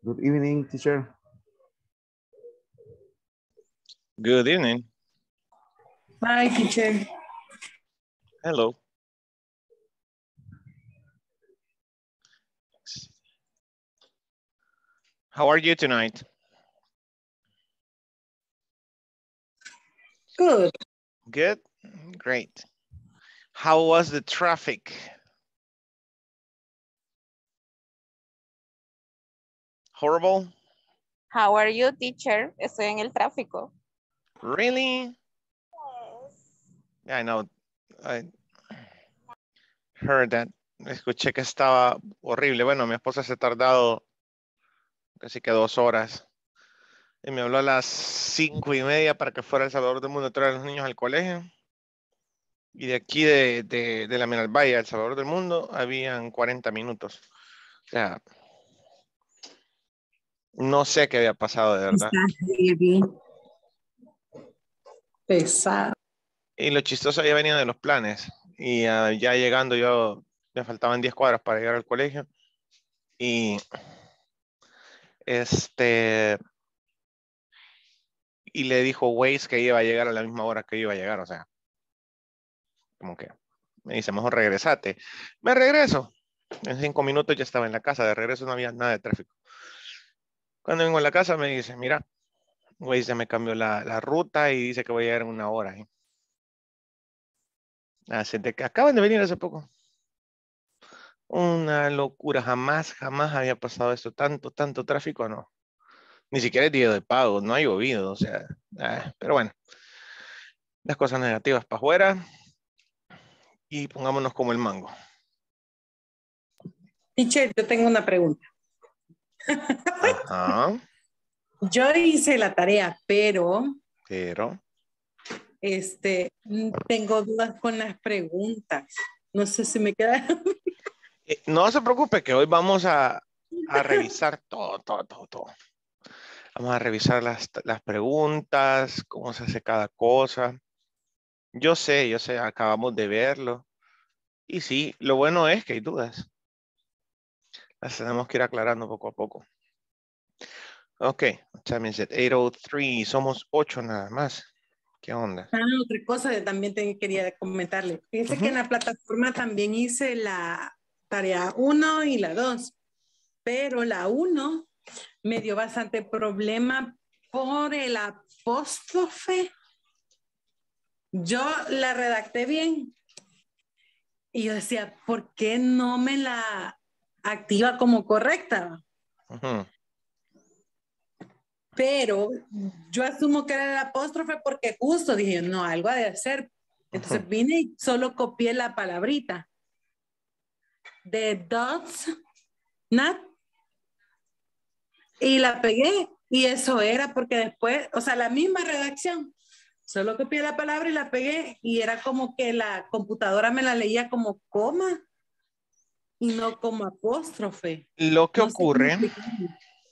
Good evening, teacher. Good evening. Hi, teacher. Hello. How are you tonight? Good. Good? Great. How was the traffic? Horrible? How are you, teacher? Estoy en el tráfico. Really? Yeah, I know. I heard that. Escuché que estaba horrible. Bueno, mi esposa se ha tardado casi que 2 horas. Y me habló a las 5:30 para que fuera a El Salvador del Mundo a traer a los niños al colegio. Y de aquí de la Minalbaya a El Salvador del Mundo habían 40 minutos. O sea, no sé qué había pasado de verdad. Está heavy. Pesado. Y lo chistoso ya venía de los planes. Y ya llegando yo, me faltaban 10 cuadras para llegar al colegio. Y y le dijo Waze que iba a llegar a la misma hora que yo iba a llegar. O sea, como que me dice, mejor regresate. Me regreso. En 5 minutos ya estaba en la casa. De regreso no había nada de tráfico. Cuando vengo a la casa me dice, mira, Waze ya me cambió la ruta y dice que voy a llegar en 1 hora. Así de que acaban de venir hace poco. Una locura, jamás había pasado esto, tanto tráfico, no. Ni siquiera es día de pago, no ha llovido, o sea, pero bueno, las cosas negativas para afuera y pongámonos como el mango. Teacher, yo tengo una pregunta. Ajá, Yo hice la tarea, pero pero, tengo dudas con las preguntas. No sé si me queda. no se preocupe que hoy vamos a revisar todo. Vamos a revisar las preguntas, cómo se hace cada cosa. Yo sé, acabamos de verlo. Y sí, lo bueno es que hay dudas. Las tenemos que ir aclarando poco a poco. Ok, time is at 8:03. Somos 8 nada más. ¿Qué onda? Otra cosa que también quería comentarle. Fíjense que en la plataforma también hice la tarea 1 y la 2, pero la 1 me dio bastante problema por el apóstrofe. Yo la redacté bien y yo decía, ¿por qué no me la activa como correcta? Ujú. Pero yo asumo que era el apóstrofe porque justo dije, no, algo ha de hacer. Entonces vine y solo copié la palabrita de dots, not, y la pegué. Y eso era porque después, o sea, la misma redacción, solo copié la palabra y la pegué y era como que la computadora me la leía como coma y no como apóstrofe. Lo que No sé cómo ocurre, explicarlo.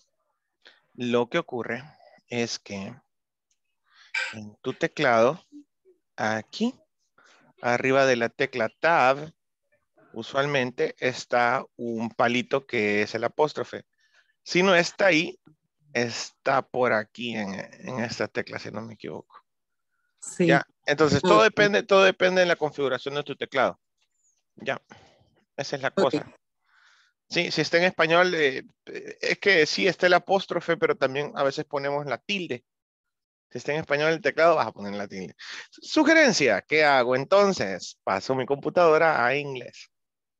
es que en tu teclado, aquí, arriba de la tecla Tab, usualmente está un palito que es el apóstrofe. Si no está ahí, está por aquí en esta tecla, si no me equivoco. Sí. Ya, entonces todo depende de la configuración de tu teclado. Ya, esa es la cosa. Ok. Sí, si está en español, es que sí está el apóstrofe, pero también a veces ponemos la tilde. Si está en español el teclado, vas a poner la tilde. Sugerencia, ¿qué hago entonces? Paso mi computadora a inglés.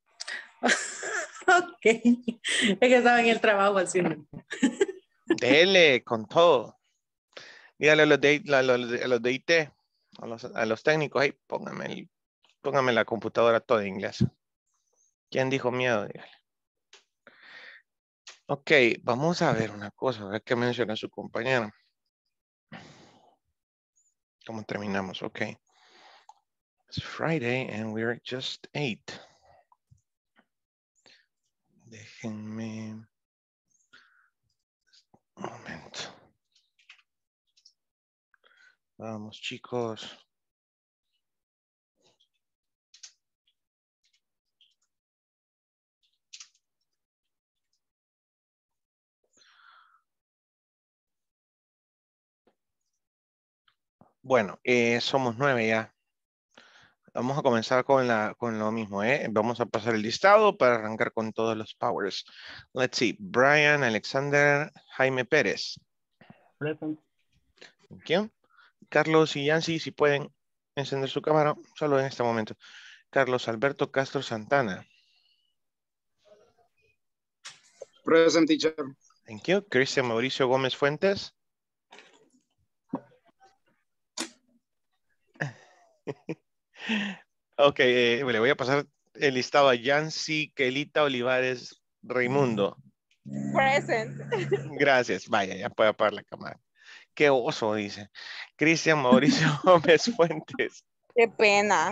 Ok. Es que estaba en el trabajo haciendo. Dele con todo. Dígale a los de IT, a los técnicos, hey, póngame la computadora toda en inglés. ¿Quién dijo miedo? Dígale. Ok, vamos a ver una cosa, a ver qué menciona su compañera. ¿Cómo terminamos? Ok. It's Friday and we're just 8. Déjenme un momento. Vamos, chicos. Bueno, somos 9 ya. Vamos a comenzar con lo mismo, ¿eh? Vamos a pasar el listado para arrancar con todos los powers. Let's see. Brian, Alexander, Jaime Pérez. Present. Thank you. Carlos y Yancy, si pueden encender su cámara, solo en este momento. Carlos Alberto Castro Santana. Present, teacher. Thank you. Cristian Mauricio Gómez Fuentes. Ok, le voy a pasar el listado a Yancy, Kelita Olivares, Raimundo. Present. Gracias. Vaya, ya puede apagar la cámara. Qué oso, dice. Cristian Mauricio Gómez Fuentes. Qué pena.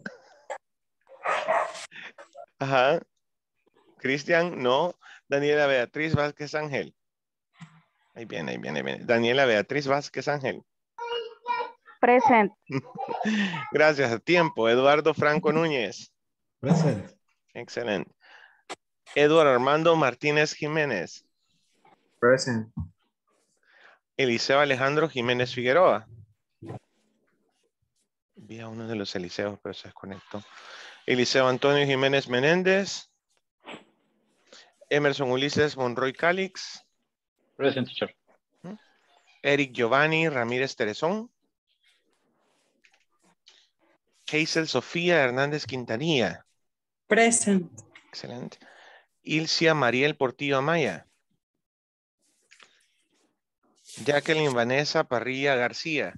Ajá. Cristian, no. Daniela Beatriz Vázquez Ángel. Ahí viene, ahí viene, ahí viene. Daniela Beatriz Vázquez Ángel. Present. Gracias, a tiempo. Eduardo Franco Núñez. Present. Excelente. Eduardo Armando Martínez Jiménez. Present. Eliseo Alejandro Jiménez Figueroa. Vi a uno de los Eliseos, pero se desconectó. Eliseo Antonio Jiménez Menéndez. Emerson Ulises Monroy Calix. Present, teacher. Eric Giovanni Ramírez Terezón. Hazel Sofía Hernández Quintanilla. Present. Excelente. Ilcia Mariel Portillo Amaya. Jacqueline Vanessa Parrilla García.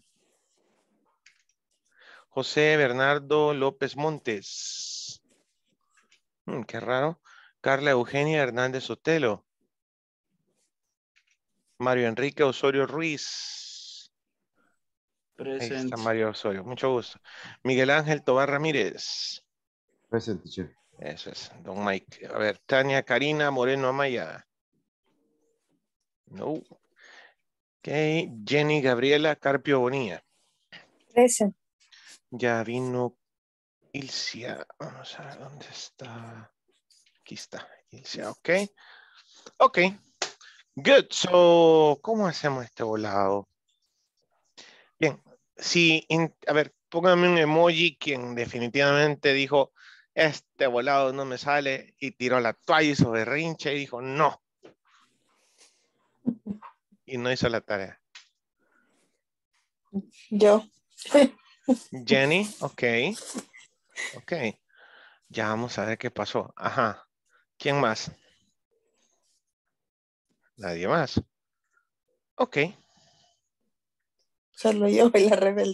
José Bernardo López Montes. Qué raro. Carla Eugenia Hernández Sotelo. Mario Enrique Osorio Ruiz. Ahí Present. está Mario Osorio. Mucho gusto. Miguel Ángel Tobar Ramírez. Present, teacher. Eso es. Don Mike. A ver, Tania Karina Moreno Amaya. No. Ok. Jenny Gabriela Carpio Bonilla. Present. Ya vino Ilcia. Vamos a ver dónde está. Aquí está. Ilcia, ok. Ok. Good. So, ¿cómo hacemos este volado? Bien. Si, a ver, póngame un emoji quien definitivamente dijo, este volado no me sale y tiró la toalla y hizo berrinche y dijo, no. Y no hizo la tarea. Yo. Jenny, ok. Ok. Ya vamos a ver qué pasó. Ajá. ¿Quién más? Nadie más. Ok. Solo yo y la rebelde.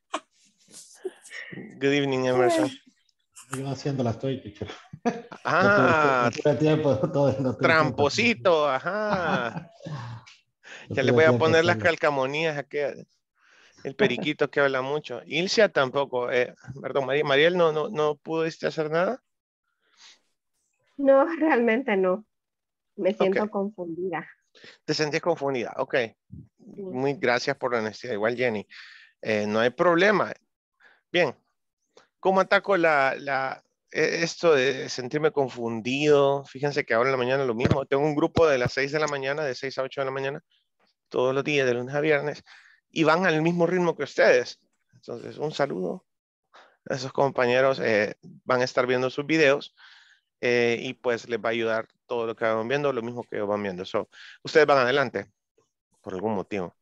Good evening, Emerson. Yo haciendo la estoy, teacher. Ah, No tuve tiempo. No tuve tramposito, tiempo. ajá. No Ya le tuve voy a tiempo poner las hacerlo. calcamonías aquí. El periquito que habla mucho. Ilcia tampoco. Perdón, Mariel, no pudiste hacer nada. No, realmente no. Me Ok. siento confundida. Te sentías confundida. Ok. Sí. Muy gracias por la honestidad. Igual, Jenny. No hay problema. Bien. ¿Cómo ataco esto de sentirme confundido? Fíjense que ahora en la mañana lo mismo. Tengo un grupo de las 6 de la mañana, de 6 a 8 de la mañana, todos los días, de lunes a viernes, y van al mismo ritmo que ustedes. Entonces, un saludo a esos compañeros. Van a estar viendo sus videos y pues les va a ayudar todo lo que van viendo, lo mismo que ellos van viendo. So, ustedes van adelante por algún motivo.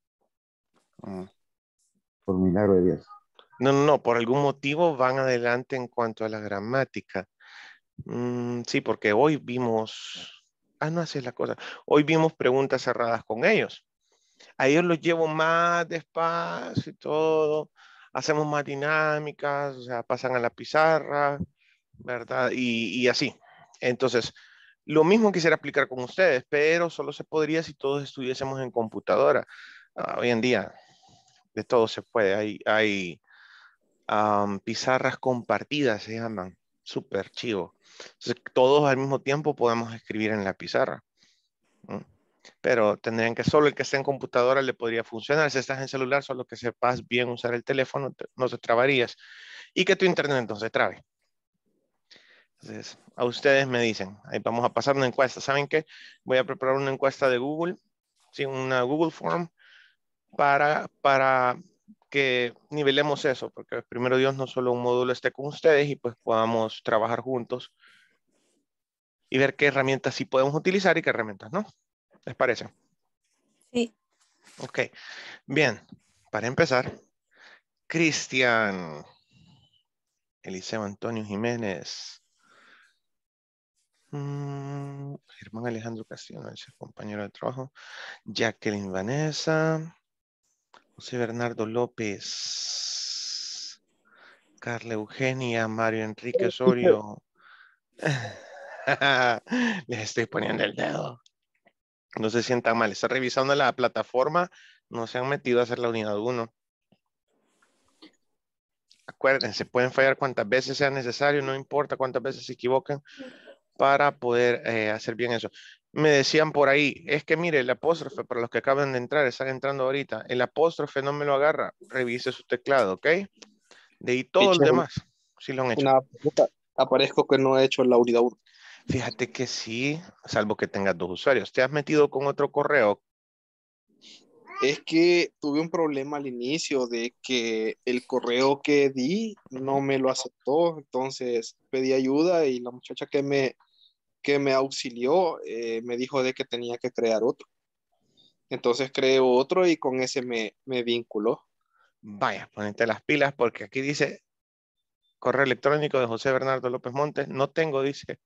Por milagro de Dios. No, por algún motivo van adelante en cuanto a la gramática. Sí, porque hoy vimos... no, así es la cosa. Hoy vimos preguntas cerradas con ellos. A ellos los llevo más despacio y todo. Hacemos más dinámicas, o sea, pasan a la pizarra, ¿verdad? Y así. Entonces, lo mismo quisiera aplicar con ustedes, pero solo se podría si todos estuviésemos en computadora. Hoy en día, de todo se puede. Hay pizarras compartidas, se llaman. Súper chivo. Entonces, todos al mismo tiempo podemos escribir en la pizarra. Pero tendrían que solo el que esté en computadora le podría funcionar. Si estás en celular, solo que sepas bien usar el teléfono, no te trabarías. Y que tu internet no se trabe. Entonces, a ustedes me dicen, ahí vamos a pasar una encuesta. ¿Saben qué? Voy a preparar una encuesta de Google, ¿sí? Una Google Form para que nivelemos eso, porque primero Dios no solo un módulo esté con ustedes y pues podamos trabajar juntos y ver qué herramientas sí podemos utilizar y qué herramientas no. ¿Les parece? Sí. Ok. Bien. Para empezar, Cristian, Eliseo Antonio Jiménez, Germán Alejandro Castillo, ese compañero de trabajo, Jacqueline Vanessa, José Bernardo López, Carla Eugenia, Mario Enrique Osorio. Les estoy poniendo el dedo. No se sientan mal. Está revisando la plataforma. No se han metido a hacer la unidad 1. Acuérdense, pueden fallar cuantas veces sea necesario. No importa cuántas veces se equivoquen para poder hacer bien eso. Me decían por ahí, es que mire, el apóstrofe, para los que acaban de entrar, están entrando ahorita, el apóstrofe no me lo agarra. Revise su teclado, ¿ok? De ahí todo lo Teacher, demás. Sí lo han hecho. una pregunta. Aparezco que no he hecho la unidad 1. Fíjate que sí, salvo que tengas 2 usuarios. ¿Te has metido con otro correo? Es que tuve un problema al inicio de que el correo que di no me lo aceptó. Entonces pedí ayuda y la muchacha que me auxilió me dijo de que tenía que crear otro. Entonces creé otro y con ese me vinculó. Vaya, ponete las pilas porque aquí dice correo electrónico de José Bernardo López Montes. No tengo, dice.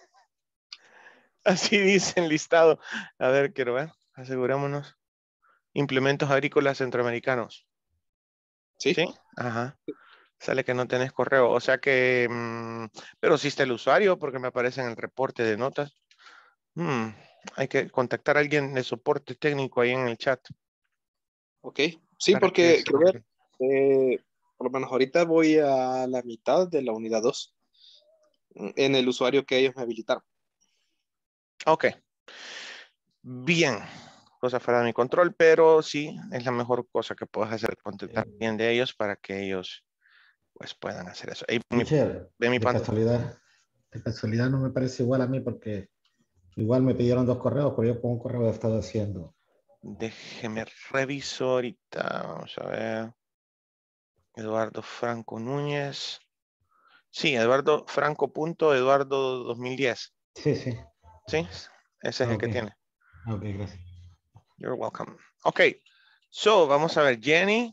Así dice el listado. A ver, quiero ver. Asegurémonos. Implementos agrícolas centroamericanos. ¿Sí? ¿Sí? Ajá. Sale que no tenés correo. O sea que, pero sí está el usuario porque me aparece en el reporte de notas. Hay que contactar a alguien de soporte técnico ahí en el chat. Ok. Sí, Para que porque quiero ver, por lo menos ahorita voy a la mitad de la unidad 2 en el usuario que ellos me habilitaron. Ok. Bien. Cosa fuera de mi control, pero sí es la mejor cosa que puedes hacer, contactar bien de ellos para que ellos pues puedan hacer eso. Teacher, De mi de casualidad no me parece igual a mí porque igual me pidieron 2 correos, pero yo con un correo he estado haciendo. Déjeme reviso ahorita. Vamos a ver. Eduardo Franco Núñez. Sí, Eduardo Franco punto Eduardo 2010. Sí, sí. Sí, ese es el Ok, que tiene. ok, gracias. You're welcome. Ok, so vamos a ver, Jenny.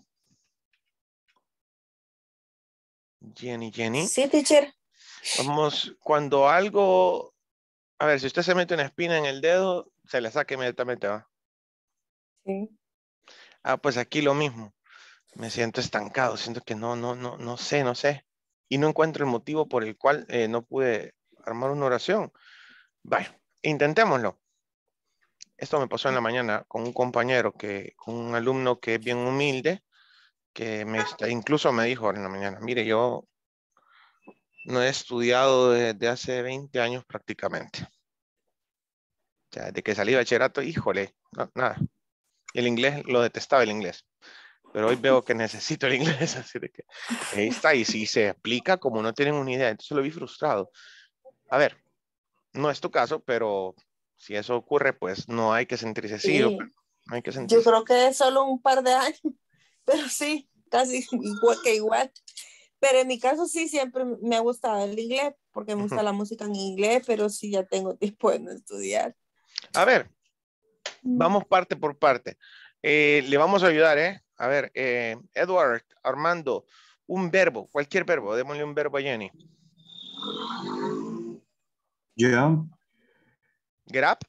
Jenny. Sí, teacher. Vamos, cuando algo, a ver, si usted se mete una espina en el dedo, se le saca inmediatamente, ¿va? Sí. Ah, pues aquí lo mismo. Me siento estancado, siento que no sé. Y no encuentro el motivo por el cual no pude armar una oración. Vaya, intentémoslo. Esto me pasó en la mañana con un compañero, con un alumno que es bien humilde, que incluso me dijo en la mañana, mire, yo no he estudiado desde hace 20 años prácticamente. O sea, desde que salí de bachillerato, híjole, nada. Y el inglés, lo detestaba el inglés. Pero hoy veo que necesito el inglés, así de que ahí está. Y si se aplica, como no tienen una idea, entonces lo vi frustrado. A ver, no es tu caso, pero si eso ocurre, pues no hay que sentirse así. Sí. No hay que Yo sentirse. creo que es solo un par de años, pero sí, casi igual que igual. Pero en mi caso sí, siempre me ha gustado el inglés, porque me gusta la música en inglés, pero sí ya tengo tiempo de no estudiar. A ver, vamos parte por parte. Le vamos a ayudar, ¿eh? A ver, Edward, Armando, un verbo, cualquier verbo, démosle un verbo a Jenny. Jump. Get up.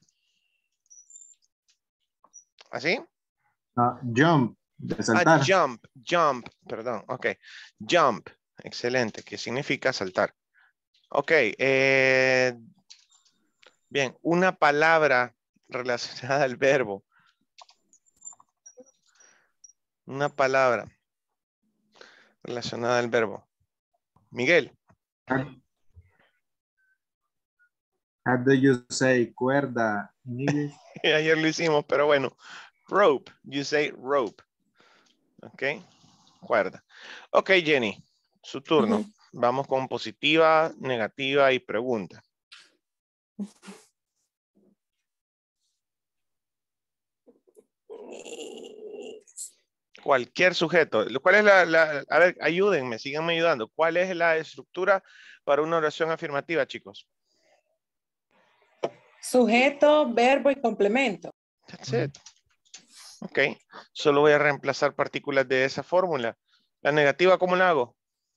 ¿Así? Jump, de saltar. Jump, perdón, ok. Jump, excelente, que significa saltar. Ok, bien, una palabra relacionada al verbo. Una palabra relacionada al verbo. Miguel. How do you say cuerda in English? Ayer lo hicimos, pero bueno. Rope, you say rope. Ok, cuerda. Ok, Jenny, su turno. Vamos con positiva, negativa y pregunta. Cualquier sujeto. ¿Cuál es a ver, ayúdenme, síganme ayudando. ¿Cuál es la estructura para una oración afirmativa, chicos? Sujeto, verbo y complemento. That's it. Ok. Solo voy a reemplazar partículas de esa fórmula. La negativa, ¿cómo la hago?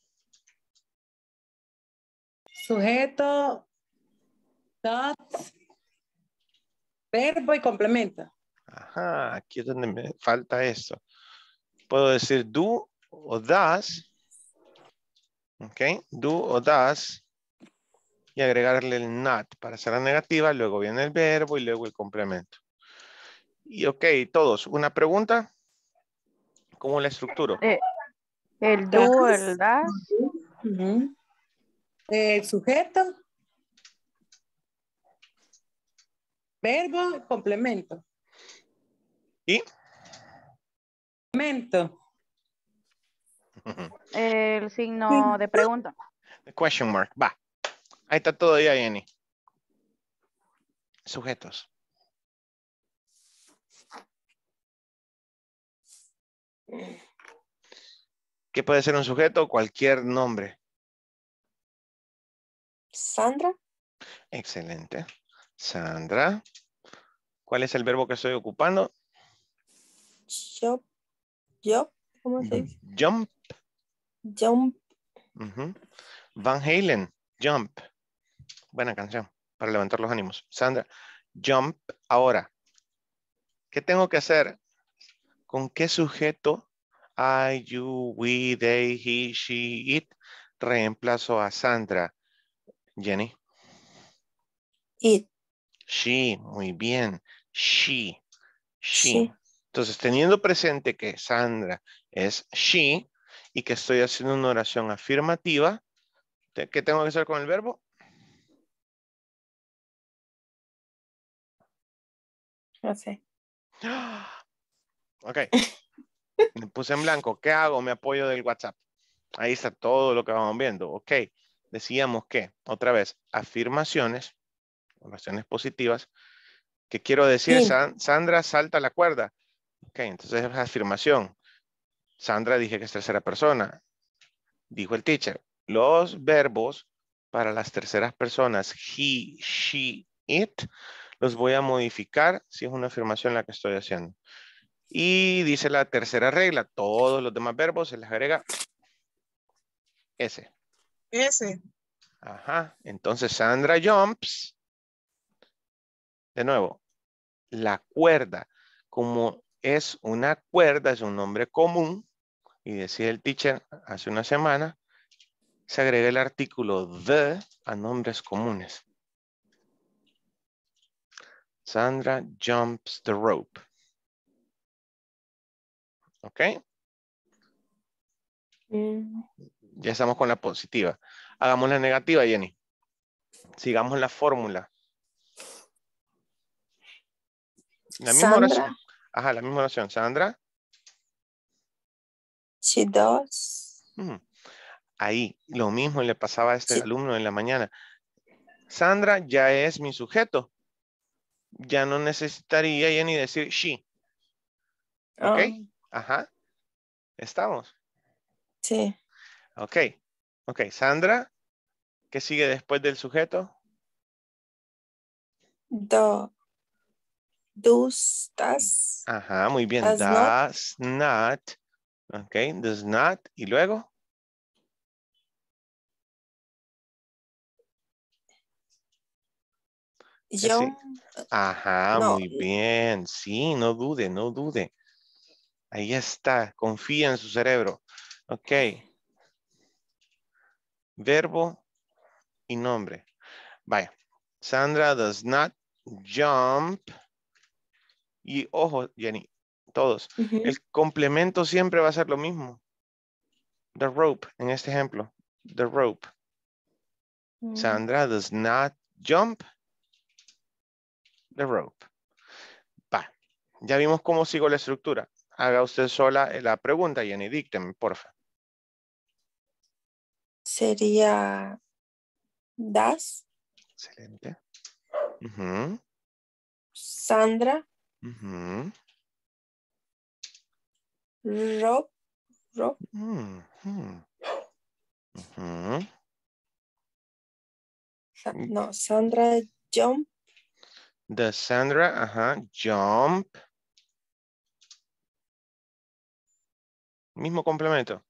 Sujeto, does, verbo y complemento. Ajá, aquí es donde me falta esto. Puedo decir do o does. Ok, do o does. Y agregarle el not para hacer la negativa. Luego viene el verbo y luego el complemento. Y ok, todos. ¿Una pregunta? ¿Cómo la estructuro? El do, el das. Ujú. El sujeto, verbo, complemento. Y Complemento. El signo de pregunta. the question mark. Va. Ahí está todo ya, Jenny. Sujetos. ¿Qué puede ser un sujeto? Cualquier nombre. Sandra. Excelente. Sandra. ¿Cuál es el verbo que estoy ocupando? Yo. ¿Cómo se dice? Jump. Jump. Ujú. Van Halen. Jump. Buena canción para levantar los ánimos. Sandra. Jump. Ahora, ¿qué tengo que hacer? ¿Con qué sujeto? I, you, we, they, he, she, it. Reemplazo a Sandra. Jenny. It. She. Muy bien. She. She. She. Entonces, teniendo presente que Sandra es she y que estoy haciendo una oración afirmativa, ¿qué tengo que hacer con el verbo? No sé. Ok. Me puse en blanco. ¿Qué hago? Me apoyo del WhatsApp. Ahí está todo lo que vamos viendo. Ok. Decíamos que, otra vez, afirmaciones, oraciones positivas. ¿Qué quiero decir? In. Sandra salta la cuerda. Ok, entonces es afirmación. Sandra dije que es tercera persona. Dijo el teacher. Los verbos para las terceras personas, he, she, it, los voy a modificar si es una afirmación la que estoy haciendo. Y dice la tercera regla, todos los demás verbos se les agrega S. S. Ajá, entonces Sandra jumps. De nuevo, la cuerda, como es una cuerda, es un nombre común, y decía el teacher hace una semana, se agrega el artículo the a nombres comunes. Sandra jumps the rope. ¿Ok? Ya estamos con la positiva. Hagamos la negativa, Jenny. Sigamos la fórmula. La misma oración. Sandra. Ajá, la misma oración. Sandra. She does. Ahí, lo mismo le pasaba a este alumno en la mañana. Sandra ya es mi sujeto. Ya no necesitaría Jenny decir she. ¿Ok? Ajá. ¿Estamos? Sí. Ok. Ok, Sandra. ¿Qué sigue después del sujeto? Does. Ajá, muy bien. Does not. Does not. Ok, does not. ¿Y luego? Jump. Ajá, No. muy bien. Sí, no dude, no dude. Ahí está. Confía en su cerebro. Ok. Verbo y nombre. Vaya. Sandra does not jump. Y ojo, Jenny, todos. El complemento siempre va a ser lo mismo. The rope, en este ejemplo. The rope. Sandra does not jump the rope. Va. Ya vimos cómo sigo la estructura. Haga usted sola la pregunta, Jenny. Dícteme, porfa. Sería das. Excelente. Sandra. Rob. No, Sandra jump. The Sandra, jump. Mismo complemento.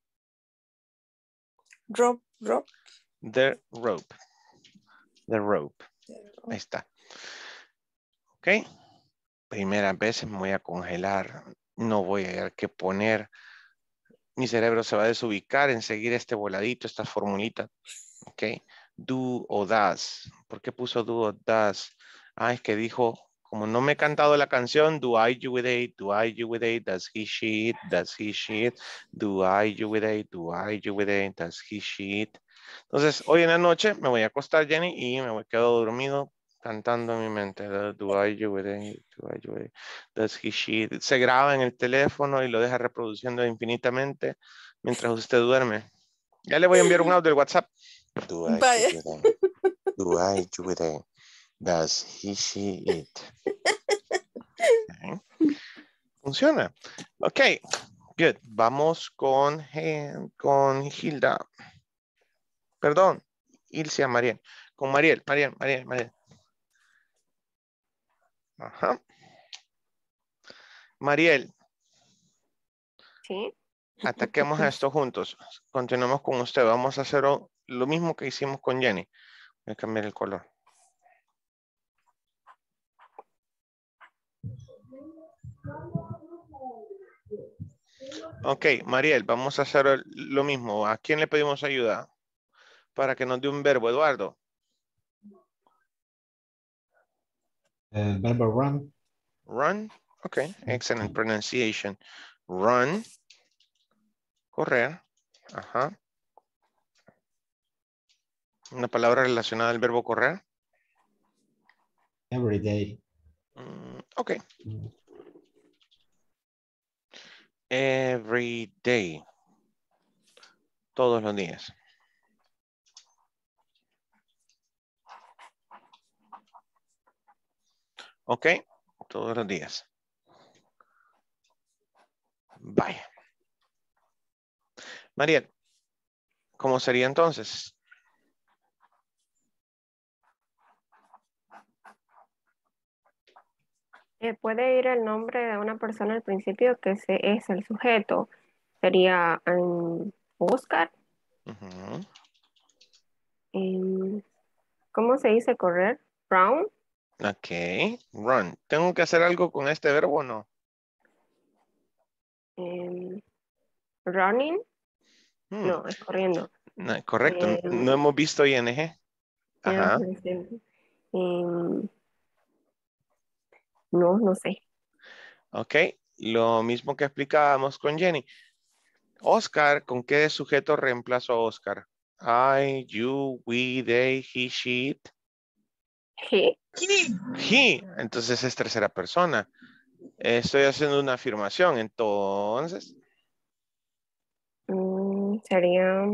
Rob. The rope. The rope. Ahí está. Ok. Primeras veces me voy a congelar. No voy a ver qué poner. Mi cerebro se va a desubicar en seguir este voladito, esta formulita. Ok. Do o does. ¿Por qué puso do o does? Es que dijo, como no me he cantado la canción, do I, you with it, do I, you with it, does he, she it, does he, she it, do I, you with it, do I, you with it, does he, she it. Entonces, hoy en la noche me voy a acostar, Jenny, y me quedo dormido cantando en mi mente. Do I, you with it, do I, you with it, does he, she it. Se graba en el teléfono y lo deja reproduciendo infinitamente mientras usted duerme. Ya le voy a enviar un audio del WhatsApp. Do I, Vaya. you with it, do I, you with it, does he, she it. Okay. Funciona. Ok, good. Vamos con Hilda. Perdón, Ilse Mariel. Con Mariel. Ajá. Mariel. Sí. Ataquemos a esto juntos. Continuamos con usted. Vamos a hacer lo mismo que hicimos con Jenny. Voy a cambiar el color. Ok, Mariel, vamos a hacer lo mismo. ¿A quién le pedimos ayuda? Para que nos dé un verbo, Eduardo. El verbo run. Run. Ok, excellent pronunciation. Run. Correr. Ajá. Una palabra relacionada al verbo correr. Every day. Ok. Every day. Todos los días. Ok. Todos los días. Vaya. Mariel, ¿cómo sería entonces? Puede ir el nombre de una persona al principio que es el sujeto. Sería Oscar. ¿Cómo se dice correr? Brown. Ok. Run. ¿Tengo que hacer algo con este verbo o no? Running. No, es corriendo. No, correcto. No hemos visto ING. Ajá. No sé. Ok. Lo mismo que explicábamos con Jenny. Oscar, ¿con qué sujeto reemplazo a Oscar? I, you, we, they, he, she, it. He. He. Entonces es tercera persona. Estoy haciendo una afirmación. Entonces. Sería.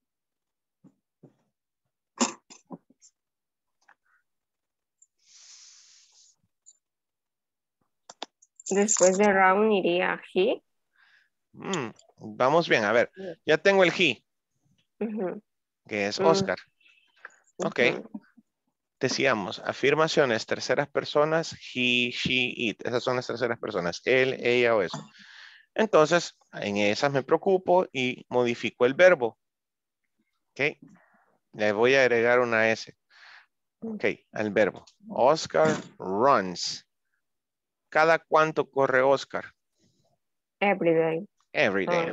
Después de round iría he. Vamos bien, a ver. Ya tengo el he. Que es Oscar. Ok. Decíamos, afirmaciones, terceras personas, he, she, it. Esas son las terceras personas. Él, ella o eso. Entonces, en esas me preocupo y modifico el verbo. Ok. Le voy a agregar una S. Ok, al verbo. Oscar runs. ¿Cada cuánto corre Oscar? Every day. Every day.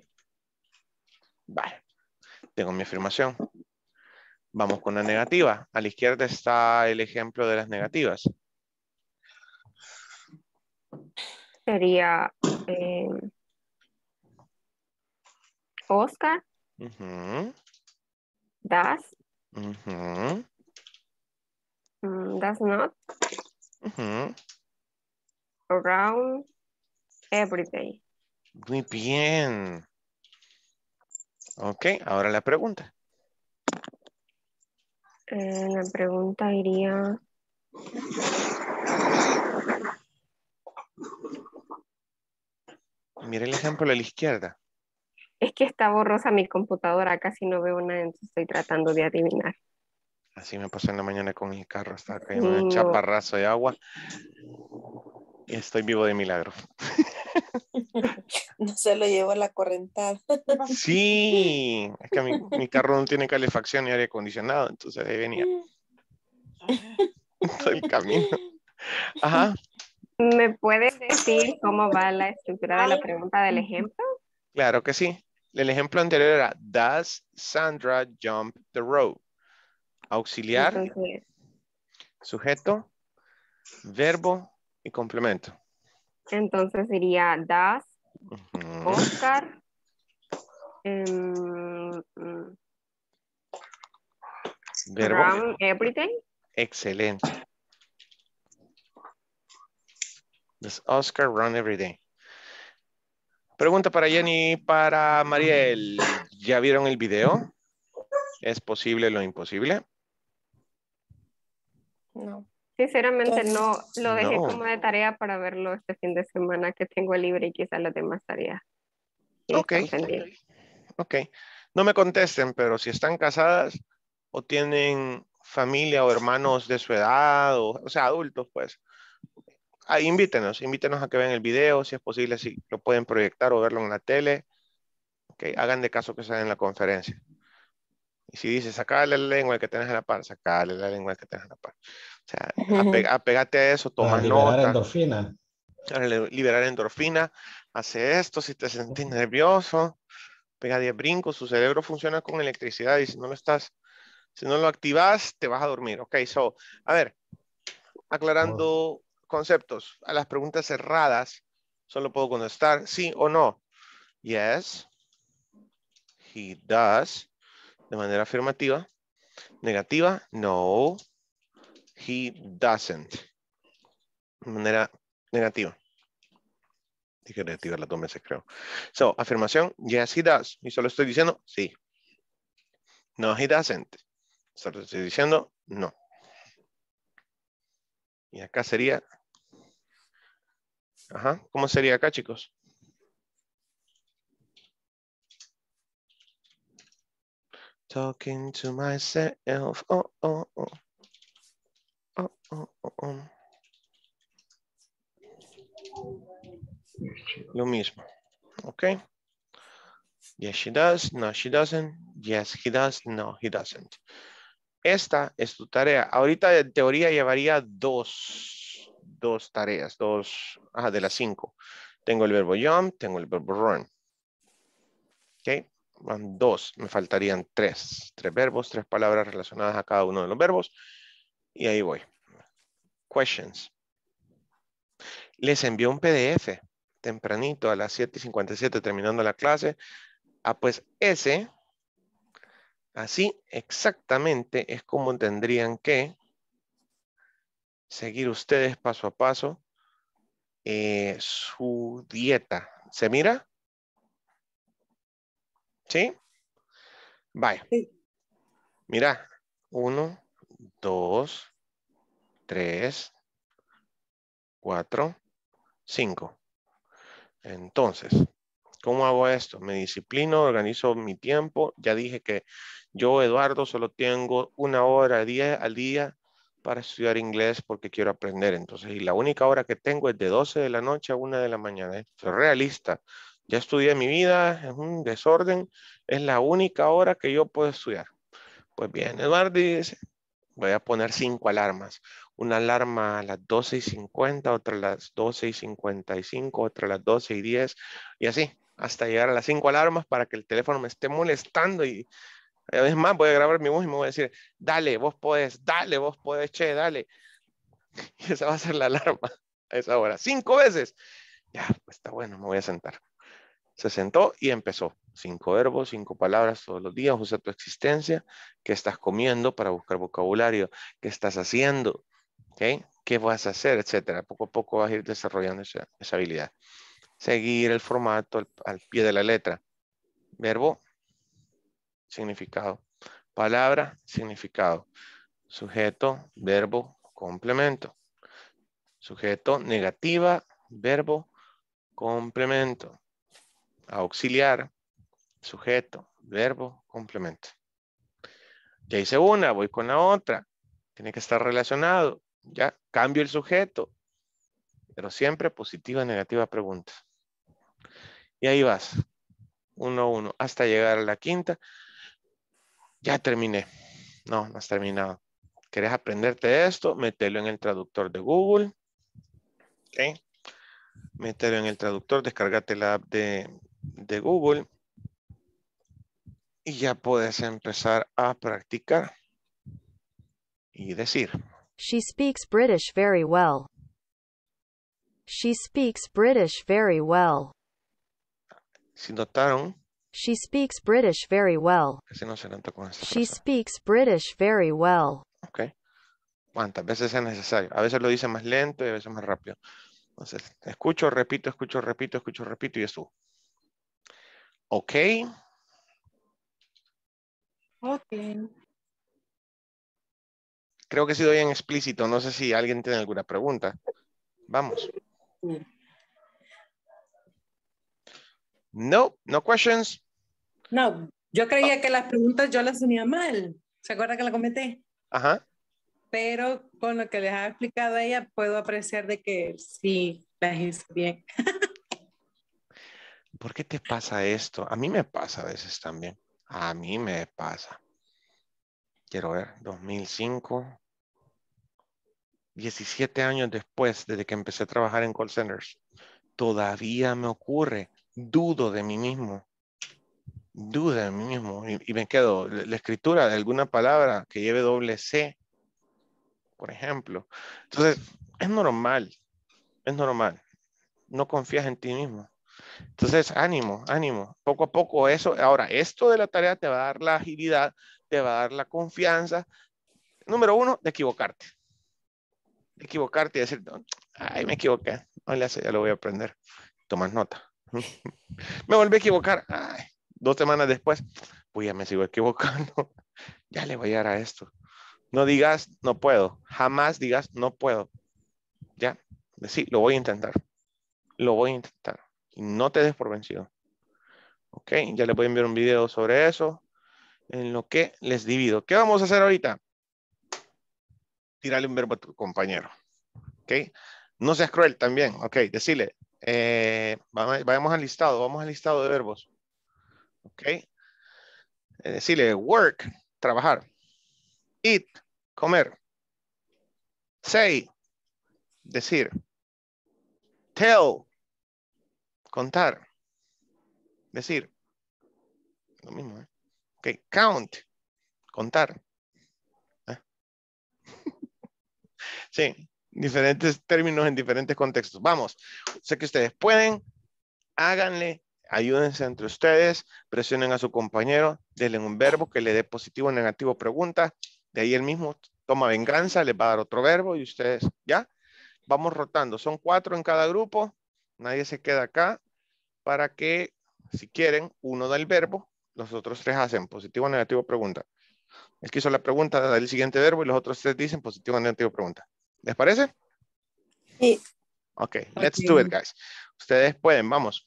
Vale. Tengo mi afirmación. Vamos con la negativa. A la izquierda está el ejemplo de las negativas. Sería Oscar. Does. Does not. Around. Every day. Muy bien. Ok, ahora la pregunta. La pregunta iría. Mire el ejemplo de la izquierda. Es que está borrosa mi computadora, casi no veo nada, entonces estoy tratando de adivinar. Así me pasó en la mañana con mi carro. Estaba Sí, cayendo un no. chaparrazo de agua. Y estoy vivo de milagro. No se lo llevó la correntada. Sí, es que mi carro no tiene calefacción ni aire acondicionado, entonces ahí venía todo el camino. Ajá, ¿Me puedes decir cómo va la estructura de la pregunta del ejemplo? claro que sí. El ejemplo anterior era, does Sandra jump the rope? Auxiliar, Entonces, sujeto, verbo y complemento. entonces diría does Ujú. Oscar Verbo, run everything. excelente. Does Oscar run every day? Pregunta para Jenny y para Mariel. ¿Ya vieron el video? ¿Es posible lo imposible? No. Sinceramente no, lo dejé No. como de tarea para verlo este fin de semana que tengo libre y quizás las demás tareas que Ok, están pendientes. ok. No me contesten, pero si están casadas o tienen familia o hermanos de su edad, o sea, adultos, pues, ahí invítenos a que vean el video, si es posible, si lo pueden proyectar o verlo en la tele. Ok, hagan de caso que sea en la conferencia. Y si dices, sacale la lengua al que tenés a la par, sacale la lengua al que tenés a la par. O sea, apégate a eso, Para toma liberar nota, endorfina. para liberar endorfina, hace esto, si te sentís nervioso, pega 10 brincos, su cerebro funciona con electricidad y si no lo activas, te vas a dormir. Ok, so, a ver, aclarando conceptos, a las preguntas cerradas, solo puedo contestar sí o no. Yes, he does, de manera afirmativa. Negativa, no, he doesn't. De manera negativa. Dije negativa las 2 veces, creo. So, afirmación, yes, he does. Y solo estoy diciendo sí. No, he doesn't. Solo estoy diciendo no. Y acá sería... Ajá, ¿cómo sería acá, chicos? Talking to myself. Oh, oh, oh. Oh, oh, oh, oh. Lo mismo. Ok. Yes, she does. No, she doesn't. Yes, he does. No, he doesn't. Esta es tu tarea. Ahorita en teoría llevaría dos tareas, de las 5. Tengo el verbo jump, tengo el verbo run. Ok, van 2, me faltarían 3. 3 verbos, 3 palabras relacionadas a cada uno de los verbos. Y ahí voy. Questions. Les envió un PDF tempranito a las 7:57 terminando la clase. Pues ese, así exactamente es como tendrían que seguir ustedes paso a paso su dieta. ¿Se mira? ¿Sí? Vaya. Sí. Mira. 1, 2, 3, 4, 5. Entonces, ¿cómo hago esto? Me disciplino, organizo mi tiempo. Ya dije que yo, Eduardo, solo tengo 1 hora al día para estudiar inglés porque quiero aprender. Entonces, y la única hora que tengo es de 12 de la noche a 1 de la mañana. Soy realista. Ya estudié mi vida, es un desorden. Es la única hora que yo puedo estudiar. Pues bien, Eduardo dice, voy a poner 5 alarmas. Una alarma a las 12:50, otra a las 12:55, otra a las 12:10 y así, hasta llegar a las 5 alarmas para que el teléfono me esté molestando y a veces más voy a grabar mi voz y me voy a decir, dale, vos podés, che, dale. Y esa va a ser la alarma a esa hora. 5 veces. Ya, pues está bueno, me voy a sentar. Se sentó y empezó. 5 verbos, 5 palabras todos los días. Usa tu existencia. ¿Qué estás comiendo para buscar vocabulario? ¿Qué estás haciendo? ¿Okay? ¿Qué vas a hacer? Etcétera. Poco a poco vas a ir desarrollando esa habilidad. Seguir el formato al pie de la letra. Verbo, significado. Palabra, significado. Sujeto, verbo, complemento. Sujeto, negativa, verbo, complemento. auxiliar, sujeto, verbo, complemento. Ya hice una, voy con la otra. Tiene que estar relacionado. Ya cambio el sujeto. Pero siempre positiva, negativa, pregunta. Y ahí vas. 1 a 1 hasta llegar a la quinta. Ya terminé. No, no has terminado. ¿Querés aprenderte esto? Mételo en el traductor de Google. ¿Ok? Mételo en el traductor, descárgate la app de Google. Y ya puedes empezar a practicar. Y decir. She speaks British very well. She speaks British very well. Si notaron, She speaks British very well. casi no se nota con esta She frase. speaks British very well. Ok. ¿Cuántas veces es necesario? A veces lo dice más lento y a veces más rápido. Entonces, escucho, repito, escucho, repito, escucho, repito y eso. Ok. Ok. Creo que he sido bien explícito. No sé si alguien tiene alguna pregunta. Vamos. No, no questions. No, yo creía que las preguntas yo las tenía mal. ¿Se acuerda que la comenté? Ajá. Pero con lo que les ha explicado a ella, puedo apreciar de que sí las hice bien. ¿Por qué te pasa esto? A mí me pasa a veces también. A mí me pasa. Quiero ver, 2005. 17 años después, desde que empecé a trabajar en call centers. Todavía me ocurre. Dudo de mí mismo. Dudo de mí mismo. Y me quedo. La escritura de alguna palabra que lleve doble C, por ejemplo. Entonces, es normal. Es normal. No confías en ti mismo. Entonces, ánimo, ánimo. Poco a poco eso. Ahora, esto de la tarea te va a dar la agilidad, te va a dar la confianza. Número 1, de equivocarte. De equivocarte y decir, ay, me equivoqué. No le hace, ya lo voy a aprender. Tomas nota. Me volví a equivocar. Ay, 2 semanas después, pues ya me sigo equivocando. Ya le voy a dar a esto. No digas, no puedo. Jamás digas, no puedo. Ya, decir, lo voy a intentar. Lo voy a intentar. Y no te des por vencido. Ok, ya les voy a enviar un video sobre eso. En lo que les divido. ¿Qué vamos a hacer ahorita? Tirarle un verbo a tu compañero. Ok. No seas cruel también. Ok, decirle. Vamos al listado. Vamos al listado de verbos. Ok. Decirle work, trabajar. Eat, comer. Say, decir. Tell, contar. Decir. Lo mismo, ¿eh? Ok, count, contar. Sí, diferentes términos en diferentes contextos. Vamos, sé que ustedes pueden, háganle, ayúdense entre ustedes, presionen a su compañero, denle un verbo que le dé positivo o negativo pregunta, de ahí el mismo toma venganza, les va a dar otro verbo y ustedes, ¿ya? Vamos rotando, son 4 en cada grupo, nadie se queda acá, para que, si quieren, uno da el verbo, los otros 3 hacen positivo o negativo pregunta. El que hizo la pregunta da el siguiente verbo y los otros 3 dicen positivo o negativo pregunta. ¿Les parece? Sí. Ok, let's do it, guys. Ustedes pueden, vamos.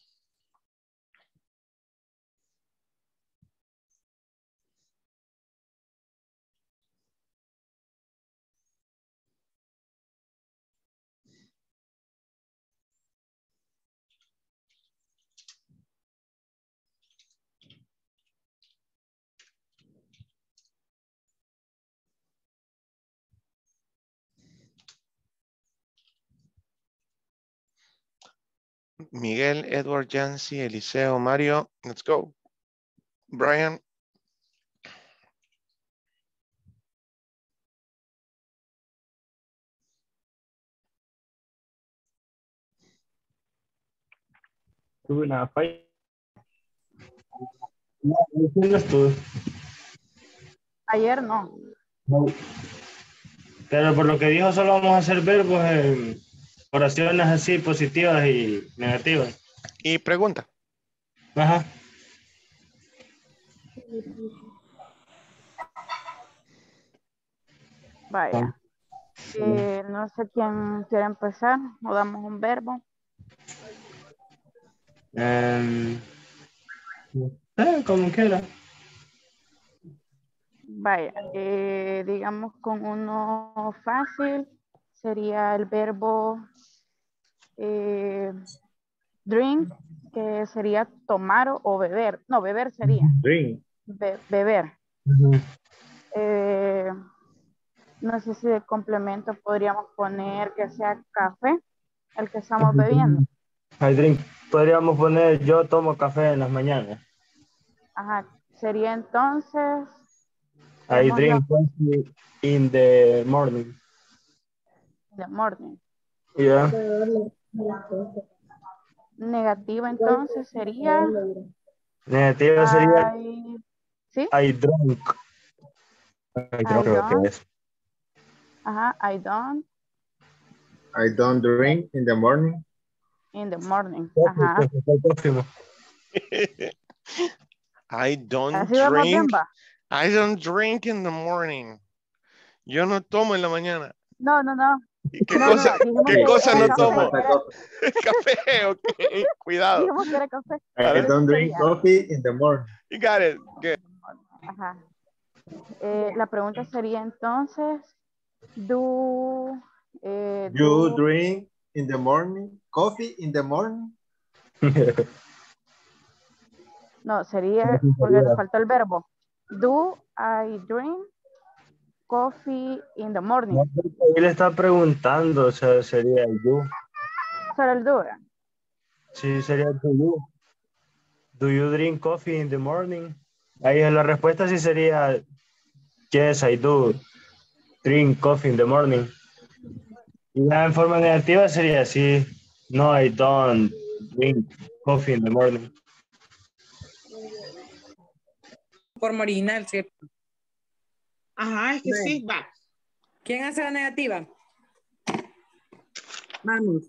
Miguel, Edward, Yancy, Eliseo, Mario, let's go. Brian. Tuve una falla. No, no estuve. Ayer no. No. Pero por lo que dijo, solo vamos a hacer verbos en oraciones así positivas y negativas. Y pregunta. Ajá. Vaya. No sé quién quiere empezar. O damos un verbo. Como quiera. Vaya, digamos con uno fácil sería el verbo drink, que sería tomar o beber. No, beber sería. Drink. Beber. Ujú. No sé si de complemento podríamos poner que sea café, el que estamos bebiendo. I drink. Podríamos poner yo tomo café en las mañanas. Ajá, sería entonces, I tenemos drink coffee in the morning. the morning. Yeah. Negativa entonces sería Negativa sería ¿sí? I drunk. I drunk creo que don't. es. Ajá, I don't I don't drink in the morning. in the morning. Ajá. I don't Así vamos bien, drink. va. I don't drink in the morning. Yo no tomo en la mañana. No. ¿Y qué No, cosa, dijimos qué que cosa era no café, tomo? era- Café, ok. Cuidado. dijimos que era café. I Entonces don't drink sería, coffee in the morning. You got it. Good. ajá. La pregunta sería entonces, do, You drink in the morning coffee in the morning. no, sería, porque nos faltó el verbo. Do I drink coffee in the morning? No, porque ahí le está preguntando, o sea, sería you. Solo el do, ¿verdad? Sí, sería do you. Do you drink coffee in the morning? Ahí la respuesta sí sería yes, I do drink coffee in the morning. Y ya en forma negativa sería así, no, I don't drink coffee in the morning. Forma original, ¿cierto? Ajá, es que Bueno. sí, va. ¿Quién hace la negativa? Vamos.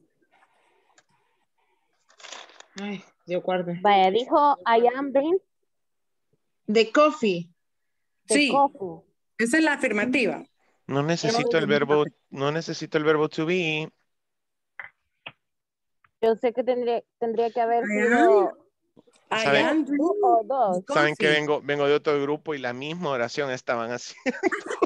Ay, yo guardo. Vaya, dijo I am drink The coffee. the Sí, coffee. esa es la afirmativa. No necesito el verbo to be. Yo sé que tendría que haber I sido I ¿Saben? am tú o dos. Saben que coffee. vengo de otro grupo y la misma oración estaban haciendo.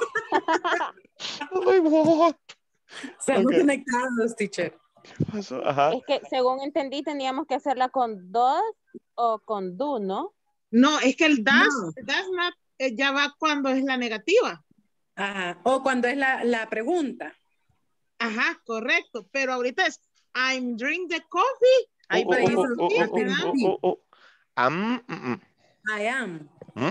Ay, what? Estamos Ok. conectados, teacher. ¿Qué pasó? Ajá. Es que según entendí teníamos que hacerla con dos o con do, ¿no? No, es que el No. that's not, ya va cuando es la negativa. Ajá. O cuando es la pregunta. Ajá, correcto. Pero ahorita es I'm drink the coffee. Ahí va ahí cuando hizo sí, afirmativo. ¿verdad? I am.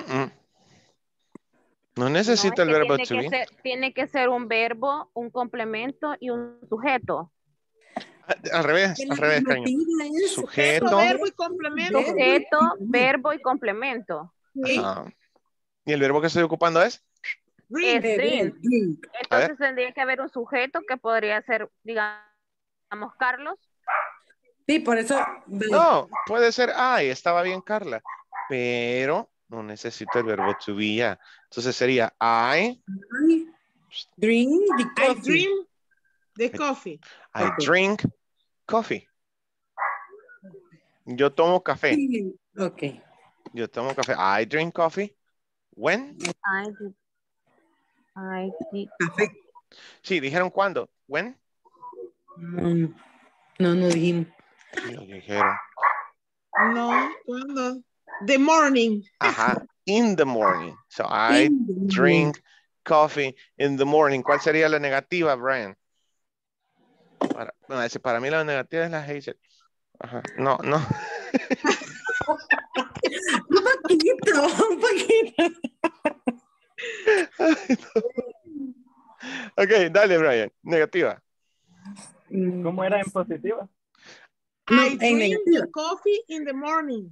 No No, necesito es el que verbo to be. tiene que ser un verbo, un complemento y un sujeto. Al revés, En la cariño. afirmativa es Sujeto. Verbo y complemento. Sujeto, verbo y complemento. Ajá. ¿Y el verbo que estoy ocupando es? Drink. Es drink. drink. A ver. Entonces tendría que haber un sujeto que podría ser, digamos, Carlos. Sí, por eso. No, puede ser I, estaba bien Carla, pero no necesito el verbo to be ya. Entonces sería I Drink the I coffee. drink the coffee. I drink coffee. Yo tomo café. Ok. Yo tomo café. I drink coffee. When? I did. Café. Sí, dijeron cuándo. When? No dijimos. Sí, lo dijeron. No, ¿cuándo? The morning. Ajá. In the morning. So I drink coffee in the morning. ¿Cuál sería la negativa, Brian? Para mí la negativa es la Hazel. Ajá. No. Un poquito. Ay, no. Ok, dale, Brian. Negativa. ¿Cómo era en positiva? I drink the coffee in the morning.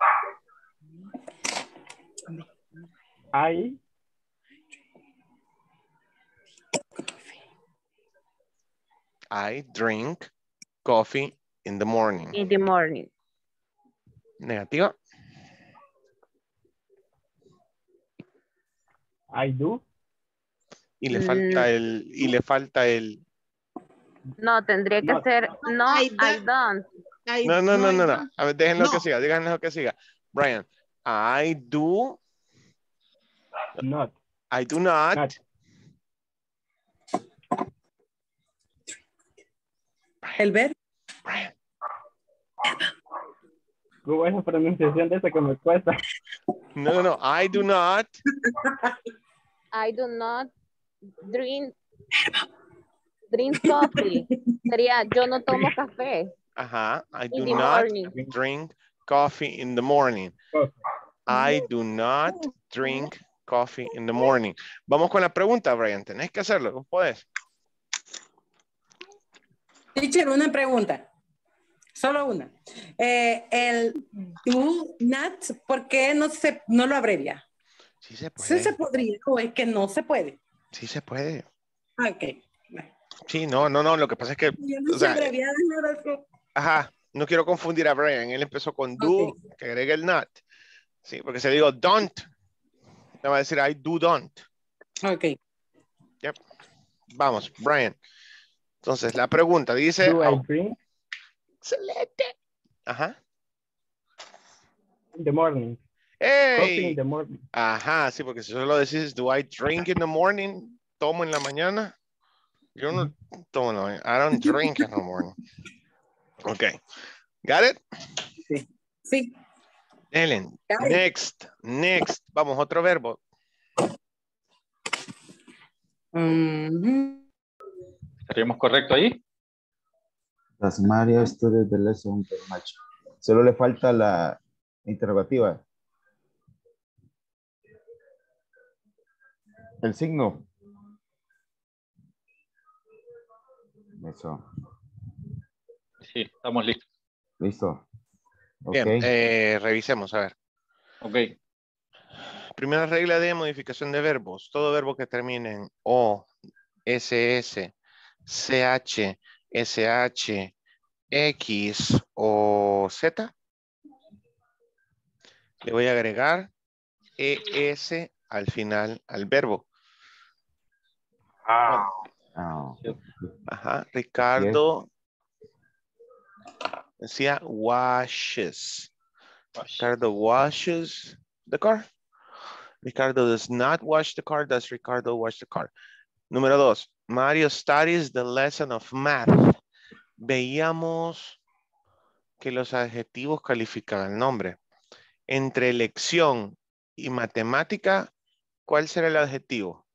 I drink coffee in the morning. In the morning. Negativa. I do. Y le falta el. No, tendría que ser no, I don't. No. A ver, déjenlo que siga. Díganlo que siga. Brian, I do Not. I do not. Not. El verbo. ¿Cómo es la pronunciación de esa que me cuesta? No. I do not. I do not drink coffee. Sería, yo no tomo café. Ajá. I do In the not morning. drink coffee in the morning. I do not drink coffee in the morning. Vamos con la pregunta, Brian. Tenés que hacerlo. ¿Vos podés? Teacher, una pregunta. Solo una. El do not, ¿por qué no lo abrevia? Sí se puede. Sí se podría, o es que no se puede. Sí se puede. Ok. Sí, no. Lo que pasa es que, Yo no o sé sea, abreviar, la verdad que- ajá, no quiero confundir a Brian. Él empezó con do, Ok. que agregue el not. Sí, porque si le digo don't, me va a decir I do don't. Ok. Yep. Vamos, Brian. Entonces, la pregunta dice... Do I drink Excelente. Ajá. in the morning? Coffee in ¡Hey! the morning. Ajá, sí, porque si solo decís, do I drink in the morning? ¿Tomo en la mañana? Yo no tomo en la mañana. I don't drink in the morning. Ok. Got it? Sí. Sí. Ellen. Got it. Next. Vamos, otro verbo. ¿Estaríamos correcto ahí? Does Mario study the lesson very much? Solo le falta la interrogativa. El signo. Eso. Sí, estamos listos. Listo. Bien, Ok. revisemos, a ver. Ok. Primera regla de modificación de verbos. Todo verbo que termine en O, SS, CH, SH, X o Z, le voy a agregar ES al final al verbo. Ah. Ajá, Ricardo decía washes. Ricardo washes the car. Ricardo does not wash the car. Does Ricardo wash the car? Número 2. Mario studies the lesson of math. Veíamos que los adjetivos califican el nombre. Entre lección y matemática, ¿cuál será el adjetivo?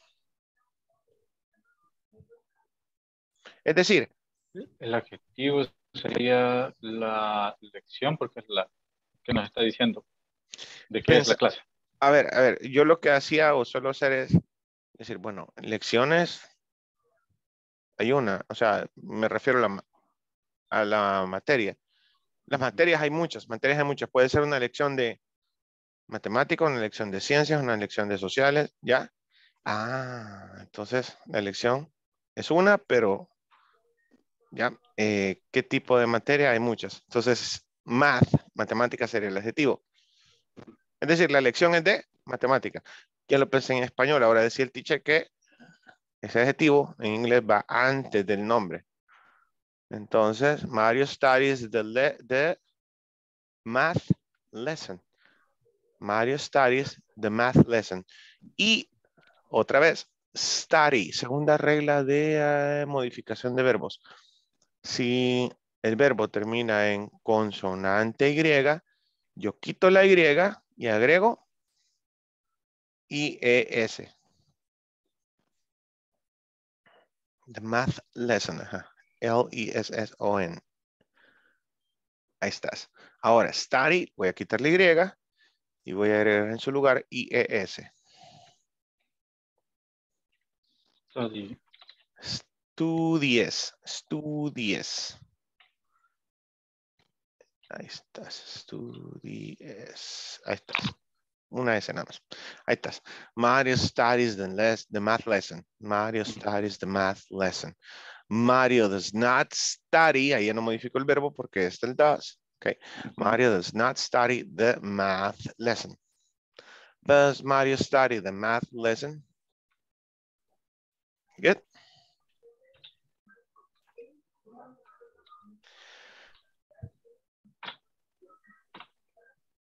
Es decir, El adjetivo sería la lección porque es la que nos está diciendo de qué es la clase. A ver, yo lo que hacía o suelo hacer es decir, bueno, lecciones hay una, o sea, me refiero a la materia. Las materias hay muchas, Puede ser una lección de matemática, una lección de ciencias, una lección de sociales, ¿ya? Ah, entonces la lección es una, pero ¿ya? ¿Qué tipo de materia? Hay muchas. Entonces, math, matemática sería el adjetivo. Es decir, la lección es de matemática. Ya lo pensé en español, ahora decía el teacher que ese adjetivo en inglés va antes del nombre. Entonces, Mario studies the math lesson. Mario studies the math lesson. Y otra vez, study, segunda regla de modificación de verbos. Si el verbo termina en consonante Y, yo quito la Y y agrego IES. The math lesson. Ajá. L-E-S-S-O-N. Ahí estás. Ahora, study, voy a quitar la Y y voy a agregar en su lugar IES. Studies. Ahí estás, studies. Ahí estás. Una S nada más. Ahí estás. Mario studies the math lesson. Mario studies the math lesson. Mario does not study. Ahí ya no modifico el verbo porque es el does. Okay. Mario does not study the math lesson. Does Mario study the math lesson? Good.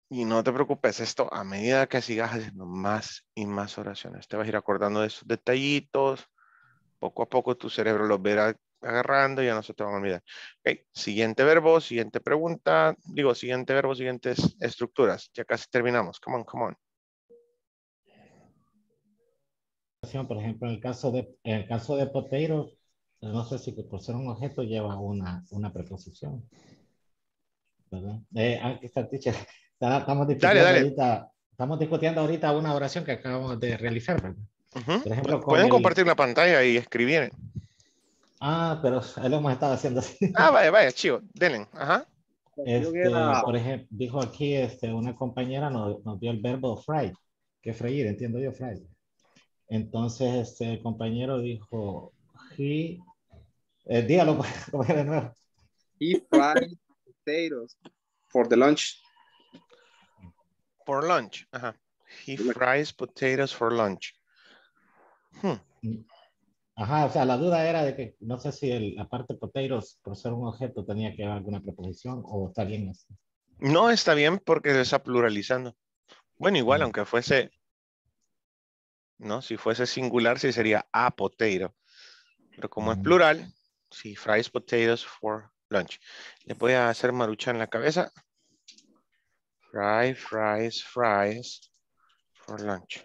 Y no te preocupes, esto a medida que sigas haciendo más y más oraciones, te vas a ir acordando de esos detallitos. Poco a poco tu cerebro los verá agarrando y ya no se te van a olvidar. Ok, siguiente verbo, siguiente pregunta. Digo, siguiente verbo, siguientes estructuras. Ya casi terminamos. Come on, come on. Por ejemplo, en el caso de potato, no sé si por ser un objeto lleva una preposición. ¿Verdad? Aquí está el teacher. Dale. Estamos discutiendo ahorita una oración que acabamos de realizar, ¿verdad? Por ejemplo, Pueden compartir la pantalla y escribir. Pero ahí lo hemos estado haciendo así. Vaya, chivo. Denle. Ajá. Por ejemplo, dijo aquí una compañera nos dio el verbo fry, que es freír, entiendo yo, fry. Entonces, el compañero dijo, dígalo de nuevo. He fried potatoes for the lunch. For lunch. Ajá. He fries potatoes for lunch. Ajá, o sea, la duda era de que no sé si la parte potatoes, por ser un objeto, tenía que haber alguna preposición o está bien así. No, está bien porque se está pluralizando. Bueno, igual, aunque fuese, no, si fuese singular, sí sería a potato. Pero como es plural, sí, fries potatoes for lunch. Le voy a hacer marucha en la cabeza. Fries for lunch.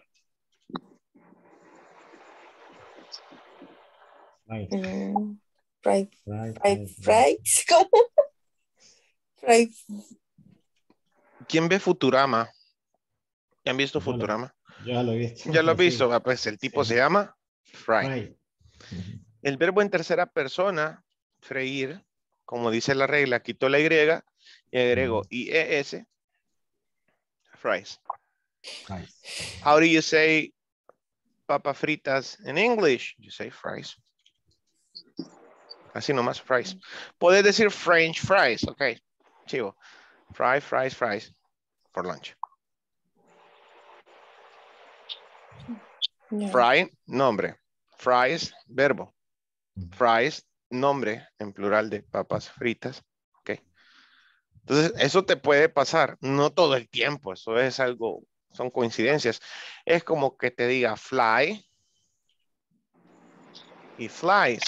¿Quién ve Futurama? ¿Ya han visto Futurama? Ya lo he visto. Ya lo he visto. Pues el tipo se llama fry. El verbo en tercera persona, freír, como dice la regla, quito la Y y agrego IES, fries. How do you say papas fritas in English? You say fries. Así nomás, fries. Puedes decir French fries, ok. Chivo. Fries for lunch. Fry, nombre. Fries, verbo. Fries, nombre en plural de papas fritas. Ok. Entonces, eso te puede pasar. No todo el tiempo. Eso es algo, son coincidencias. Es como que te diga fly y flies.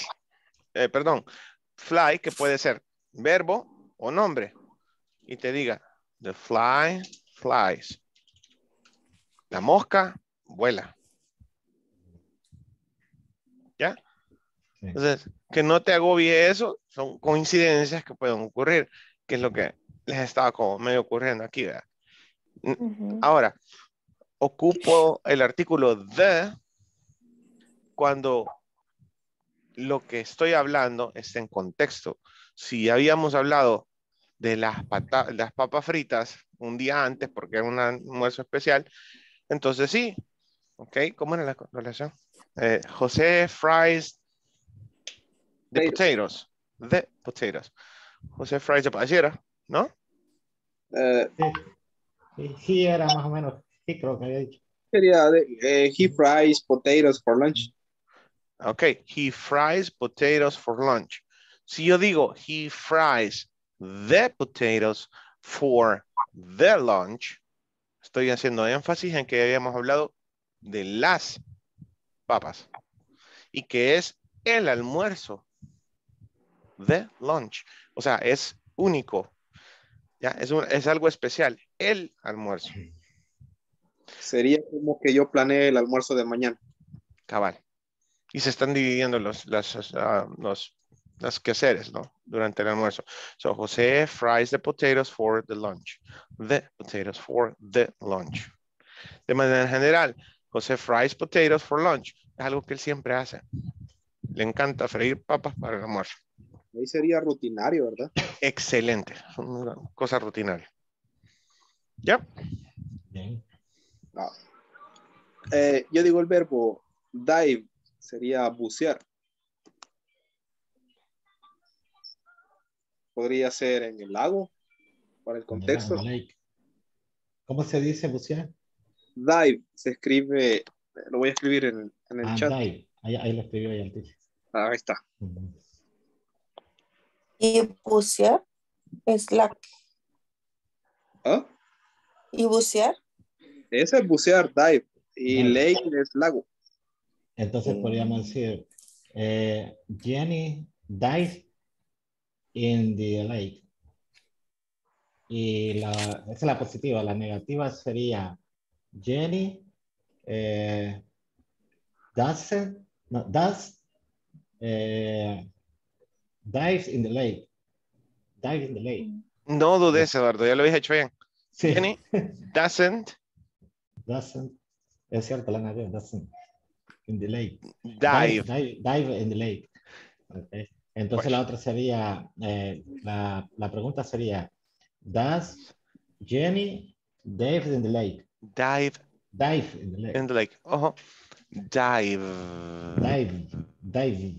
Fly, que puede ser verbo o nombre. Y te diga, the fly flies. La mosca vuela. ¿Ya? Entonces, que no te agobie eso, son coincidencias que pueden ocurrir, que es lo que les estaba como medio ocurriendo aquí, ¿verdad? Ahora, ocupo el artículo the cuando lo que estoy hablando está en contexto. Si habíamos hablado de las papas fritas un día antes porque era un almuerzo especial, entonces sí, ¿ok? ¿Cómo era la relación? José fries the potatoes. The potatoes. José fries the potatoes, ¿no? Sí, era más o menos, sí creo que había dicho. Sería he fries potatoes for lunch. Ok, he fries potatoes for lunch. Si yo digo he fries the potatoes for the lunch, estoy haciendo énfasis en que habíamos hablado de las papas y que es el almuerzo. The lunch. O sea, es único. ¿Ya? Es algo especial. El almuerzo. Sería como que yo planeé el almuerzo de mañana. Cabal. Y se están dividiendo los quehaceres, ¿no? Durante el almuerzo. So, José fries the potatoes for the lunch. The potatoes for the lunch. De manera general, José fries potatoes for lunch. Es algo que él siempre hace. Le encanta freír papas para el almuerzo. Ahí sería rutinario, ¿verdad? Excelente. Una cosa rutinaria. ¿Ya? Bien. No. Yo digo el verbo dive, sería bucear. Podría ser en el lago, para el contexto. ¿Cómo se dice bucear? Dive, se escribe, lo voy a escribir en el chat. Dive. Ahí lo escribió ahí antes. Ahí está. Y bucear es la... ¿Ah? ¿Y bucear? Ese es bucear, dive. Y Dive. lake es lago. Entonces podríamos decir, Jenny dive in the lake. Y esa es la positiva. La negativa sería Jenny does dives in the lake. Dive in the lake. No dudes, Eduardo, ya lo habéis hecho bien. Sí. Jenny doesn't es cierto, la negativa, doesn't in the lake. dive. Dive in the lake. Okay. Entonces la otra sería, la pregunta sería, does Jenny dive in the lake? Dive in the lake. In the lake. Ojo. Dive. Dive.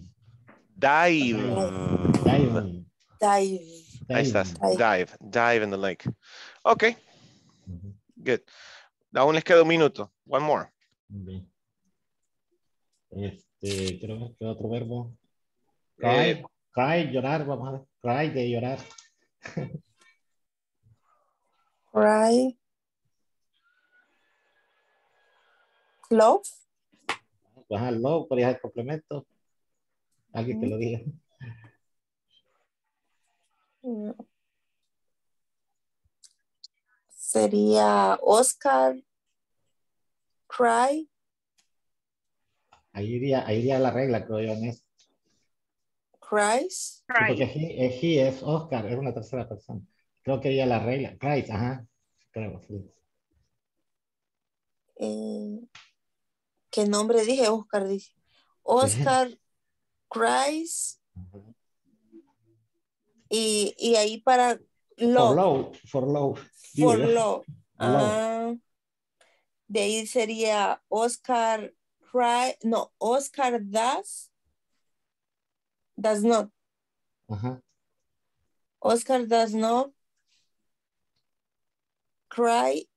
Ahí estás. Dive in the lake. Ok. Good. Aún les queda un minuto. One more. Bien. Creo que otro verbo. Cry, llorar, vamos a ver. Cry de llorar. Cry. Love. Ajá, love, podría ser complemento. Alguien que lo diga. Sería Oscar. Cry. Ahí iría la regla, creo yo, en eso. Cries. Sí, porque he es Oscar, es una tercera persona. Creo que iría la regla. Cries, ajá. Creo, sí. ¿Qué nombre dije? Oscar dije. Oscar Cries. Y ahí para love. For love. For love. De ahí sería Oscar cry. No, Oscar does not. Ajá. Oscar does not cry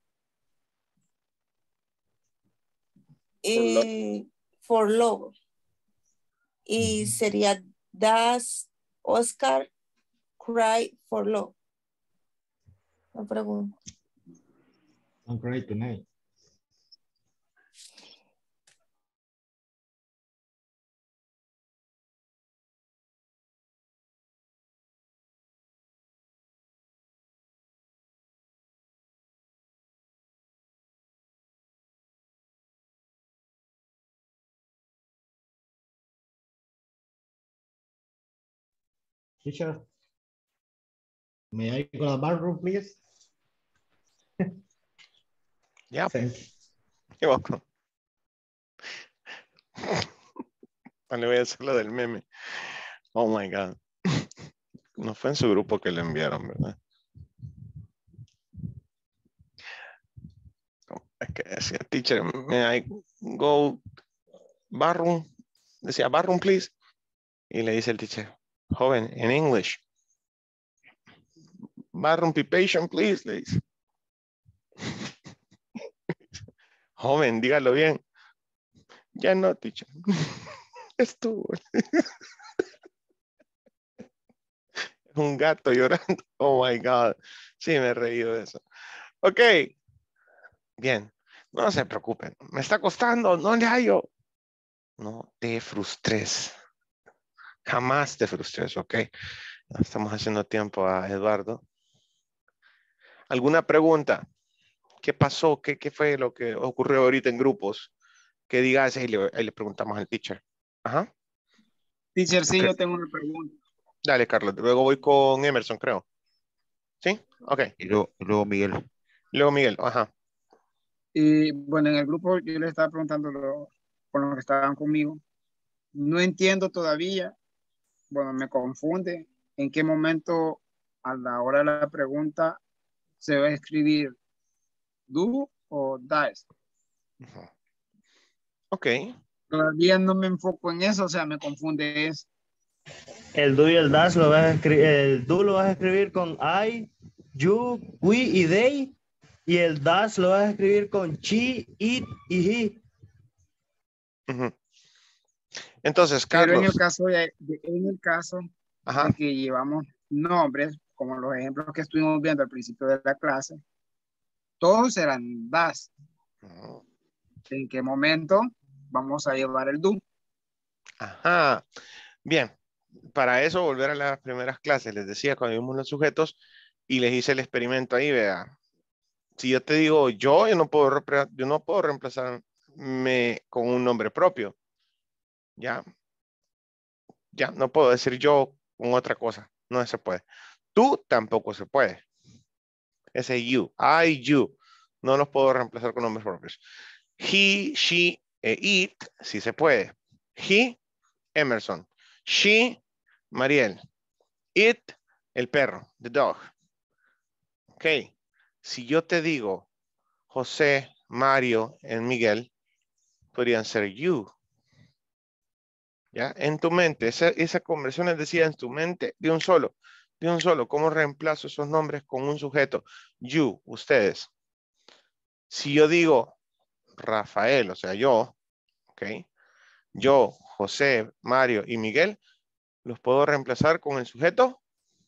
for love. Y sería does Oscar cry for love. La pregunta. Don't cry tonight. Teacher, may I go to the bathroom, please? Yeah. Thank you. You're welcome. Le voy a hacer lo del meme. Oh my God. No fue en su grupo que le enviaron, ¿verdad? Es que decía, teacher, may I go bathroom? Decía, bathroom, please. Y le dice el teacher, joven, en English. Bathroom patient, please, le dice. Joven, dígalo bien. Ya no, teacher. Estuvo. Es un gato llorando. Oh my God. Sí, me he reído de eso. Ok. Bien. No se preocupen. Me está costando. No le hallo. No te frustres. Jamás te frustres, ok. Estamos haciendo tiempo a Eduardo. ¿Alguna pregunta? ¿Qué pasó? ¿Qué fue lo que ocurrió ahorita en grupos? Que digas, ahí le preguntamos al teacher. Ajá. Teacher, sí, Okay. yo tengo una pregunta. Dale, Carlos. Luego voy con Emerson, creo. ¿Sí? Ok. Y luego Miguel. Luego Miguel, ajá. Y bueno, en el grupo yo le estaba preguntando con los que estaban conmigo. No entiendo todavía, bueno, me confunde en qué momento a la hora de la pregunta se va a escribir do o dies. Ok. Todavía no me enfoco en eso, o sea, me confunde eso. El do y el das lo vas a escribir, el do lo vas a escribir con I, you, we y they, y el das lo vas a escribir con she, it y he. Entonces, Carlos. Pero en el caso de que llevamos nombres, como los ejemplos que estuvimos viendo al principio de la clase, todos serán das. ¿En qué momento vamos a llevar el do? Ajá. Bien. Para eso, volver a las primeras clases. Les decía cuando vimos los sujetos y les hice el experimento ahí, vea. Si yo te digo yo no puedo reemplazarme con un nombre propio. Ya. Ya, no puedo decir yo con otra cosa. No se puede. Tú tampoco se puede. Ese you. I, you. No los puedo reemplazar con nombres propios. He, she, it, sí se puede. He, Emerson. She, Mariel. It, el perro, the dog. Ok. Si yo te digo José, Mario, y Miguel, podrían ser you. ¿Ya? En tu mente, esa conversión es decir, en tu mente, de un solo. ¿Cómo reemplazo esos nombres con un sujeto? You, ustedes. Si yo digo Rafael, o sea, yo, ok. Yo, José, Mario y Miguel, los puedo reemplazar con el sujeto.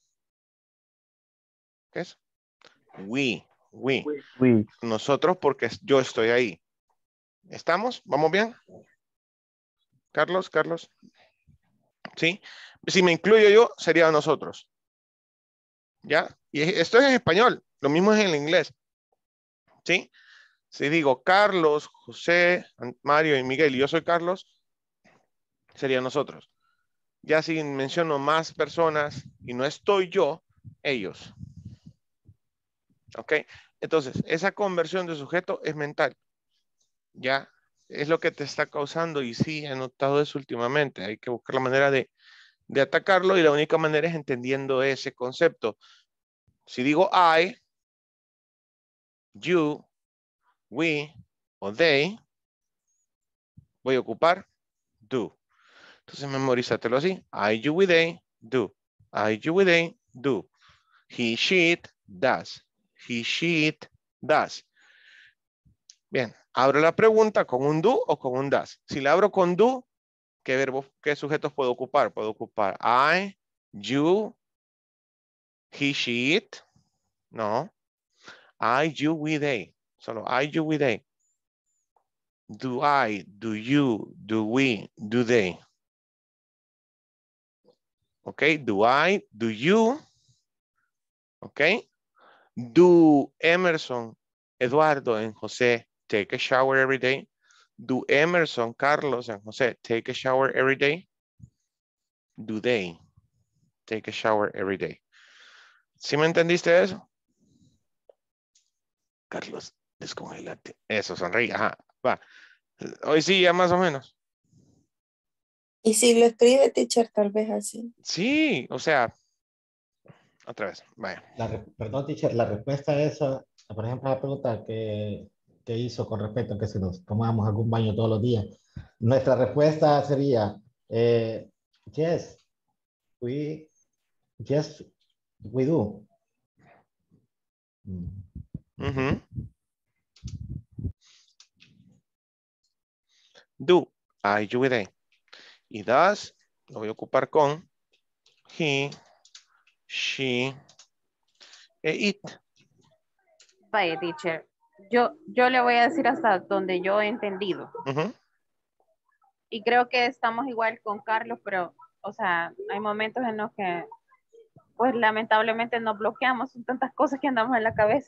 ¿Qué es? We. Nosotros porque yo estoy ahí. ¿Estamos? ¿Vamos bien? Carlos. ¿Sí? Si me incluyo yo, sería nosotros. ¿Ya? Y esto es en español. Lo mismo es en el inglés. ¿Sí? Si digo Carlos, José, Mario y Miguel y yo soy Carlos, sería nosotros. Ya si menciono más personas y no estoy yo, ellos. ¿Ok? Entonces, esa conversión de sujeto es mental. Ya es lo que te está causando y sí, he notado eso últimamente. Hay que buscar la manera de atacarlo y la única manera es entendiendo ese concepto. Si digo I, you, we o they, voy a ocupar do. Entonces memorízatelo así. I, you, we, they, do. I, you, we, they, do. He, she, it, does. He, she, it, does. Bien, abro la pregunta con un do o con un does. Si la abro con do, ¿qué verbos, qué sujetos puedo ocupar? Puedo ocupar I, you, he, she, it. No. I, you, we, they. Solo I, you, we, they. Do I, do you, do we, do they. Okay, do I, do you. Okay. Do Emerson, Eduardo, and Jose take a shower every day? Do Emerson, Carlos, and Jose take a shower every day? Do they take a shower every day? ¿Sí me entendiste eso? Carlos, descongélate. Eso, sonríe. Ajá, va. Hoy sí, ya más o menos. Y si lo escribe, teacher, tal vez así. Sí, o sea, otra vez, vaya. Perdón, teacher, la respuesta a esa, por ejemplo, la pregunta que hizo con respecto a que si nos tomamos algún baño todos los días, nuestra respuesta sería, yes, we do. Do, I, you, they. Y does, lo voy a ocupar con he, she, it. Vaya, teacher. Yo le voy a decir hasta donde yo he entendido. Y creo que estamos igual con Carlos, pero, o sea, hay momentos en los que, pues, lamentablemente nos bloqueamos, son tantas cosas que andamos en la cabeza.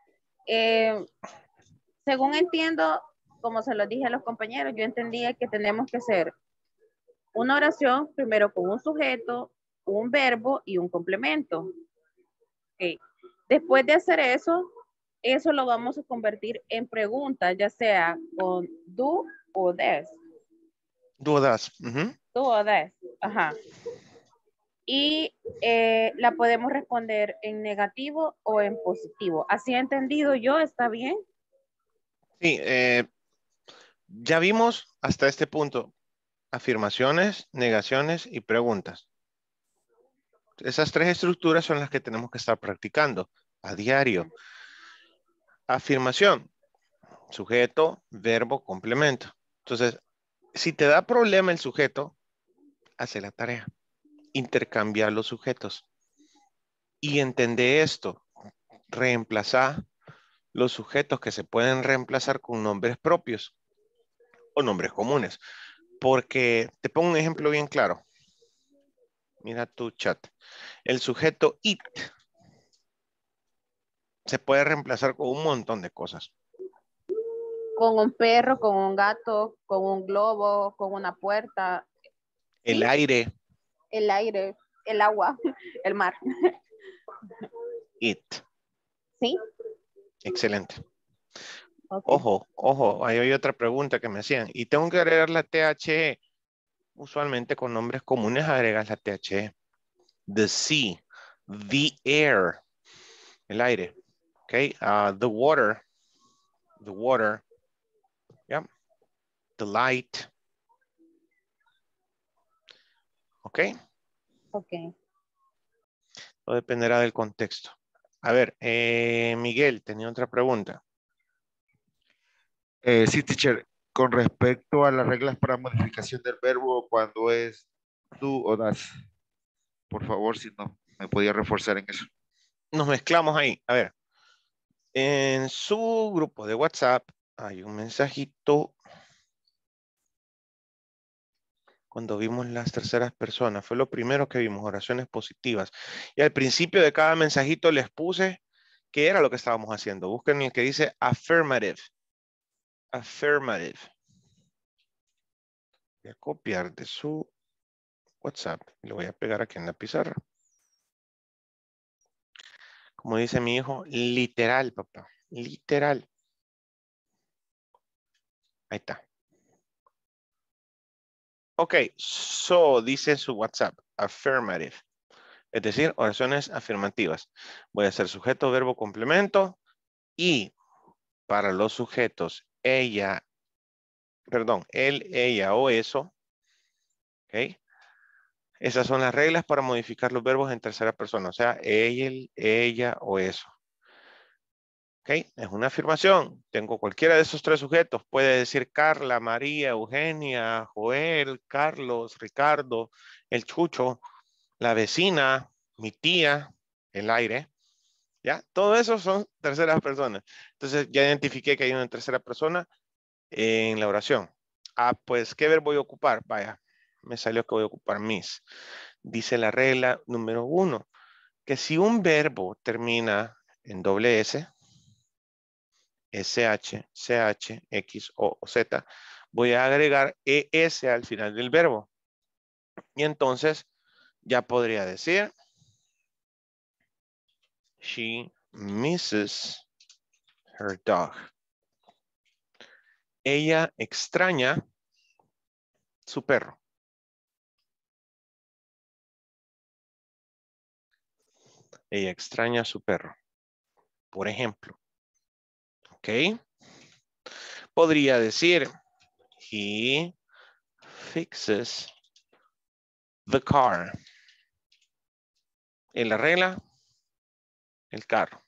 Según entiendo, como se lo dije a los compañeros, yo entendía que tenemos que hacer una oración primero con un sujeto, un verbo y un complemento. Okay. Después de hacer eso lo vamos a convertir en preguntas, ya sea con do o des. Do o das. Do o des. Ajá. Y la podemos responder en negativo o en positivo. ¿Así he entendido yo? ¿Está bien? Sí, ya vimos hasta este punto afirmaciones, negaciones y preguntas. Esas tres estructuras son las que tenemos que estar practicando a diario. Afirmación, sujeto, verbo, complemento. Entonces, si te da problema el sujeto, hace la tarea. Intercambiar los sujetos. Y entender esto. Reemplazar los sujetos que se pueden reemplazar con nombres propios o nombres comunes. Porque te pongo un ejemplo bien claro. Mira tu chat. El sujeto it se puede reemplazar con un montón de cosas. Con un perro, con un gato, con un globo, con una puerta. El ¿Sí? aire. El aire, el agua, el mar. It. ¿Sí? Excelente. Okay. Ojo, ahí hay otra pregunta que me hacían. Y tengo que agregar la THE. Usualmente con nombres comunes agregas la THE. The sea, the air, el aire. Okay, the water, yeah, the light. Okay. Okay. Todo dependerá del contexto. A ver, Miguel, tenía otra pregunta. Sí, teacher, con respecto a las reglas para modificación del verbo cuando es do o das, por favor, si no, me podía reforzar en eso. Nos mezclamos ahí. A ver, en su grupo de WhatsApp hay un mensajito. Cuando vimos las terceras personas, fue lo primero que vimos, oraciones positivas. Y al principio de cada mensajito les puse qué era lo que estábamos haciendo. Busquen el que dice affirmative. Affirmative. Voy a copiar de su WhatsApp y lo voy a pegar aquí en la pizarra. Como dice mi hijo, literal, papá. Literal. Ahí está. Ok, so dice su WhatsApp, affirmative. Es decir, oraciones afirmativas. Voy a hacer sujeto, verbo, complemento. Y para los sujetos, ella, perdón, él, ella o eso. Ok. Esas son las reglas para modificar los verbos en tercera persona. O sea, ella o eso. Ok, es una afirmación. Tengo cualquiera de esos tres sujetos. Puede decir Carla, María, Eugenia, Joel, Carlos, Ricardo, el Chucho, la vecina, mi tía, el aire. ¿Ya? Todo eso son terceras personas. Entonces ya identifiqué que hay una tercera persona en la oración. Ah, pues, ¿qué verbo voy a ocupar? Vaya, me salió que voy a ocupar mis. Dice la regla número 1, que si un verbo termina en doble S, SH, CH, X o Z, voy a agregar ES al final del verbo. Y entonces ya podría decir, she misses her dog. Ella extraña su perro. Ella extraña a su perro. Por ejemplo. ¿Ok? Podría decir, he fixes the car. Él arregla el carro.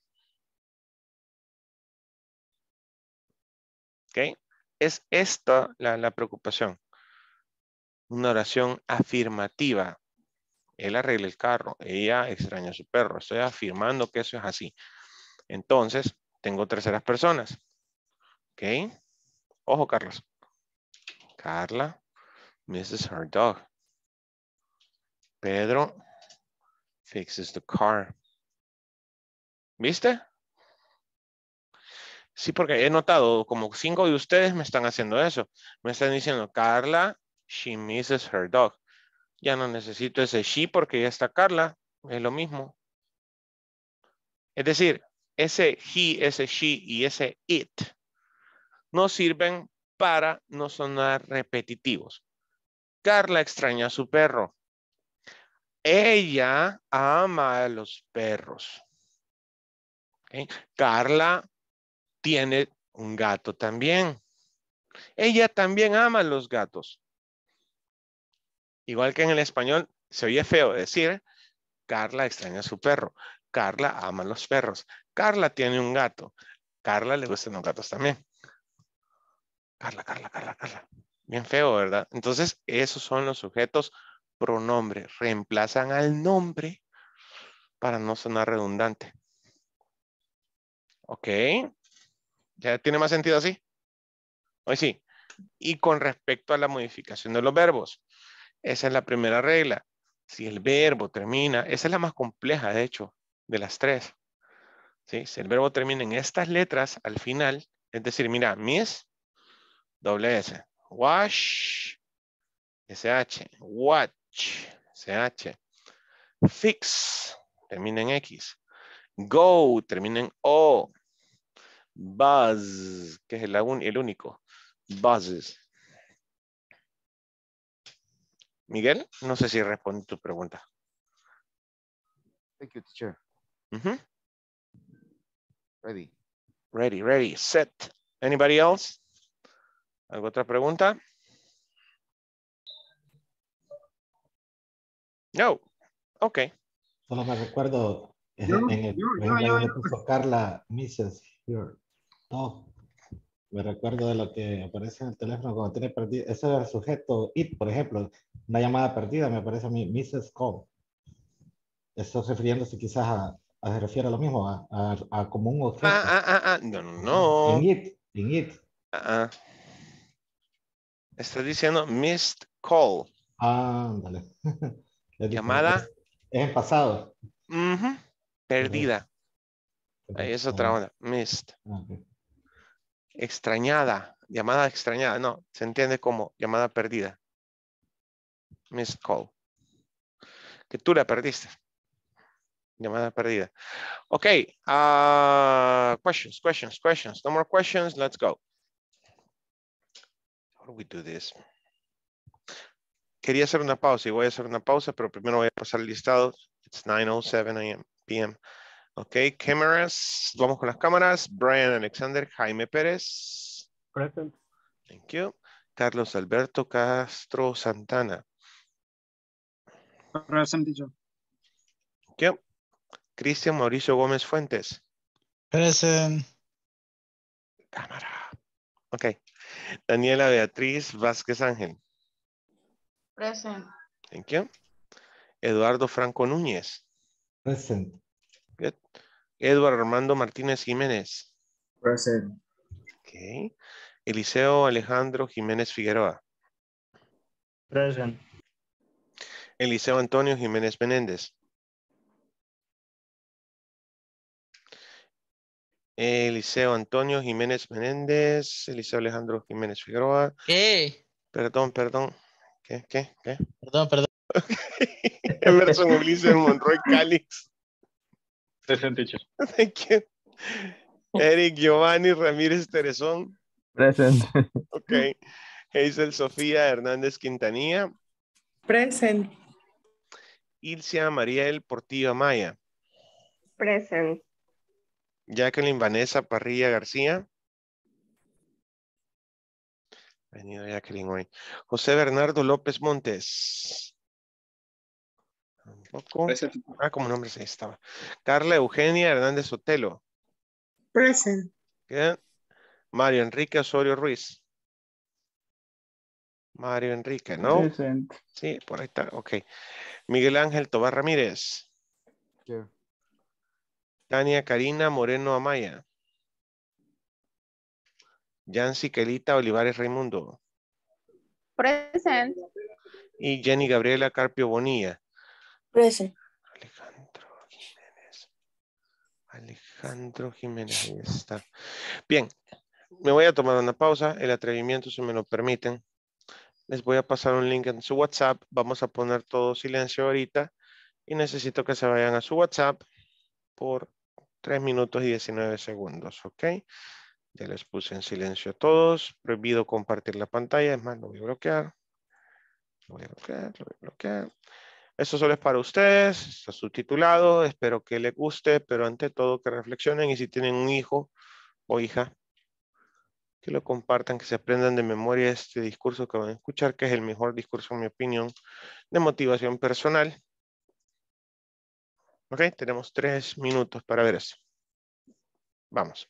¿Ok? Es esta la preocupación. Una oración afirmativa. Él arregla el carro. Ella extraña a su perro. Estoy afirmando que eso es así. Entonces, tengo terceras personas. ¿Ok? Ojo, Carlos. Carla misses her dog. Pedro fixes the car. ¿Viste? Sí, porque he notado como 5 de ustedes me están haciendo eso. Me están diciendo, Carla, she misses her dog. Ya no necesito ese she porque ya está Carla. Es lo mismo. Es decir, ese he, ese she y ese it no sirven para no sonar repetitivos. Carla extraña a su perro. Ella ama a los perros. ¿Okay? Carla tiene un gato también. Ella también ama a los gatos. Igual que en el español, se oye feo decir, Carla extraña a su perro. Carla ama a los perros. Carla tiene un gato. Carla le gustan los gatos también. Carla. Bien feo, ¿verdad? Entonces, esos son los sujetos pronombres. Reemplazan al nombre para no sonar redundante. ¿Ok? ¿Ya tiene más sentido así? Hoy sí. Y con respecto a la modificación de los verbos, esa es la primera regla. Si el verbo termina, esa es la más compleja, de hecho, de las tres. ¿Sí? Si el verbo termina en estas letras al final, es decir, mira, miss, doble S, wash, SH, watch, SH, fix, termina en X, go, termina en O, buzz, que es el único, buzzes. Miguel, no sé si responde tu pregunta. Thank you, teacher. Ujú. Ready. Ready, set. Anybody else? ¿Alguna otra pregunta? No. Ok. Solo me recuerdo, Yo, en el, yo, por yo, ejemplo, ahí yo, me yo. puso Carla, Mrs. Here. No, me recuerdo de lo que aparece en el teléfono cuando tiene perdido. Ese es el sujeto it, por ejemplo. Una llamada perdida me parece a mí, Mrs. Call. Esto refiriéndose quizás se refiere a lo mismo, a como un objeto. No. In it. Estás diciendo missed call. Ándale. Es diferente. Llamada. Es en pasado. Ujú. Perdida. Correcto. Ahí es otra onda. Missed. Ok. Extrañada. Llamada extrañada. No, se entiende como llamada perdida. Missed call. Que tú la perdiste. Llamada perdida. Ok. Questions. No more questions. Let's go. How do we do this? Quería hacer una pausa y voy a hacer una pausa, pero primero voy a pasar el listado. It's 9:07 p.m. Ok, cámaras. Vamos con las cámaras. Brian Alexander, Jaime Pérez. Present. Thank you. Carlos Alberto Castro Santana. Present, teacher. Thank you. Cristian Mauricio Gómez Fuentes. Present. Cámara. Ok. Daniela Beatriz Vázquez Ángel. Present. Thank you. Eduardo Franco Núñez. Present. Good. Eduardo Armando Martínez Jiménez. Present. Ok. Eliseo Alejandro Jiménez Figueroa. Present. Eliseo Antonio Jiménez Menéndez. Eliseo Antonio Jiménez Menéndez. Eliseo Alejandro Jiménez Figueroa. ¿Qué? Perdón. ¿Qué? Perdón. Emerson Ulises Monroy Calix. Present, teacher. Thank you. Eric Giovanni Ramírez Terezón. Present. Ok. Hazel Sofía Hernández Quintanilla. Present. Ilcia Mariel Portillo Amaya. Present. Jacqueline Vanessa Parrilla García. Venido Jacqueline hoy. José Bernardo López Montes. Tampoco. Present. Como nombre sí estaba. Carla Eugenia Hernández Sotelo. Present. Bien. Mario Enrique Osorio Ruiz. Mario Enrique, ¿no? Present. Sí, por ahí está. Ok. Miguel Ángel Tobar Ramírez. Here. Tania Karina Moreno Amaya. Yancy Kelita Olivares Raimundo. Present. Y Jenny Gabriela Carpio Bonilla. Present. Alejandro Jiménez, ahí está. Bien, me voy a tomar una pausa, el atrevimiento si me lo permiten. Les voy a pasar un link en su WhatsApp. Vamos a poner todo silencio ahorita y necesito que se vayan a su WhatsApp por 3 minutos y 19 segundos, ¿ok? Ya les puse en silencio a todos. Prohibido compartir la pantalla, es más, lo voy a bloquear. Lo voy a bloquear. Esto solo es para ustedes, está subtitulado, espero que les guste, pero ante todo que reflexionen y si tienen un hijo o hija, que lo compartan, que se aprendan de memoria este discurso que van a escuchar, que es el mejor discurso, en mi opinión, de motivación personal. Ok, tenemos 3 minutos para ver eso. Vamos.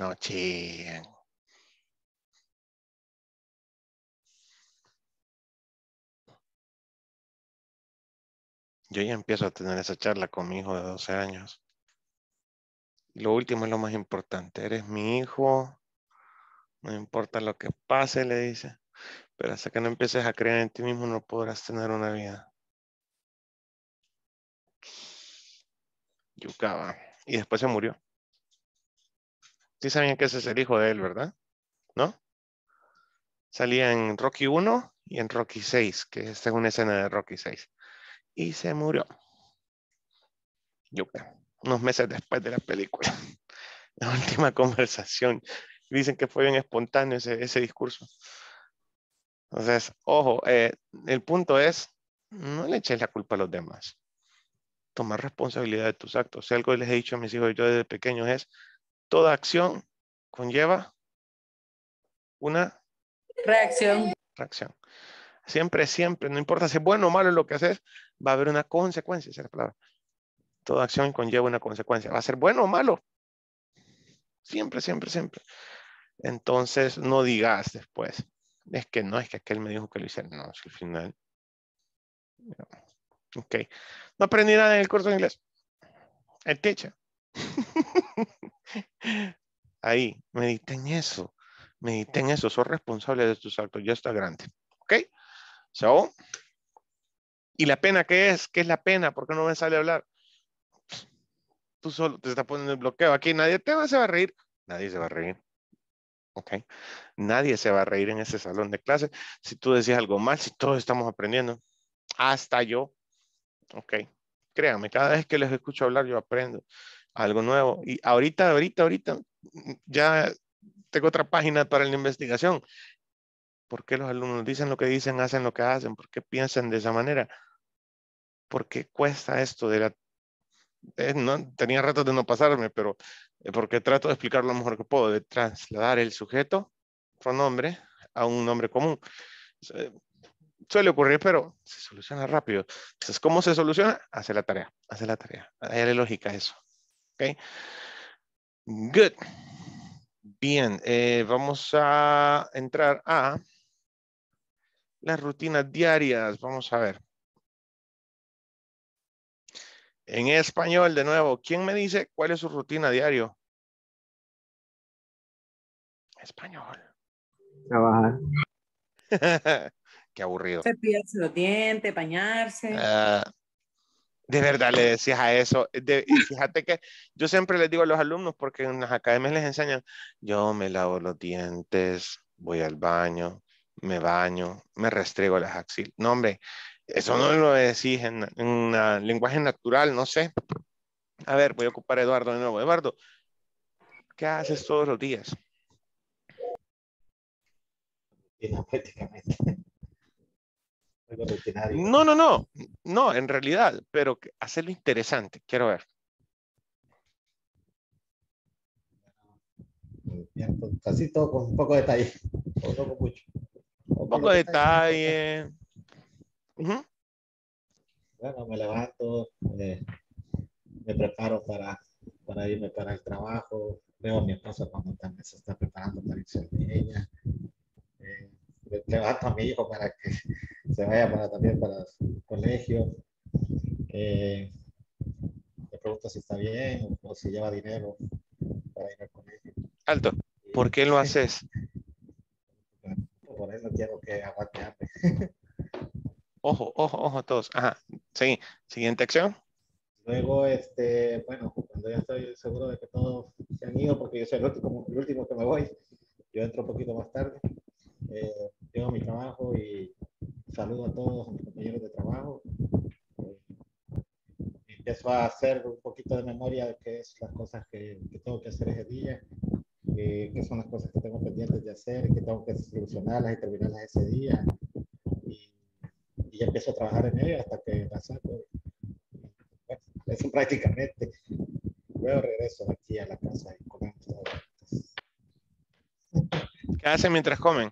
No, ching. Yo ya empiezo a tener esa charla con mi hijo de 12 años. Y lo último es lo más importante. Eres mi hijo. No importa lo que pase, le dice. Pero hasta que no empieces a creer en ti mismo, no podrás tener una vida. Yucaba. Y después se murió. Sí sabían que ese es el hijo de él, ¿verdad? ¿No? Salía en Rocky 1 y en Rocky 6, que esta es una escena de Rocky 6. Y se murió. Yuca. Unos meses después de la película. La última conversación. Dicen que fue bien espontáneo ese discurso. Entonces, ojo, el punto es, no le eches la culpa a los demás. Tomar responsabilidad de tus actos. Si algo les he dicho a mis hijos yo desde pequeños es, toda acción conlleva una reacción. Siempre, siempre, no importa si es bueno o malo lo que haces, va a haber una consecuencia, esa es la palabra. Toda acción conlleva una consecuencia. ¿Va a ser bueno o malo? Siempre, siempre, siempre. Entonces, no digas después. Es que aquel me dijo que lo hiciera. No, es que al final. Ok. No aprendí nada en el curso de inglés. El teacher. Ahí, medita en eso. Medita en eso. Sos responsable de tus actos. Ya está grande. Ok. So. ¿Y la pena qué es? ¿Qué es la pena? ¿Por qué no me sale a hablar? Tú solo te estás poniendo el bloqueo. Aquí nadie se va a reír. Nadie se va a reír. Ok. Nadie se va a reír en ese salón de clase. Si tú decías algo mal, si todos estamos aprendiendo. Hasta yo. Ok. Créanme, cada vez que les escucho hablar, yo aprendo algo nuevo. Y ahorita, ya tengo otra página para la investigación. ¿Por qué los alumnos dicen lo que dicen, hacen lo que hacen? ¿Por qué piensan de esa manera? ¿Por qué cuesta esto de la... no, tenía rato de no pasarme, pero porque trato de explicar lo mejor que puedo, de trasladar el sujeto, pronombre, a un nombre común. Suele ocurrir, pero se soluciona rápido. Entonces, ¿cómo se soluciona? Hace la tarea, hace la tarea. Hay lógica a eso. ¿Ok? Good. Bien, vamos a entrar a las rutinas diarias. Vamos a ver. En español, de nuevo, ¿quién me dice cuál es su rutina diario? Español. Trabajar. Qué aburrido. Cepillarse los dientes, bañarse. De verdad le decías a eso. Y fíjate que yo siempre les digo a los alumnos, porque en las academias les enseñan, yo me lavo los dientes, voy al baño, me restrego las axilas. No, hombre, eso no lo decís en lenguaje natural, no sé. A ver, voy a ocupar a Eduardo de nuevo. Eduardo, ¿qué haces todos los días? Prácticamente. Algo rutinario. No, en realidad, pero hacerlo interesante, quiero ver. Casi todo con un poco de detalle. No con mucho. Un poco de detalle. Bueno, me levanto, me preparo para irme para el trabajo. Veo a mi esposa cuando también se está preparando para irse de ella. Levanto a mi hijo para que se vaya también para el colegio. Le pregunto si está bien o si lleva dinero para ir al colegio. Alto, ¿por qué lo haces? Por eso quiero que aguante hambre. Ojo todos. Ajá, sí. Siguiente acción. Luego, bueno, cuando ya estoy seguro de que todos se han ido, porque yo soy el último que me voy, yo entro un poquito más tarde, llego a mi trabajo y saludo a todos mis compañeros de trabajo. Empiezo a hacer un poquito de memoria de qué es las cosas que tengo que hacer ese día, qué son las cosas que tengo pendientes de hacer, que tengo que solucionarlas y terminarlas ese día. Y ya empiezo a trabajar en ello hasta que la saco. Bueno, eso prácticamente. Luego regreso aquí a la casa y comemos todo. ¿Qué hacen mientras comen?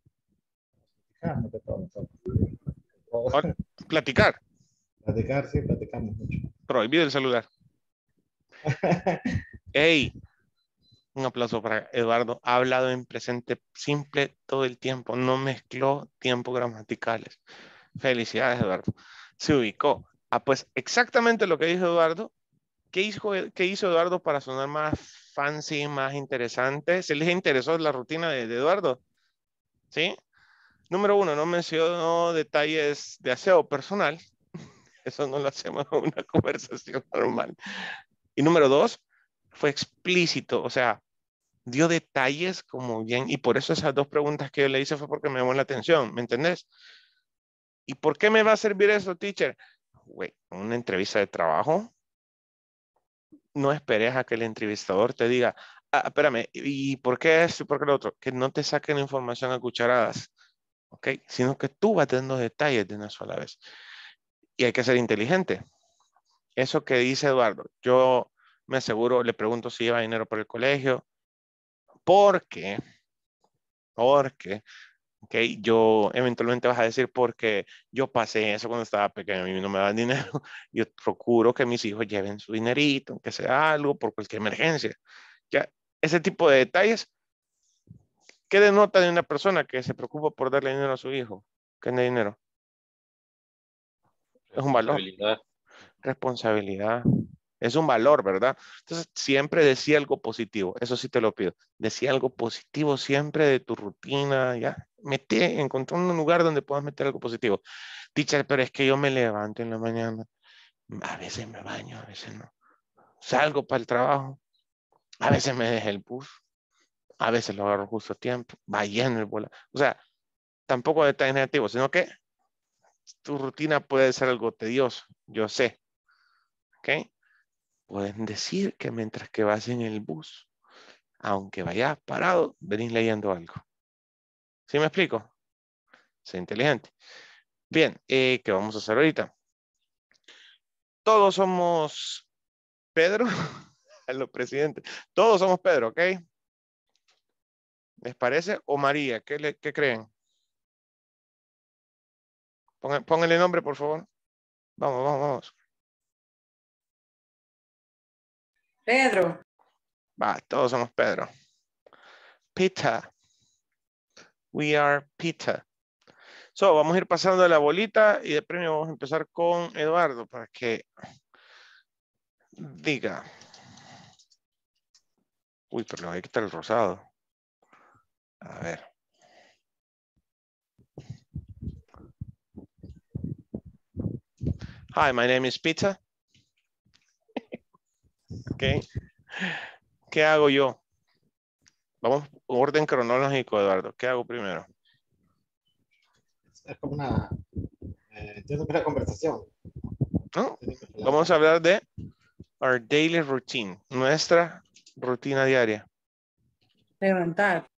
Platicar. Platicar, sí, platicamos mucho. Prohibido el celular. Ey, Un aplauso para Eduardo. Ha hablado en presente simple todo el tiempo. No mezcló tiempos gramaticales. Felicidades, Eduardo. Se ubicó. Ah, pues exactamente lo que dijo Eduardo. ¿Qué hizo Eduardo para sonar más fancy, más interesante? ¿Se les interesó la rutina de Eduardo? ¿Sí? Número 1, no mencionó detalles de aseo personal. Eso no lo hacemos en una conversación normal. Y número 2, fue explícito. O sea, dio detalles como bien. Y por eso esas 2 preguntas que yo le hice fue porque me llamó la atención. ¿Me entendés? ¿Y por qué me va a servir eso, teacher? Güey, una entrevista de trabajo. No esperes a que el entrevistador te diga, espérame, ¿y por qué esto y por qué lo otro? Que no te saquen la información a cucharadas, ¿ok? Sino que tú vas dando detalles de una sola vez. Y hay que ser inteligente. Eso que dice Eduardo, yo me aseguro, le pregunto si lleva dinero para el colegio, porque, ok, yo eventualmente vas a decir porque yo pasé eso cuando estaba pequeño y no me dan dinero. Yo procuro que mis hijos lleven su dinerito, aunque sea algo por cualquier emergencia. Ya, ese tipo de detalles, ¿qué denota de una persona que se preocupa por darle dinero a su hijo? ¿Qué es dinero? Es un valor. Responsabilidad. Es un valor, ¿verdad? Entonces, siempre decía algo positivo. Eso sí te lo pido. Decía algo positivo siempre de tu rutina, ya. Encontré un lugar donde puedas meter algo positivo. Teacher, pero es que yo me levanto en la mañana. A veces me baño, a veces no. Salgo para el trabajo. A veces me deja el bus. A veces lo agarro justo a tiempo. Va lleno el bola. O sea, tampoco detalles negativos, sino que tu rutina puede ser algo tedioso. Yo sé. ¿Ok? Pueden decir que mientras que vas en el bus, aunque vayas parado, venís leyendo algo. ¿Sí me explico? Sé inteligente. Bien, ¿qué vamos a hacer ahorita? Todos somos Pedro, a lo presidente. Todos somos Pedro, ¿ok? ¿Les parece? O María, ¿qué creen? Pónganle nombre, por favor. Vamos. Pedro. Va, todos somos Pedro. Peter. We are Peter. So, vamos a ir pasando la bolita y de premio vamos a empezar con Eduardo para que diga. Uy, pero le voy a quitar el rosado. A ver. Hi, my name is Peter. Ok. ¿Qué hago yo? Vamos, orden cronológico, Eduardo. ¿Qué hago primero? Es como una, entiendo que es una conversación. ¿No? Vamos a hablar de our daily routine, nuestra rutina diaria. Levantar.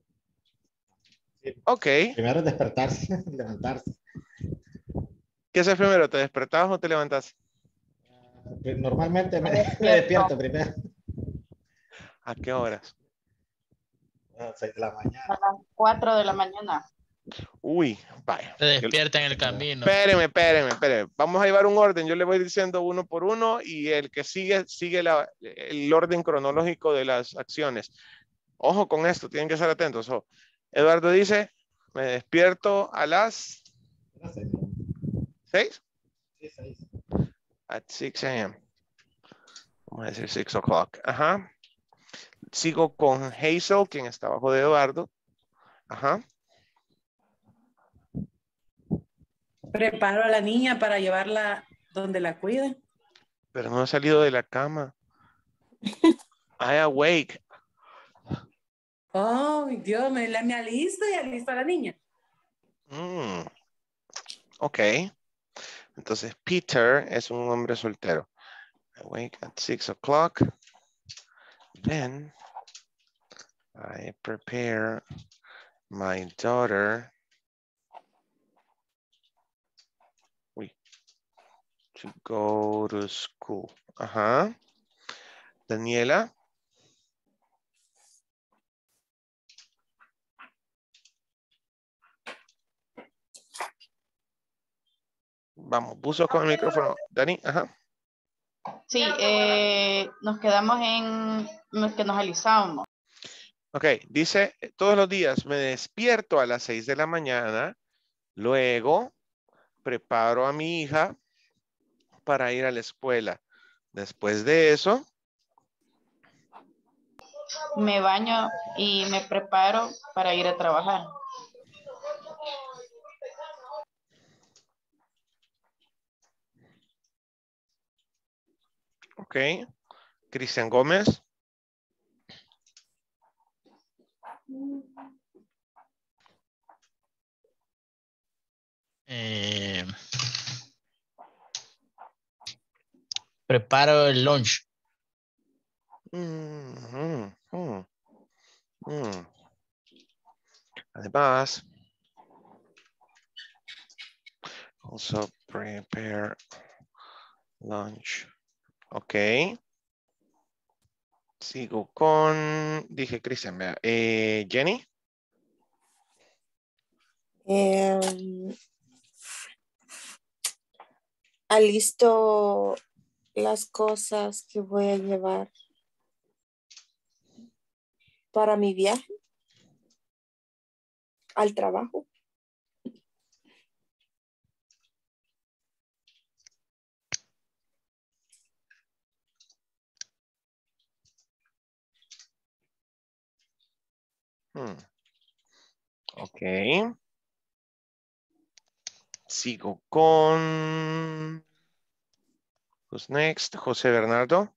Ok. Primero despertarse, levantarse. ¿Qué haces primero? ¿Te despertabas o te levantas? Normalmente me despierto primero. ¿A qué horas? A las 6 de la mañana. A las 4 de la mañana. Uy, vaya. Se despierta en el camino. Espéreme. Vamos a llevar un orden. Yo le voy diciendo uno por uno y el que sigue el orden cronológico de las acciones. Ojo con esto, tienen que estar atentos. Ojo. Eduardo dice, me despierto a las 6. Sí, 6. At 6 a.m. Vamos a decir 6 o'clock. Ajá. Sigo con Hazel, quien está abajo de Eduardo. Ajá. Preparo a la niña para llevarla donde la cuiden. Pero no he salido de la cama. I awake. Oh, Dios, me alisto y alisto a la niña. Ok. Entonces, Peter es un hombre soltero. I wake at 6 o'clock. Then, I prepare my daughter to go to school. Ajá. Daniela. Vamos, puso con el micrófono. Dani, ajá. Sí, nos quedamos en que nos alisábamos. Ok, dice, todos los días me despierto a las 6 de la mañana, luego preparo a mi hija para ir a la escuela. Después de eso, Me baño y me preparo para ir a trabajar. ok, Cristian Gómez, Preparo el lunch. Además, also prepare lunch. Ok. Sigo con, dije Cristian, vea. Jenny. Alisto las cosas que voy a llevar para mi viaje al trabajo. Ok. Sigo con... Who's next? José Bernardo.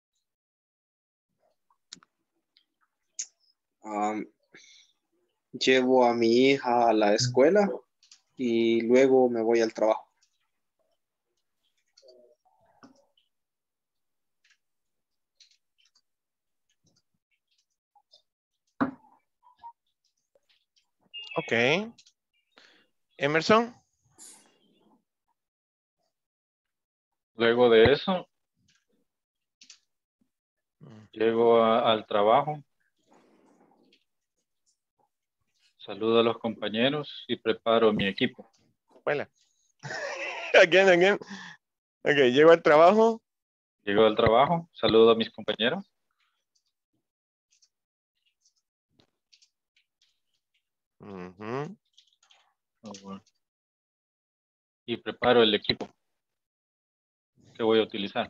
Llevo a mi hija a la escuela y luego me voy al trabajo. Ok. Emerson. Luego de eso, llego al trabajo, saludo a los compañeros y preparo mi equipo. Bueno. Again. Ok, llego al trabajo. Llego al trabajo, saludo a mis compañeros. Y preparo el equipo que voy a utilizar.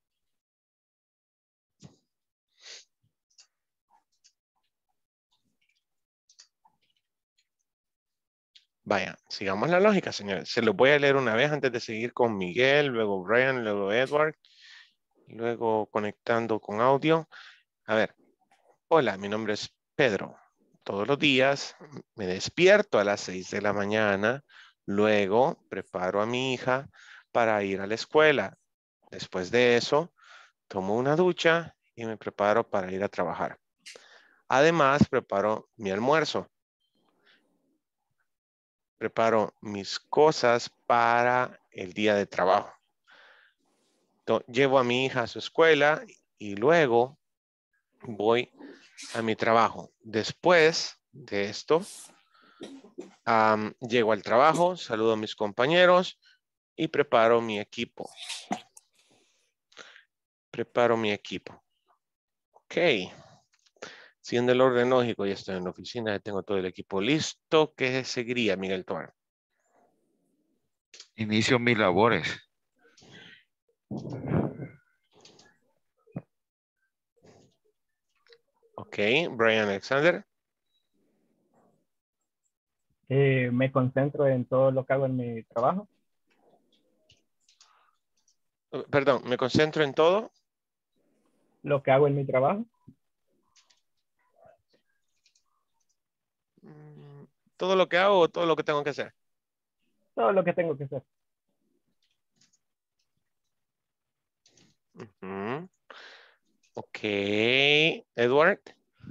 Vaya, sigamos la lógica, señores. Se los voy a leer una vez antes de seguir con Miguel, luego Brian, luego Edward, luego conectando con audio. A ver, hola, mi nombre es Pedro. Todos los días me despierto a las 6 de la mañana, luego preparo a mi hija para ir a la escuela. Después de eso, tomo una ducha y me preparo para ir a trabajar. Además, preparo mi almuerzo. Preparo mis cosas para el día de trabajo. Llevo a mi hija a su escuela y luego voy a mi trabajo. Después de esto, llego al trabajo, saludo a mis compañeros y preparo mi equipo. Preparo mi equipo. Ok. Siguiendo el orden lógico, ya estoy en la oficina, ya tengo todo el equipo listo. ¿Qué seguiría, Miguel Tovar? Inicio mis labores. Ok, Brian Alexander. Me concentro en todo lo que hago en mi trabajo. Perdón, me concentro en todo. Lo que hago en mi trabajo. ¿Todo lo que hago o todo lo que tengo que hacer? Todo lo que tengo que hacer. Ok, Edward.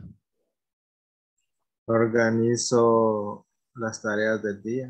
Organizo las tareas del día.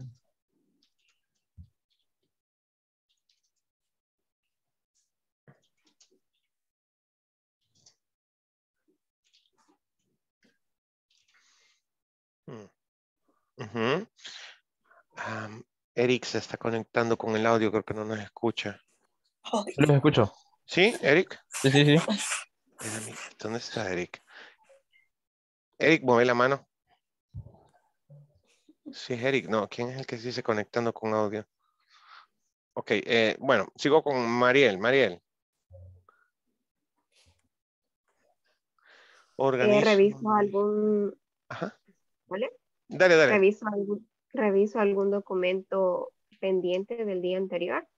Eric se está conectando con el audio, creo que no nos escucha. Los escucho. ¿Sí, Eric? Sí. ¿Dónde está Eric? Eric, mueve la mano. Sí, Eric, no. ¿Quién es el que dice conectando con audio? Ok, bueno, sigo con Mariel. Mariel. Reviso algún, Ajá. ¿vale? Dale. Reviso algún documento pendiente del día anterior.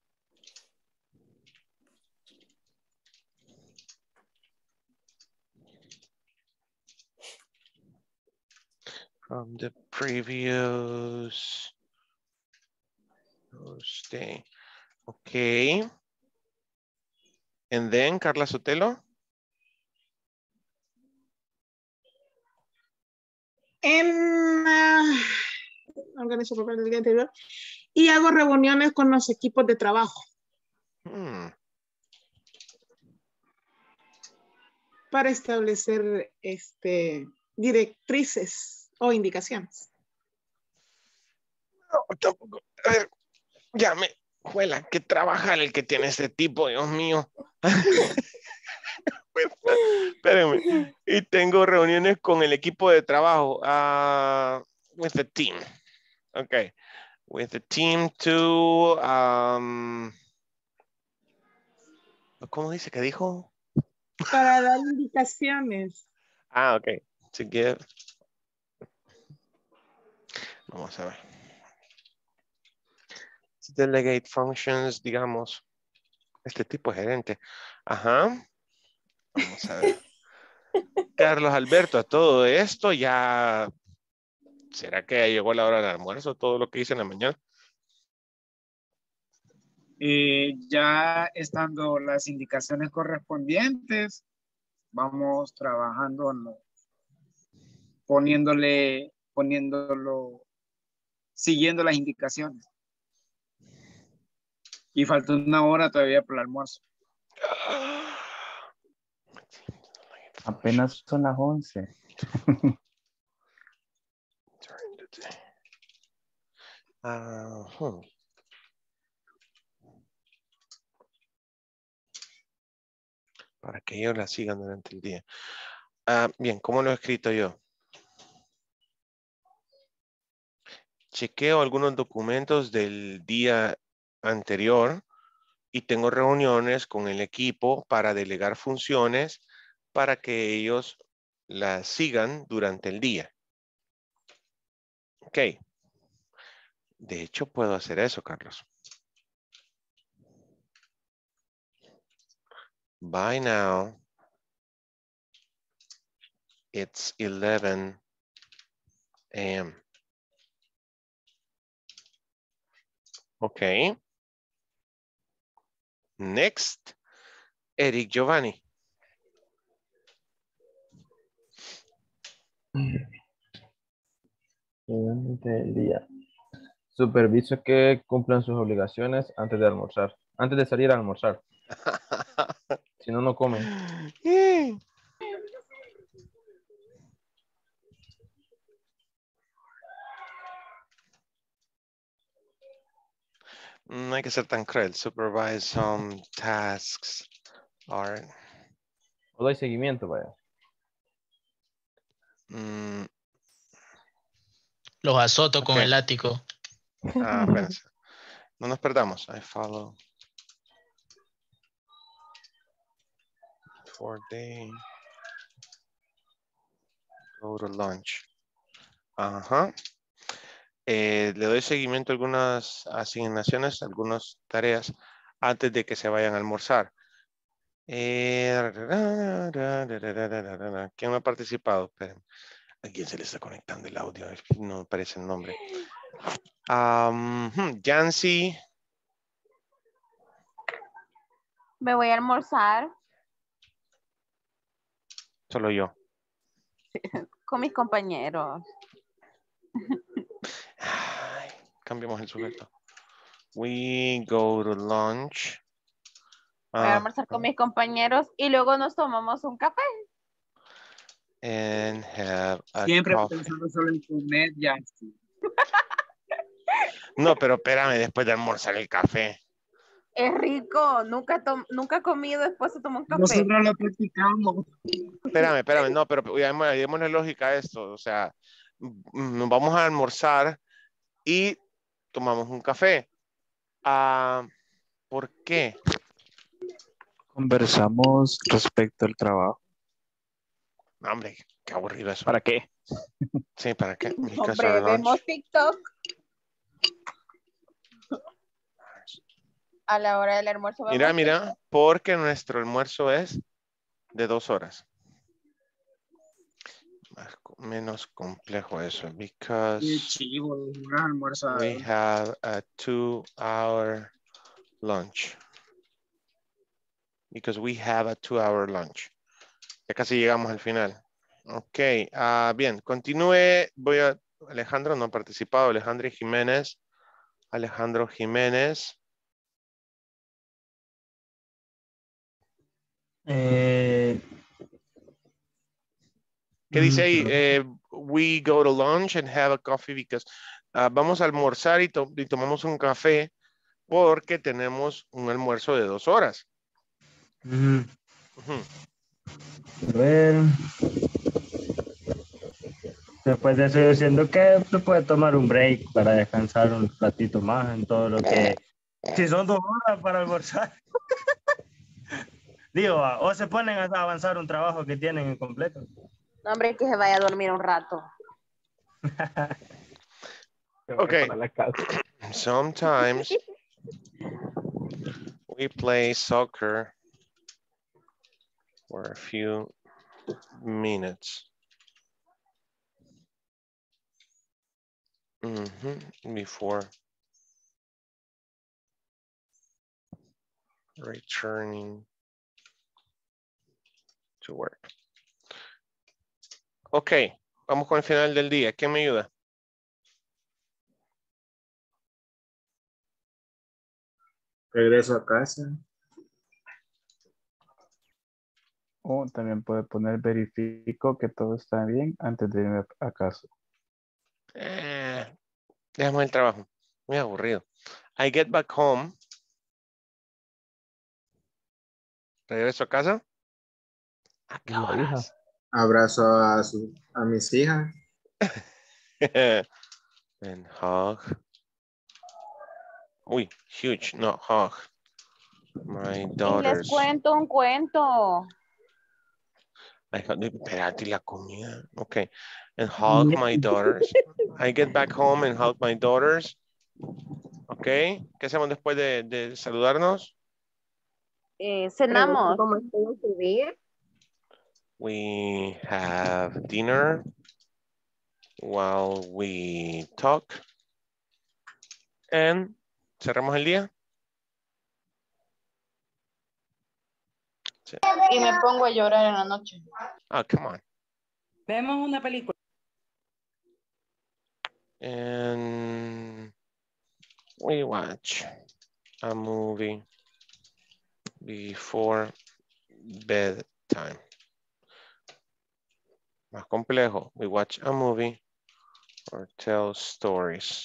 From the previous Thursday. Okay. And then, Carla Sotelo. Organizo papel del día anterior y hago reuniones con los equipos de trabajo. Para establecer directrices o indicaciones. No, tampoco. A ver, ya me juela, qué trabaja el que tiene este tipo, Dios mío. Espérenme. Y tengo reuniones con el equipo de trabajo. With the team. Okay. With the team to ¿cómo dice que dijo? Para dar indicaciones. Ok. To give. Vamos a ver. To delegate functions, digamos. Este tipo de gerente. Ajá. Vamos a ver. Carlos Alberto, a todo esto ya. ¿Será que ya llegó la hora del almuerzo? Todo lo que hice en la mañana. Ya estando las indicaciones correspondientes, vamos trabajando, poniéndolo, siguiendo las indicaciones. Y falta una hora todavía para el almuerzo. Apenas son las 11. Para que ellos la sigan durante el día. Bien, ¿cómo lo he escrito yo? Chequeo algunos documentos del día anterior y tengo reuniones con el equipo para delegar funciones para que ellos las sigan durante el día. Ok. De hecho, puedo hacer eso, Carlos. By now, it's 11 a.m. Okay. Next, Eric Giovanni. Del día. Superviso que cumplan sus obligaciones antes de almorzar. Antes de salir a almorzar. Si no, no comen. No hay que ser tan cruel. Supervise some tasks. Or... O doy seguimiento, vaya. Los azoto con el látigo. Espérense. No nos perdamos. I follow. For day. Go to lunch. Ajá. Le doy seguimiento a algunas asignaciones, algunas tareas antes de que se vayan a almorzar. ¿Quién no ha participado? Esperen. ¿A quién se le está conectando el audio? No me aparece el nombre. Yancy. Me voy a almorzar Solo yo. con mis compañeros. Cambiamos el sujeto. We go to lunch. Voy a almorzar con mis compañeros y luego nos tomamos un café. And have a Siempre coffee. pensando solo en comer, ya. No, pero espérame después de almorzar el café. Es rico. Nunca he comido, después se toma un café. Nosotros lo practicamos. Espérame, no, pero démosle lógica a esto. O sea, nos vamos a almorzar y tomamos un café. ¿Por qué? Conversamos respecto al trabajo. No, hombre, qué aburrido eso. ¿Para qué? Sí, ¿para qué? Hombre, vemos TikTok. A la hora del almuerzo. Mira, porque nuestro almuerzo es de 2 horas. Menos complejo eso. Because we have a 2-hour lunch. Because we have a 2-hour lunch. Ya casi llegamos al final. Ok, bien, continúe. Alejandro no ha participado. Alejandro Jiménez. ¿Qué dice ahí? We go to lunch and have a coffee because vamos a almorzar y tomamos un café porque tenemos un almuerzo de 2 horas. A ver. Después de eso, yo siento que se puede tomar un break para descansar un ratito más en todo lo que... Si son 2 horas para almorzar. Digo, o se ponen a avanzar un trabajo que tienen en completo. No, hombre, que se vaya a dormir un rato. Okay. Sometimes we play soccer for a few minutes. Before returning to work. Ok, vamos con el final del día. ¿Quién me ayuda? Regreso a casa. O también puede poner verifico que todo está bien antes de irme a casa. Dejamos el trabajo. Muy aburrido. I get back home. Regreso a casa. ¿A qué horas? Abrazo a mis hijas. And hug. Uy, huge, no hug. My Y daughters. les cuento un cuento. Espérate, la comida. Okay. And hug my daughters. I get back home and hug my daughters. Okay. ¿Qué hacemos después de saludarnos? Cenamos. ¿Cómo estuvo su día? We have dinner while we talk. And cerramos el día. Sí. Y me pongo a llorar en la noche. Oh, come on. Vemos una película. And we watch a movie before bedtime. Más complejo. We watch a movie or tell stories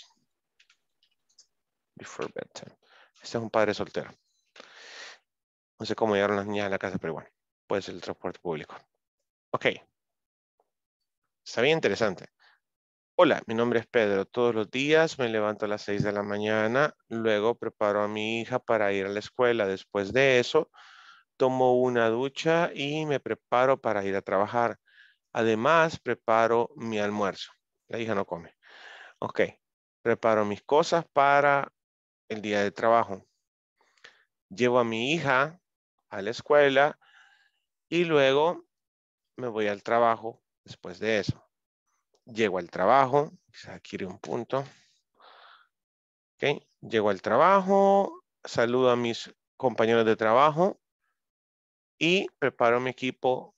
before bedtime. Este es un padre soltero. No sé cómo llegaron las niñas a la casa, pero bueno, puede ser el transporte público. Ok. Está bien interesante. Hola, mi nombre es Pedro. Todos los días me levanto a las 6 de la mañana. Luego preparo a mi hija para ir a la escuela. Después de eso, tomo una ducha y me preparo para ir a trabajar. Además, preparo mi almuerzo. La hija no come. Ok. Preparo mis cosas para el día de trabajo. Llevo a mi hija a la escuela y luego me voy al trabajo después de eso. Llego al trabajo, aquí un punto. Ok, llego al trabajo, saludo a mis compañeros de trabajo y preparo mi equipo.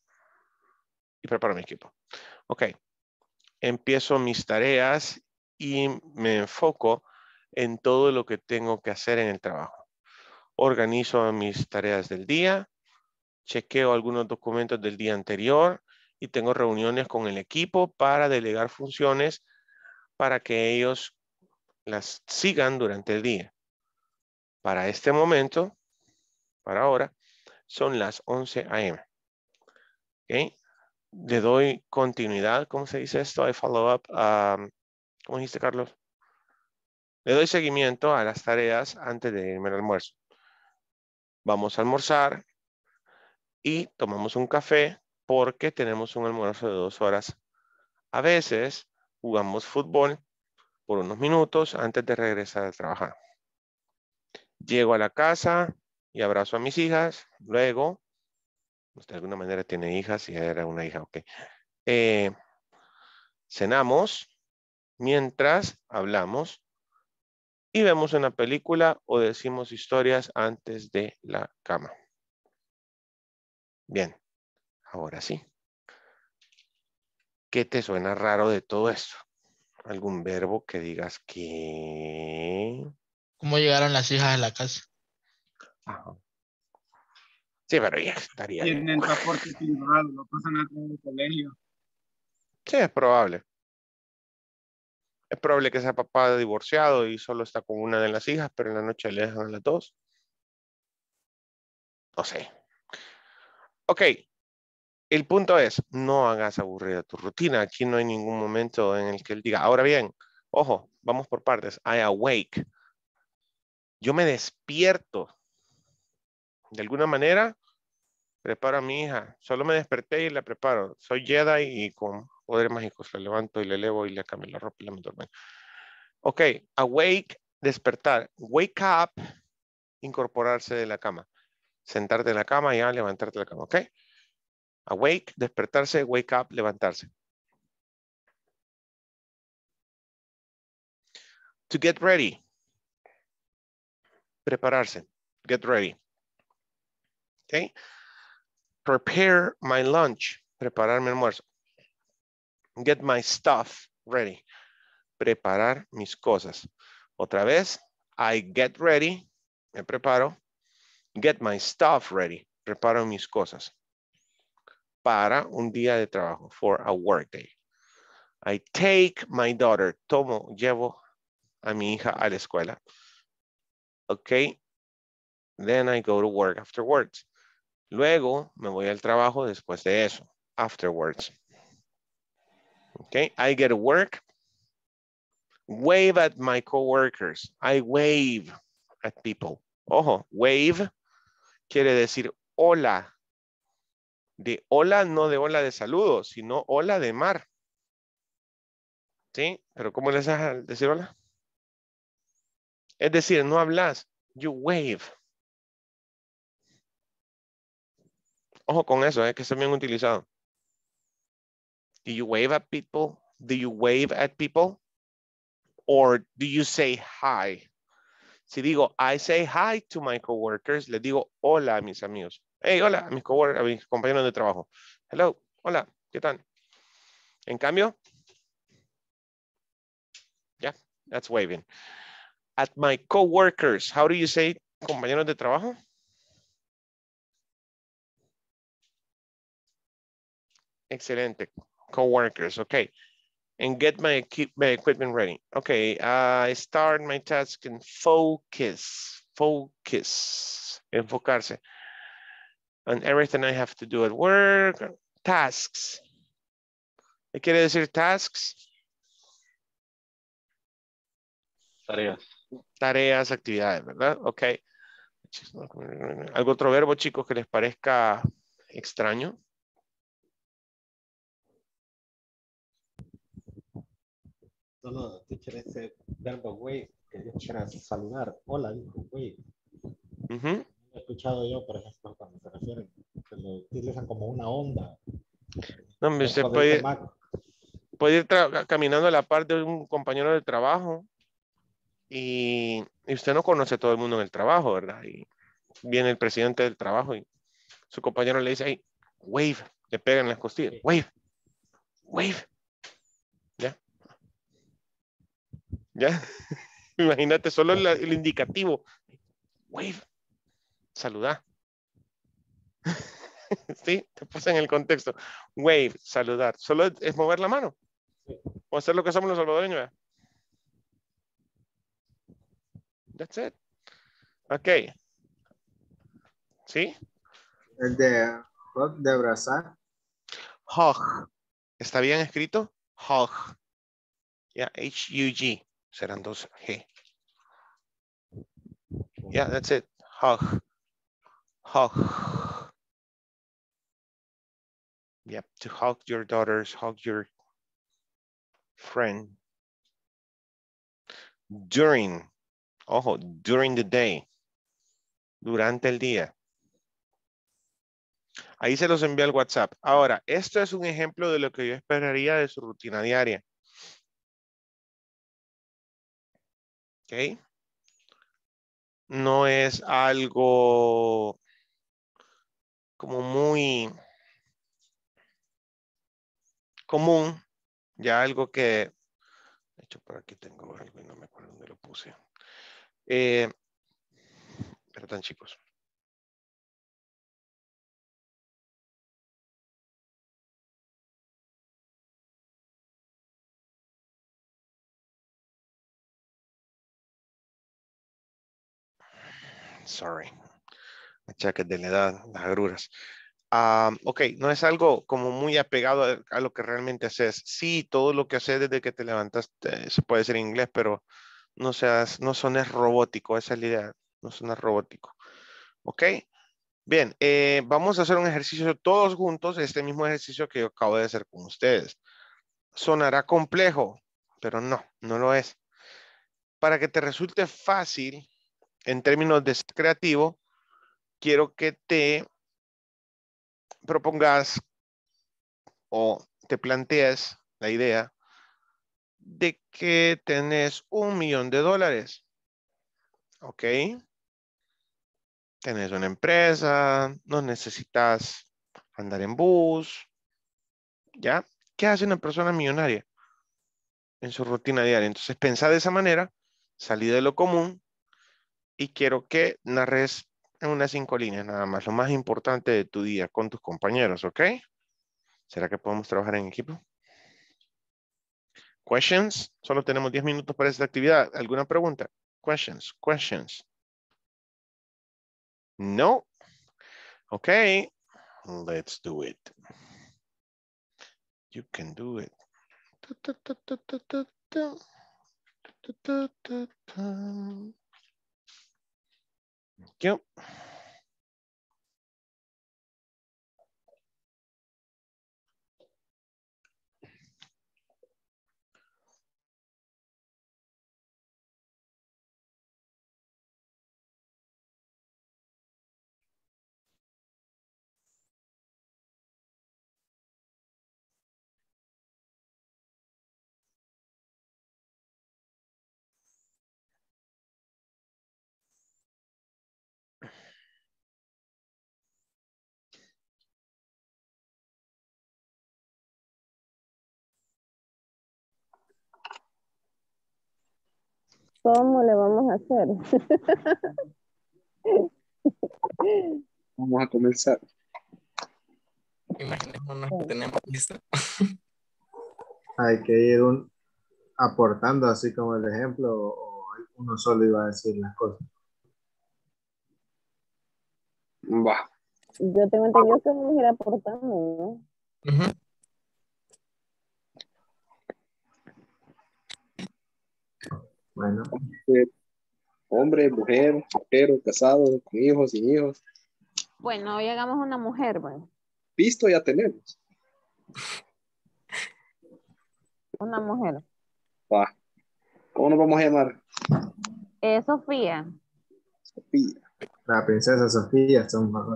Ok, empiezo mis tareas y me enfoco en todo lo que tengo que hacer en el trabajo. Organizo mis tareas del día, chequeo algunos documentos del día anterior y tengo reuniones con el equipo para delegar funciones para que ellos las sigan durante el día. Para este momento, para ahora, son las 11 a.m. ¿Ok? Le doy continuidad. ¿Cómo se dice esto? I follow up. ¿Cómo dijiste, Carlos? Le doy seguimiento a las tareas antes de irme al almuerzo. Vamos a almorzar y tomamos un café porque tenemos un almuerzo de 2 horas. A veces jugamos fútbol por unos minutos antes de regresar a trabajar. Llego a la casa y abrazo a mis hijas. Luego, de alguna manera tiene hijas y era una hija, ok. Cenamos mientras hablamos y vemos una película o decimos historias antes de la cama. Bien, ahora sí. ¿Qué te suena raro de todo esto? ¿Algún verbo que digas que... ¿Cómo llegaron las hijas a la casa? Ajá. Sí, pero ya estaría. Tienen transporte privado, lo pasan a todo el colegio. Sí, es probable. Es probable que sea papá divorciado y solo está con una de las hijas, pero en la noche le dejan a las dos. No sé. Ok. El punto es, no hagas aburrida tu rutina. Aquí no hay ningún momento en el que él diga, ahora bien, ojo, vamos por partes. I awake. Yo me despierto. De alguna manera, preparo a mi hija. Solo me desperté y la preparo. Soy Jedi y con poderes mágicos la levanto y le elevo y le cambio la ropa y la meto al baño. Ok, awake, despertar. Wake up, incorporarse de la cama. Sentarte en la cama y ya levantarte de la cama, ok. Awake, despertarse, wake up, levantarse. To get ready. Prepararse. Get ready. Okay. Prepare my lunch. Preparar mi almuerzo. Get my stuff ready. Preparar mis cosas. Otra vez. I get ready. Me preparo. Get my stuff ready. Preparo mis cosas. Para un día de trabajo. For a work day. I take my daughter. Llevo a mi hija a la escuela. Okay. Then I go to work afterwards. Luego me voy al trabajo después de eso. Afterwards. Okay. I get to work. Wave at my coworkers. I wave at people. Ojo, wave quiere decir hola. De hola, no de hola de saludo, sino hola de mar. ¿Sí? Pero ¿cómo les deja decir hola? Es decir, no hablas. You wave. Ojo con eso, que está bien utilizado. Do you wave at people? Do you wave at people? Or do you say hi? Si digo, I say hi to my coworkers, les digo hola a mis amigos. Hey, hola a mis coworkers, a mis compañeros de trabajo. Hello, hola, ¿qué tal? En cambio, yeah, that's waving. At my coworkers, how do you say compañeros de trabajo? Excelente. Coworkers, okay. And get my equipment ready. Okay, I start my task and focus. Focus. Enfocarse. On everything I have to do at work. Tasks. ¿Qué quiere decir tasks? Tareas. Tareas, actividades, ¿verdad? Ok. ¿Algún otro verbo, chicos, que les parezca extraño? Solo teacher, ese verbo wave que dijo que era saludar. Hola, dijo wave. He escuchado yo, por ejemplo, cuando se refieren, que lo utilizan como una onda. No, hombre, usted puede ir caminando a la par de un compañero de trabajo y usted no conoce a todo el mundo en el trabajo, ¿verdad? Y viene el presidente del trabajo y su compañero le dice, hey, wave, le pegan las costillas, wave, wave. ¿Ya? ¿Ya? Imagínate solo el indicativo. Wave. Saludar. Sí, te puse en el contexto. Wave, saludar. Solo es mover la mano. O hacer lo que somos los salvadoreños. ¿Ya? That's it. Ok. ¿Sí? El de hug, de abrazar. Hug. ¿Está bien escrito? Hug. Yeah, H-U-G. Serán dos G. Yeah, that's it. Hug. Hug. Yep, to hug your daughters, hug your friend. During. Ojo, during the day. Durante el día. Ahí se los envié al WhatsApp. Ahora, esto es un ejemplo de lo que yo esperaría de su rutina diaria. ¿Ok? No es algo como muy común. Ya algo que... De hecho, por aquí tengo algo y no me acuerdo dónde lo puse. Perdón, chicos. Sorry. Achaques de la edad, las agruras. Ok, no es algo como muy apegado a lo que realmente haces. Sí, todo lo que haces desde que te levantas se puede hacer en inglés, pero no sones robótico, esa es la idea, no sones robótico. Ok, bien, vamos a hacer un ejercicio todos juntos, este mismo ejercicio que yo acabo de hacer con ustedes. Sonará complejo, pero no lo es. Para que te resulte fácil en términos de ser creativo, quiero que te propongas o te plantees la idea de que tenés $1.000.000, ¿ok? Tenés una empresa, no necesitas andar en bus, ¿ya? ¿Qué hace una persona millonaria en su rutina diaria? Entonces, pensá de esa manera, salí de lo común y quiero que narres en unas 5 líneas nada más, lo más importante de tu día con tus compañeros, ¿ok? ¿Será que podemos trabajar en equipo? Questions. Solo tenemos 10 minutos para esta actividad. ¿Alguna pregunta? Questions. No. Okay. Let's do it. You can do it. Thank you. ¿Cómo le vamos a hacer? Vamos a comenzar. Imaginémonos que tenemos listo. Hay que ir aportando así como el ejemplo o uno solo iba a decir las cosas. Va. Yo tengo entendido que vamos a ir aportando, ¿no? Bueno. Hombre, mujer, soltero, casado, con hijos, sin hijos. Bueno, hoy hagamos una mujer, bueno. Visto ya tenemos. Una mujer. Va. ¿Cómo nos vamos a llamar? Sofía. Sofía. La princesa Sofía.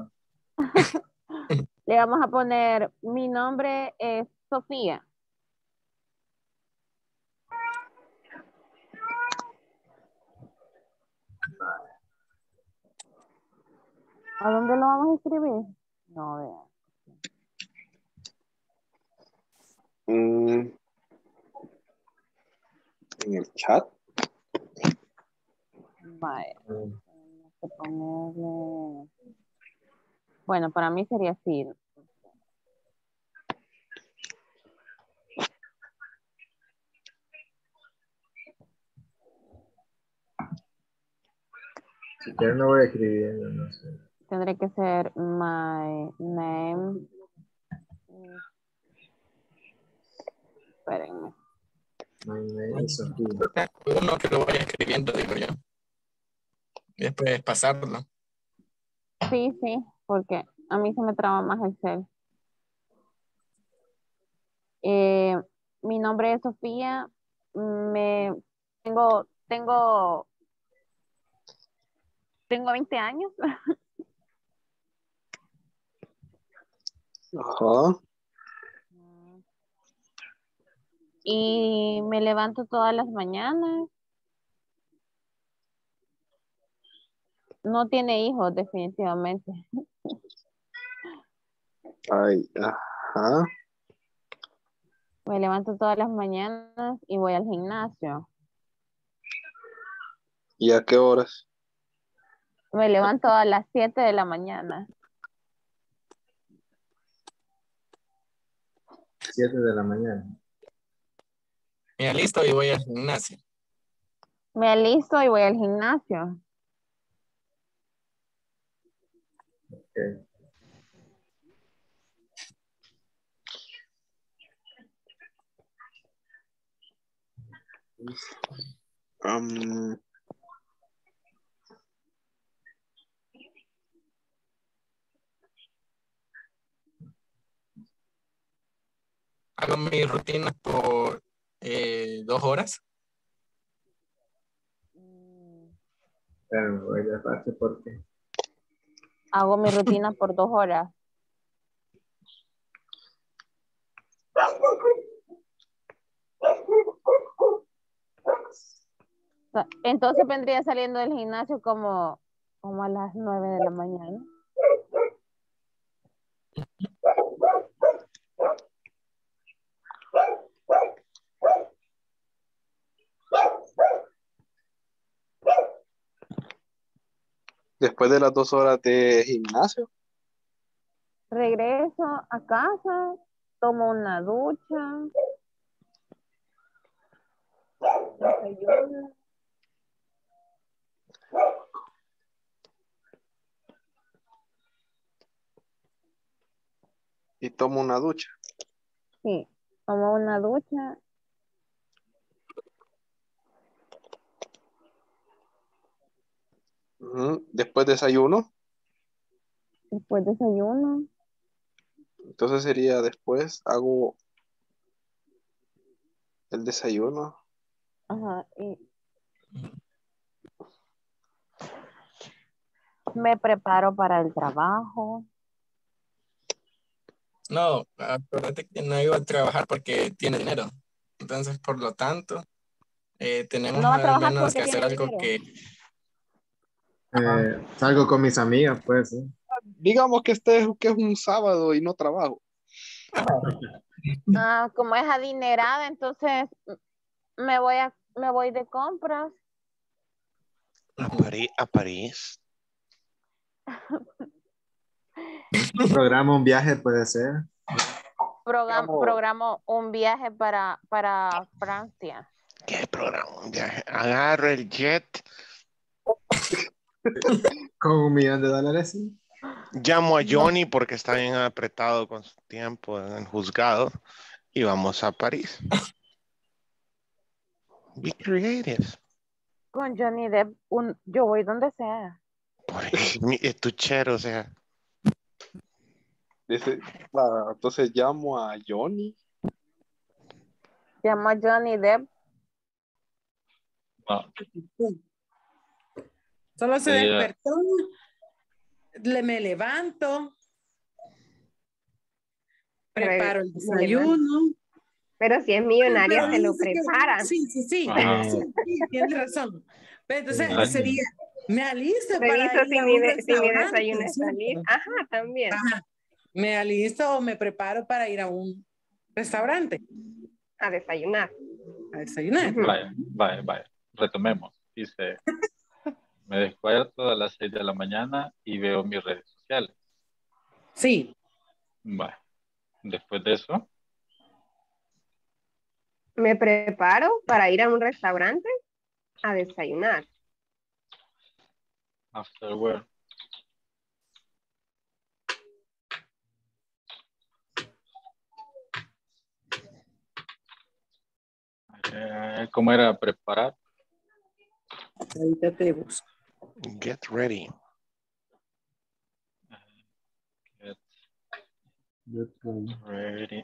Le vamos a poner, mi nombre es Sofía. ¿A dónde lo vamos a escribir? No, vea. En el chat. Vale. Tenemos que ponerle... Bueno, para mí sería así. Si quieres no voy escribiendo, no sé. Tendré que ser my name. Espérenme. My name is Sofía. Uno que lo vaya escribiendo, digo yo. Y después pasarlo. Sí, porque a mí se me traba más Excel. Mi nombre es Sofía. Tengo 20 años. Ajá. Y me levanto todas las mañanas. No tiene hijos, definitivamente. Ay, ajá. Me levanto todas las mañanas y voy al gimnasio. ¿Y a qué horas? Me levanto a las 7 de la mañana. 7 de la mañana. Me alisto y voy al gimnasio. Me alisto y voy al gimnasio. Okay. Hago mi rutina por 2 horas. Pero voy a parte porque Hago mi rutina por 2 horas. Entonces vendría saliendo del gimnasio como a las 9 de la mañana. Después de las 2 horas de gimnasio. Regreso a casa, tomo una ducha, desayuno. Y tomo una ducha. Sí, tomo una ducha. Después desayuno. Después desayuno. Entonces sería después hago el desayuno. Ajá. Y me preparo para el trabajo. No, acuérdate que no iba a trabajar porque tiene dinero. Entonces, por lo tanto, tenemos No va a al trabajar menos que porque hacer tiene algo dinero. que... salgo con mis amigas, pues. Digamos que que es un sábado y no trabajo. Como es adinerada, entonces me voy de compras. A París. Programa un viaje, puede ser. Programo un viaje para Francia. ¿Qué programa? Un viaje. Agarro el jet. Con $1,000,000, sí. Llamo a Johnny porque está bien apretado con su tiempo en el juzgado. Y vamos a París. Be creative. Con Johnny Depp, yo voy donde sea. Por eso, es tuchero, o sea. Entonces llamo a Johnny. Llamo a Johnny Depp. Solo se despertó. Me levanto. Preparo el desayuno. Pero si es millonaria, se lo prepara. Sí. Sí, tienes razón. Pero entonces sería, me alisto para ir a un restaurante. Desayuno está listo. Ajá, también. Ajá. Me alisto o me preparo para ir a un restaurante. A desayunar. A desayunar. Vaya. Retomemos. Dice, me despierto a las 6 de la mañana y veo mis redes sociales. Sí. Vale. Después de eso. Me preparo para ir a un restaurante a desayunar. After work. ¿Cómo era preparar? Ahorita te busco. Get ready. Get ready.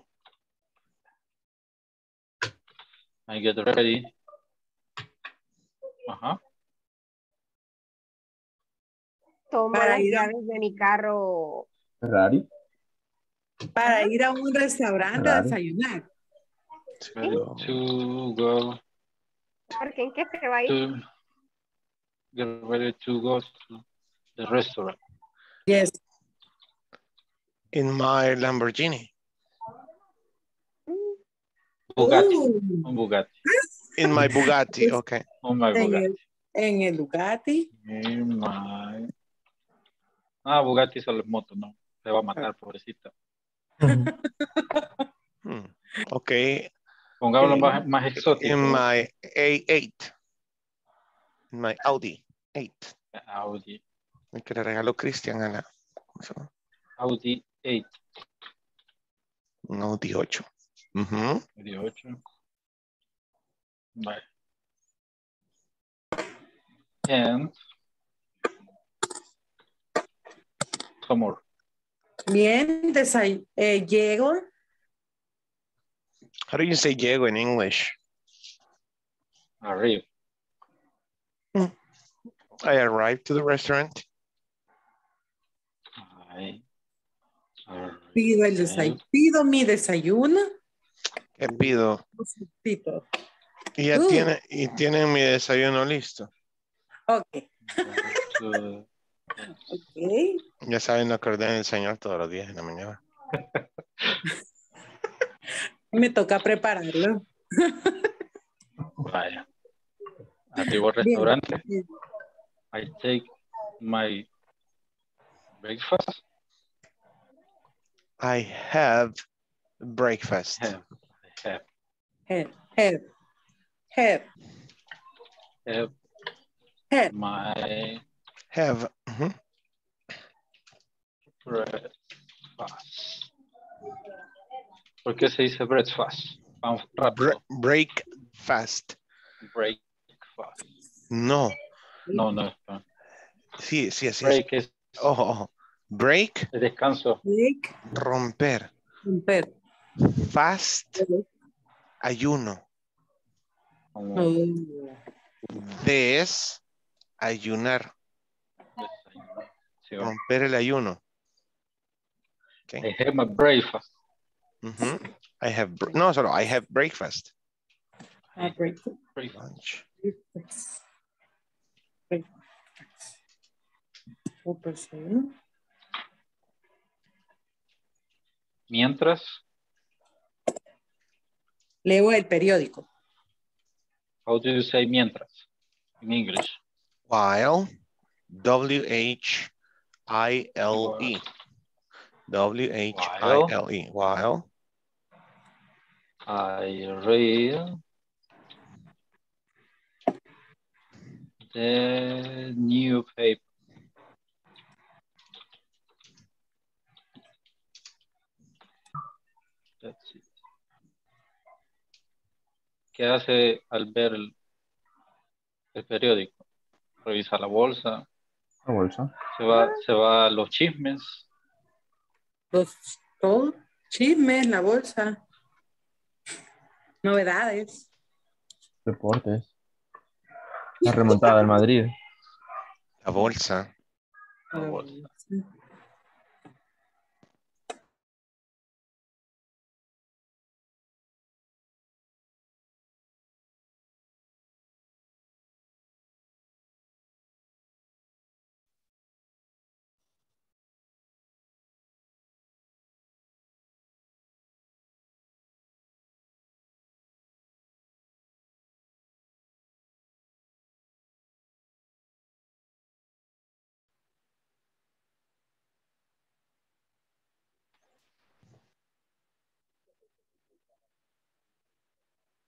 I get ready. Ajá. Tomo Para las ir a- llaves de mi carro. Ferrari. Para ir a un restaurante a Ferrari. desayunar. To go ¿Porque en qué se va a ir? to get ready to go to the restaurant. Yes. In my Lamborghini. Bugatti. Ooh. Un Bugatti. In my Bugatti, okay. Un my Bugatti. En el Bugatti. In my... Ah, Bugatti solo es moto, ¿no? Se va a matar, pobrecita. Okay. Pongámoslo más exótico. In my A8. In my Audi 8. Audi. El que le regaló Cristian a la... ¿cómo se llama? Audi 8. Un Audi 8. Ujú. Audi 8. Vale. And some more. Bien, llego. How do you say llego in English? Arrive. I arrived to the restaurant. Pido el desayuno. Pido mi desayuno. ¿Qué pido? Tito. Y ya tienen mi desayuno listo. Ok. Ok. Ya saben lo que ordena el Señor todos los días en la mañana. Me toca prepararlo. Vaya. Arribo al restaurante. I take my breakfast. I have breakfast. Have. My have. Breakfast. ¿Por qué se dice breakfast? Breakfast. Breakfast. No. No. Sí. Break es... Break. Descanso. Break. Romper. Fast. Ayuno. Desayunar. Romper el ayuno. Okay. I have my breakfast. I have breakfast. Lunch. Mientras. Leo el periódico. How do you say mientras in English? While. W-H-I-L-E. W-H-I-L-E. While. I read the newspaper. That's it. ¿Qué hace al ver el periódico? Revisa la bolsa. La bolsa. Se va a los chismes. Todo. Chismes, la bolsa. Novedades. Deportes. La remontada del Madrid. La bolsa. La bolsa.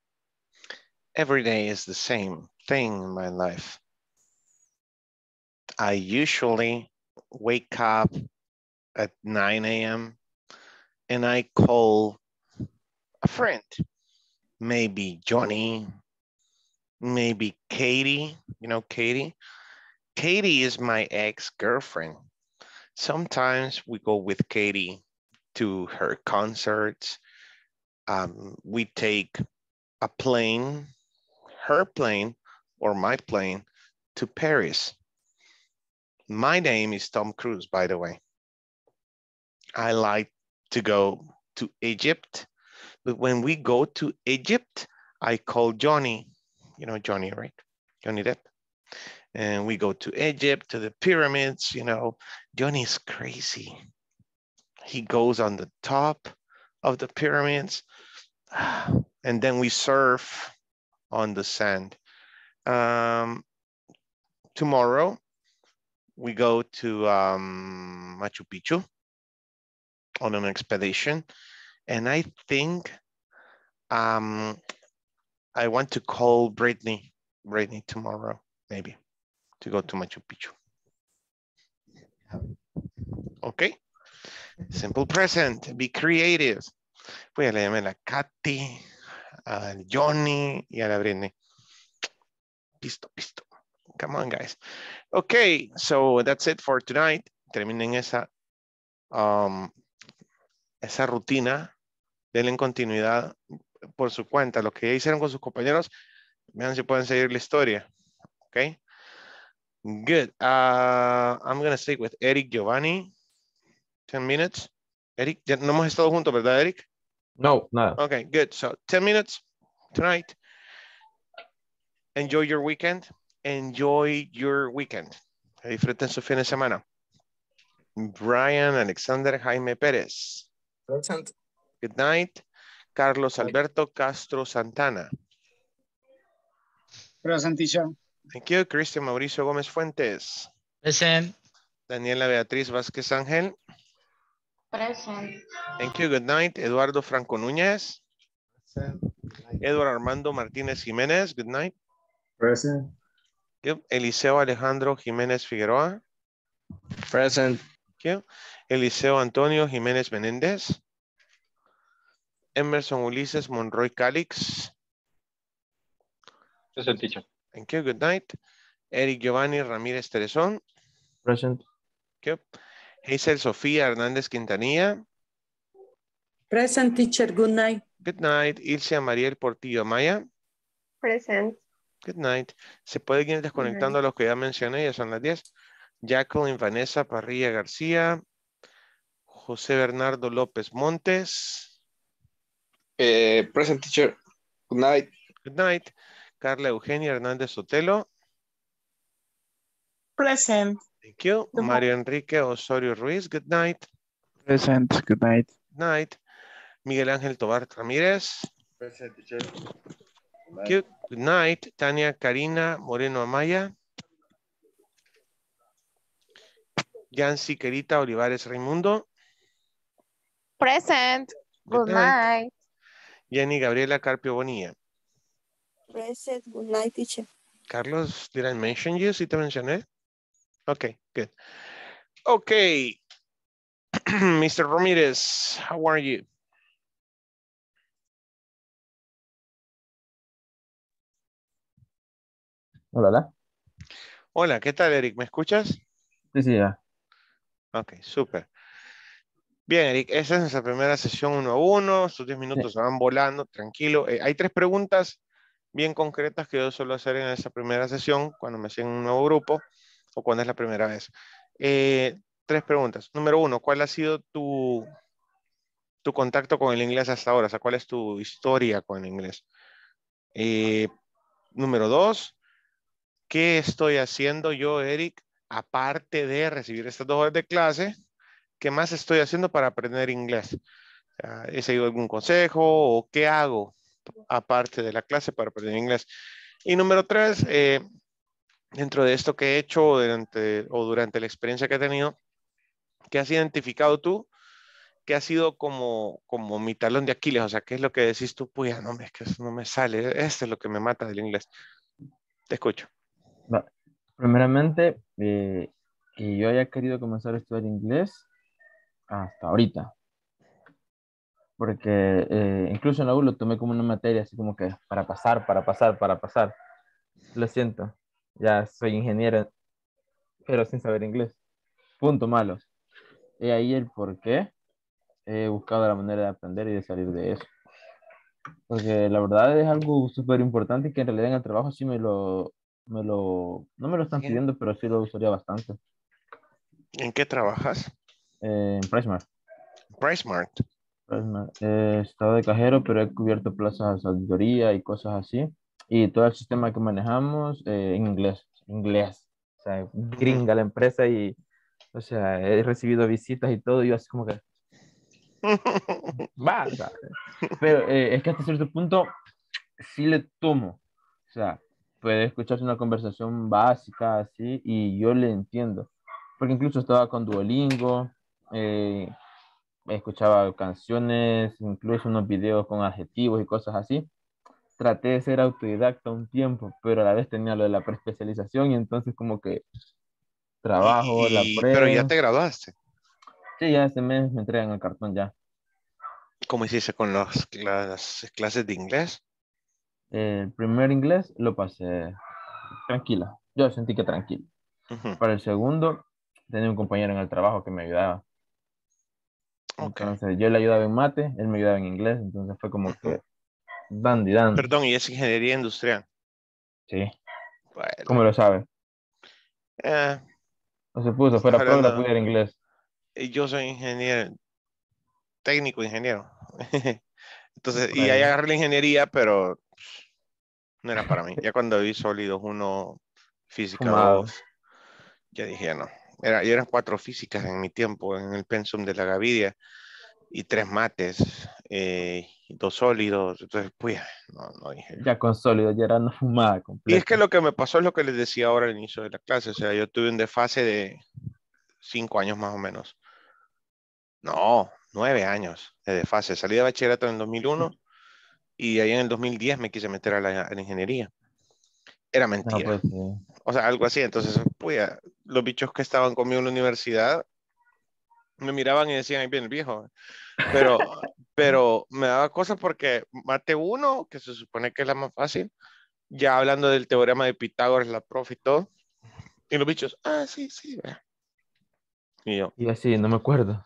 Every day is the same thing in my life. I usually wake up at 9 a.m. and I call a friend, maybe Johnny, maybe Katie. You know Katie? Katie is my ex-girlfriend. Sometimes we go with Katie to her concerts. We take a plane, her plane or my plane to Paris. My name is Tom Cruise, by the way. I like to go to Egypt, but when we go to Egypt, I call Johnny, you know Johnny, right? Johnny Depp. And we go to Egypt, to the pyramids, you know. Johnny's crazy. He goes on the top of the pyramids, and then we surf on the sand. Tomorrow, we go to Machu Picchu on an expedition. And I think I want to call Brittany tomorrow, maybe, to go to Machu Picchu. Okay. Simple present, be creative. Voy a leerme a la Katy, a Johnny y a la Brittany. Pisto. Come on, guys. Okay, so that's it for tonight. Terminen esa rutina. Denle continuidad por su cuenta. Lo que ya hicieron con sus compañeros, vean si pueden seguir la historia. Okay. Good. I'm going to stay with Eric Giovanni. 10 minutes. Eric, ya no hemos estado juntos, ¿verdad, Eric? No, nada. Okay, good. So 10 minutes tonight. Enjoy your weekend. Enjoy your weekend. Disfruten su fin de semana. Brian Alexander Jaime Pérez. Present. Good night. Carlos Alberto Castro Santana. Present, teacher. Thank you. Cristian Mauricio Gómez Fuentes. Present. Daniela Beatriz Vázquez Ángel. Present. Thank you. Good night. Eduardo Franco Núñez. Present. Eduardo Armando Martínez Jiménez. Good night. Present. Yep. Eliseo Alejandro Jiménez Figueroa. Present. Thank you. Eliseo Antonio Jiménez Menéndez. Emerson Ulises Monroy Calix. Present, teacher. Thank you. Good night. Eric Giovanni Ramírez Terezón. Present. Thank you. Hazel Sofía Hernández Quintanilla. Present, teacher. Good night. Good night. Ilse Mariel Portillo Maya. Present. Good night. Se puede ir desconectando a los que ya mencioné, ya son las 10. Jacqueline Vanessa Parrilla García. José Bernardo López Montes. Present, teacher. Good night. Good night. Carla Eugenia Hernández Sotelo. Present. Thank you. Mario Enrique Osorio Ruiz. Good night. Present. Good night. Good night. Miguel Ángel Tobar Ramírez. Present, teacher. Thank you. Good night. Tania Karina Moreno Amaya. Yancy Querita Olivares Raimundo. Present. Good night. Jenny Gabriela Carpio Bonilla. Present. Good night, teacher. Carlos, did I mention you? ¿Sí te mencioné? Okay, good. Okay. Mr. Ramirez, how are you? Hola. Hola, ¿qué tal, Eric? ¿Me escuchas? Sí, ya. Ok, súper. Bien, Eric, esa es nuestra primera sesión 1 a 1. Estos 10 minutos se van volando, tranquilo. Hay 3 preguntas bien concretas que yo suelo hacer en esa primera sesión cuando me siguen un nuevo grupo o cuando es la primera vez. 3 preguntas. Número 1, ¿cuál ha sido tu contacto con el inglés hasta ahora? O sea, ¿cuál es tu historia con el inglés? Número 2, ¿qué estoy haciendo yo, Eric, aparte de recibir estas 2 horas de clase? ¿Qué más estoy haciendo para aprender inglés? ¿He seguido algún consejo o qué hago aparte de la clase para aprender inglés? Y número 3, dentro de esto que he hecho durante la experiencia que he tenido, ¿qué has identificado tú? ¿Qué ha sido como mi talón de Aquiles? O sea, ¿qué es lo que decís tú? Pues no, es que eso no me sale. Esto es lo que me mata del inglés. Te escucho. Vale. Primeramente, que yo haya querido comenzar a estudiar inglés hasta ahorita. Porque incluso en la U lo tomé como una materia, así como que para pasar, para pasar, para pasar. Lo siento, ya soy ingeniero, pero sin saber inglés. Punto malo. Y ahí el por qué he buscado la manera de aprender y de salir de eso. Porque la verdad es algo súper importante que en realidad en el trabajo sí no me lo están pidiendo, pero sí lo usaría bastante. ¿En qué trabajas? En PriceSmart. PriceSmart. He estado de cajero, pero he cubierto plazas de auditoría y cosas así. Y todo el sistema que manejamos en inglés. Inglés. O sea, gringa la empresa y, o sea, he recibido visitas y todo. Y yo así como que, va, o sea, pero es que hasta cierto punto sí le tomo. O sea, puede escucharse una conversación básica así y yo le entiendo. Porque incluso estaba con Duolingo, escuchaba canciones, incluso unos videos con adjetivos y cosas así. Traté de ser autodidacta un tiempo, pero a la vez tenía lo de la preespecialización y entonces como que trabajo, la Pero ya pre. te graduaste. Sí, ya este mes me entregan el cartón ya. ¿Cómo hiciste con las clases de inglés? El primer inglés lo pasé tranquila. Yo sentí que tranquilo. Para el segundo, tenía un compañero en el trabajo que me ayudaba. Entonces, yo le ayudaba en mate, él me ayudaba en inglés. Entonces, fue como que dandy. Perdón, ¿y es ingeniería industrial? Sí. Bueno. ¿Cómo lo sabe? No se puso, fuera programa, pudiera inglés. Yo soy ingeniero, técnico ingeniero. Entonces, Por y ahí ahí. agarré la ingeniería, pero no era para mí. Ya cuando vi sólidos 1, física Fumado. 2, ya dije, ya no. Eran 4 físicas en mi tiempo, en el pensum de la Gavidia, y 3 mates, y 2 sólidos. Entonces, pues, no dije. Ya con sólido, ya era una fumada completa. Y es que lo que me pasó es lo que les decía ahora al inicio de la clase. O sea, yo tuve un desfase de 5 años más o menos. No, 9 años de desfase. Salí de bachillerato en el 2001 y ahí en el 2010 me quise meter a la ingeniería. Era mentira. No, pues, sí. O sea, algo así. Entonces, pues, los bichos que estaban conmigo en la universidad me miraban y decían, ahí viene el viejo. Pero me daba cosas porque mate 1, que se supone que es la más fácil, ya hablando del teorema de Pitágoras, la profe y todo. Y los bichos, sí, sí. Y yo, Y así, no me acuerdo.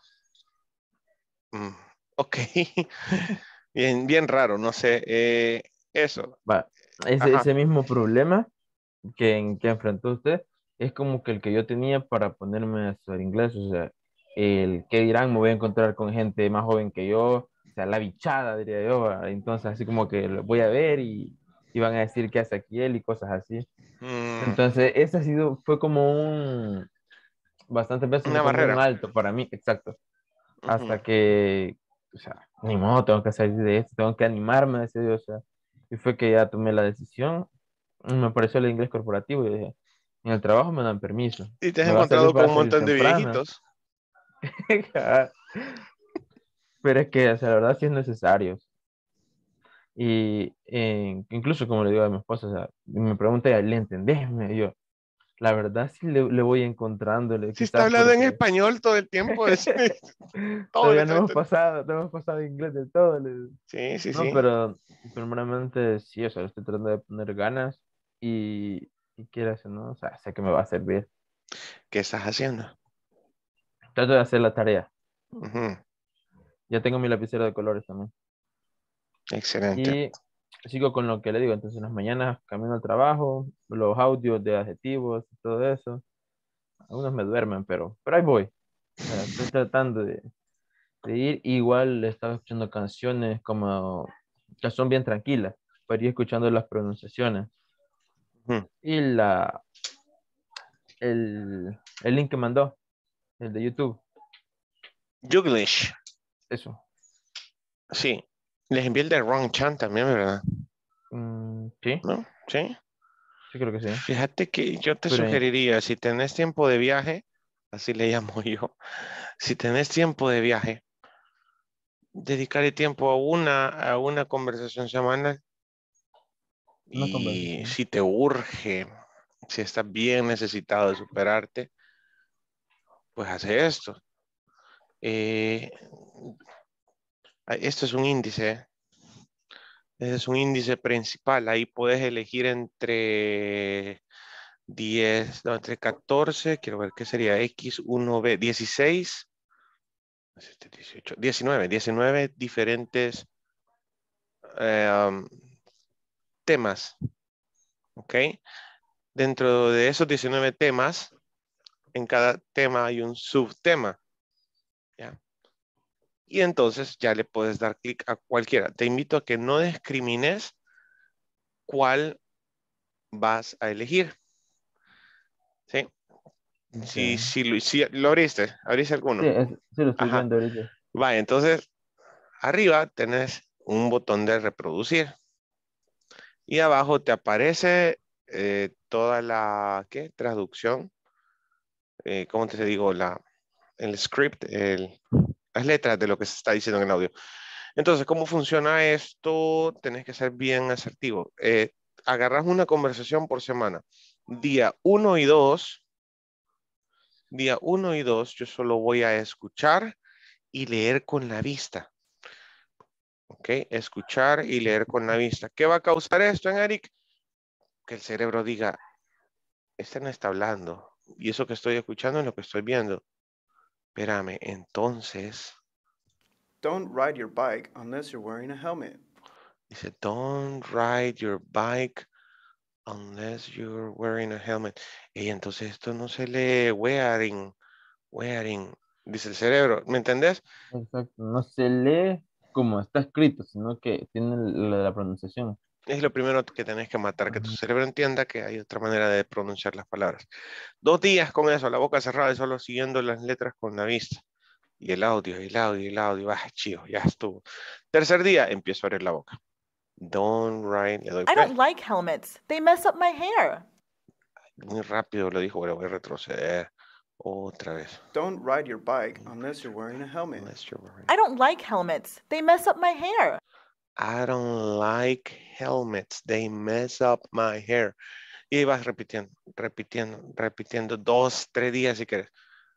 ok. Bien raro, no sé. Eso. Va, ese mismo problema que enfrentó usted es como que el que yo tenía para ponerme a estudiar inglés. O sea, el que dirán, me voy a encontrar con gente más joven que yo, o sea, la bichada, diría yo. ¿Va? Entonces, así como que lo voy a ver y van a decir qué hace aquí él y cosas así. Entonces, ese fue como bastantes veces Una fue como un barrera. alto para mí, exacto. Hasta que, o sea, ni modo, tengo que salir de esto, tengo que animarme a ese, o sea, y fue que ya tomé la decisión, me pareció el inglés corporativo y dije, en el trabajo me dan permiso. Y te has Me va a servir encontrado con para un salir montón de temprano. viejitos. Pero es que, o sea, la verdad sí es necesario. Y incluso como le digo a mi esposa, o sea, me pregunta, ¿le entendés? Y yo, la verdad sí le voy encontrándole, Si está quizás hablando en porque español todo el tiempo, todavía no hemos pasado inglés del todo. Sí, sí, No, sí. pero primeramente sí, o sea, estoy tratando de poner ganas y quieras o no, o sea, sé que me va a servir. ¿Qué estás haciendo? Trato de hacer la tarea. Ujú. Ya tengo mi lapicero de colores también. Excelente. Y sigo con lo que le digo, entonces en las mañanas camino al trabajo, los audios de adjetivos y todo eso. Algunos me duermen, pero ahí voy. O sea, estoy tratando de ir. Igual estaba escuchando canciones como que son bien tranquilas, para ir escuchando las pronunciaciones. Y el link que mandó, el de YouTube. Juglish. Eso. Sí. Les envié el de Ron Chan también, ¿verdad? Sí. ¿No? Sí. Sí, creo que sí. Fíjate que yo te Pero, sugeriría, si tenés tiempo de viaje, así le llamo yo, si tenés tiempo de viaje, dedicarle tiempo a una conversación semanal. una Y conversación. si te urge Si estás bien necesitado de superarte, pues hace esto. Esto es un índice. Ese es un índice principal. Ahí puedes elegir entre 10, no, entre 14, quiero ver qué sería X1B, 16, 18, 19 diferentes temas. ¿Ok? Dentro de esos 19 temas, en cada tema hay un subtema. ¿Ya? Y entonces ya le puedes dar clic a cualquiera. Te invito a que no discrimines cuál vas a elegir. ¿Sí? Okay. Si lo abriste alguno. Sí, sí lo estoy Ajá. viendo ahorita. Vale, entonces arriba tenés un botón de reproducir. Y abajo te aparece toda la traducción. ¿Cómo te digo? El script, las letras de lo que se está diciendo en el audio. Entonces, ¿cómo funciona esto? Tenés que ser bien asertivo. Agarras una conversación por semana. Día 1 y 2, yo solo voy a escuchar y leer con la vista. ¿Ok? Escuchar y leer con la vista. ¿Qué va a causar esto en Eric? Que el cerebro diga, este no está hablando. Y eso que estoy escuchando es lo que estoy viendo. Espérame, entonces... Don't ride your bike unless you're wearing a helmet. Dice, don't ride your bike unless you're wearing a helmet. Y entonces esto no se lee wearing, dice el cerebro. ¿Me entendés? Exacto. No se lee como está escrito, sino que tiene la pronunciación. Es lo primero que tenés que matar, que tu cerebro entienda que hay otra manera de pronunciar las palabras. 2 días con eso, la boca cerrada y solo siguiendo las letras con la vista. Y el audio. Chido, ya estuvo. 3er día, empiezo a abrir la boca. Don't ride. Le doy I play. don't like helmets. They mess up my hair. Muy rápido lo dijo, pero voy a retroceder. Otra vez. Don't ride your bike unless you're wearing a helmet. I don't like helmets. They mess up my hair. I don't like helmets. They mess up my hair. Y vas repitiendo 2, 3 días si quieres.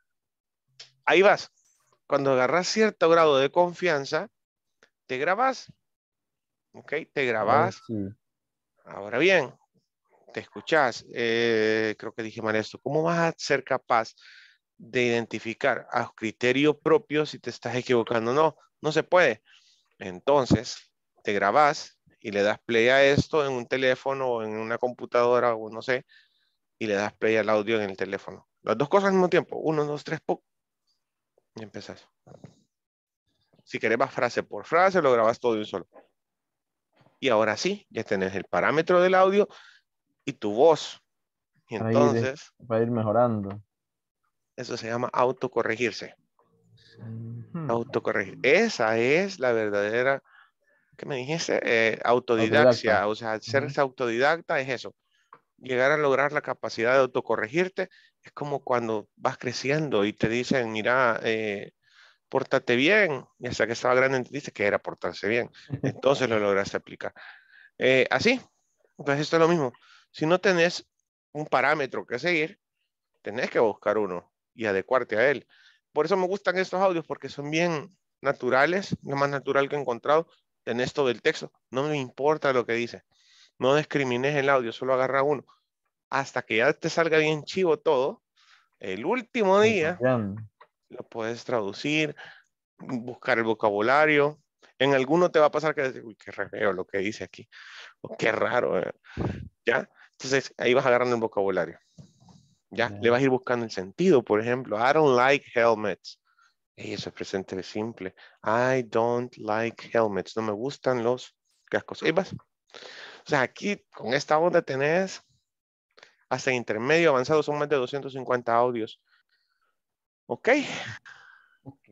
Ahí vas. Cuando agarras cierto grado de confianza, te grabas. ¿Ok? Te grabas. Sí. Ahora bien, te escuchas. Creo que dije mal esto. ¿Cómo vas a ser capaz de identificar a criterio propio si te estás equivocando? No se puede. Entonces, te grabas y le das play a esto en un teléfono o en una computadora o no sé, y le das play al audio en el teléfono. Las dos cosas al mismo tiempo. 1, 2, 3, ¡pum! Y empezás. Si querés vas frase por frase, lo grabas todo de un solo. Y ahora sí, ya tenés el parámetro del audio y tu voz. Y entonces... Para ir mejorando. Eso se llama autocorregirse. Autocorregir. Esa es la verdadera, ¿qué me dijiste? Autodidaxia. Autodidacta. O sea, ser autodidacta es eso. Llegar a lograr la capacidad de autocorregirte es como cuando vas creciendo y te dicen, mira, pórtate bien. Y hasta que estaba grande te dice que era portarse bien. Entonces lo lograste aplicar. Así, pues esto es lo mismo. Si no tenés un parámetro que seguir, tenés que buscar uno y adecuarte a él. Por eso me gustan estos audios, porque son bien naturales, lo más natural que he encontrado en esto del texto. No me importa lo que dice. No discrimines el audio, solo agarra uno. Hasta que ya te salga bien chivo todo, el último día lo puedes traducir, buscar el vocabulario. En alguno te va a pasar que decir, uy, qué feo lo que dice aquí, o qué raro, ¿ya? Entonces ahí vas agarrando el vocabulario. ¿Ya? Le vas a ir buscando el sentido, por ejemplo, I don't like helmets. Eso es presente simple. I don't like helmets. No me gustan los cascos. Ahí vas. O sea, aquí con esta onda tenés hasta intermedio avanzado, son más de 250 audios. ¿Ok? Ok.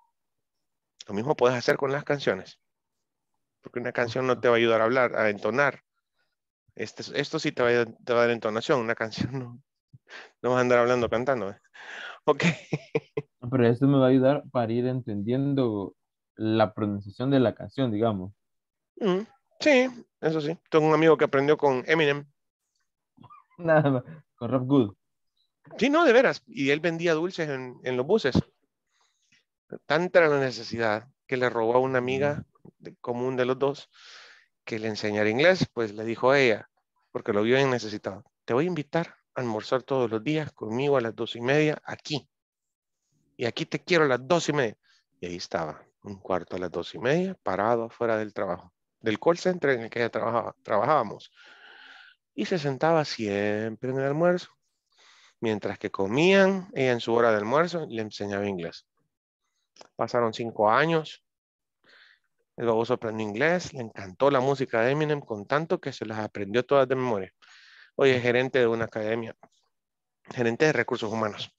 Lo mismo puedes hacer con las canciones. Porque una canción no te va a ayudar a hablar, a entonar. Esto sí te va a dar entonación. Una canción no vas a andar hablando cantando. Ok. Pero esto me va a ayudar para ir entendiendo la pronunciación de la canción, digamos. Sí, eso sí. Tengo un amigo que aprendió con Eminem. Nada más. Con Rob Good. Sí, no, de veras. Y él vendía dulces en los buses. Tanta era la necesidad que le robó a una amiga común de los dos que le enseñara inglés, pues le dijo a ella, porque lo vio bien necesitado, te voy a invitar a almorzar todos los días conmigo a las 2:30 aquí. Y aquí te quiero a las 2:30. Y ahí estaba, un cuarto a las 2:30, parado afuera del trabajo, del call center en el que ella trabajábamos. Y se sentaba siempre en el almuerzo. Mientras que comían, ella en su hora de almuerzo le enseñaba inglés. Pasaron 5 años. El baboso aprendió inglés, le encantó la música de Eminem con tanto que se las aprendió todas de memoria. Hoy es gerente de una academia, gerente de recursos humanos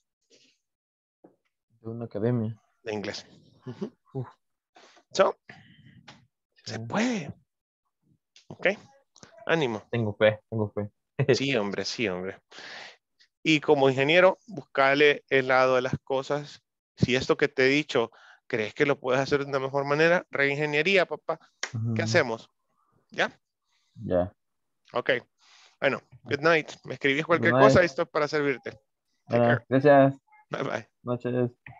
De una academia. de inglés. Uf. So, se puede. Ok, ánimo. Tengo fe, tengo fe. Sí, hombre, sí, hombre. Y como ingeniero, buscarle el lado de las cosas. Si esto que te he dicho, crees que lo puedes hacer de una mejor manera, reingeniería, papá. ¿Qué hacemos? ¿Ya? Ya. Ok. Bueno, good night. Me escribís Good cualquier night. cosa y estoy para servirte. Take Bueno, care. gracias. Bye bye. Noches.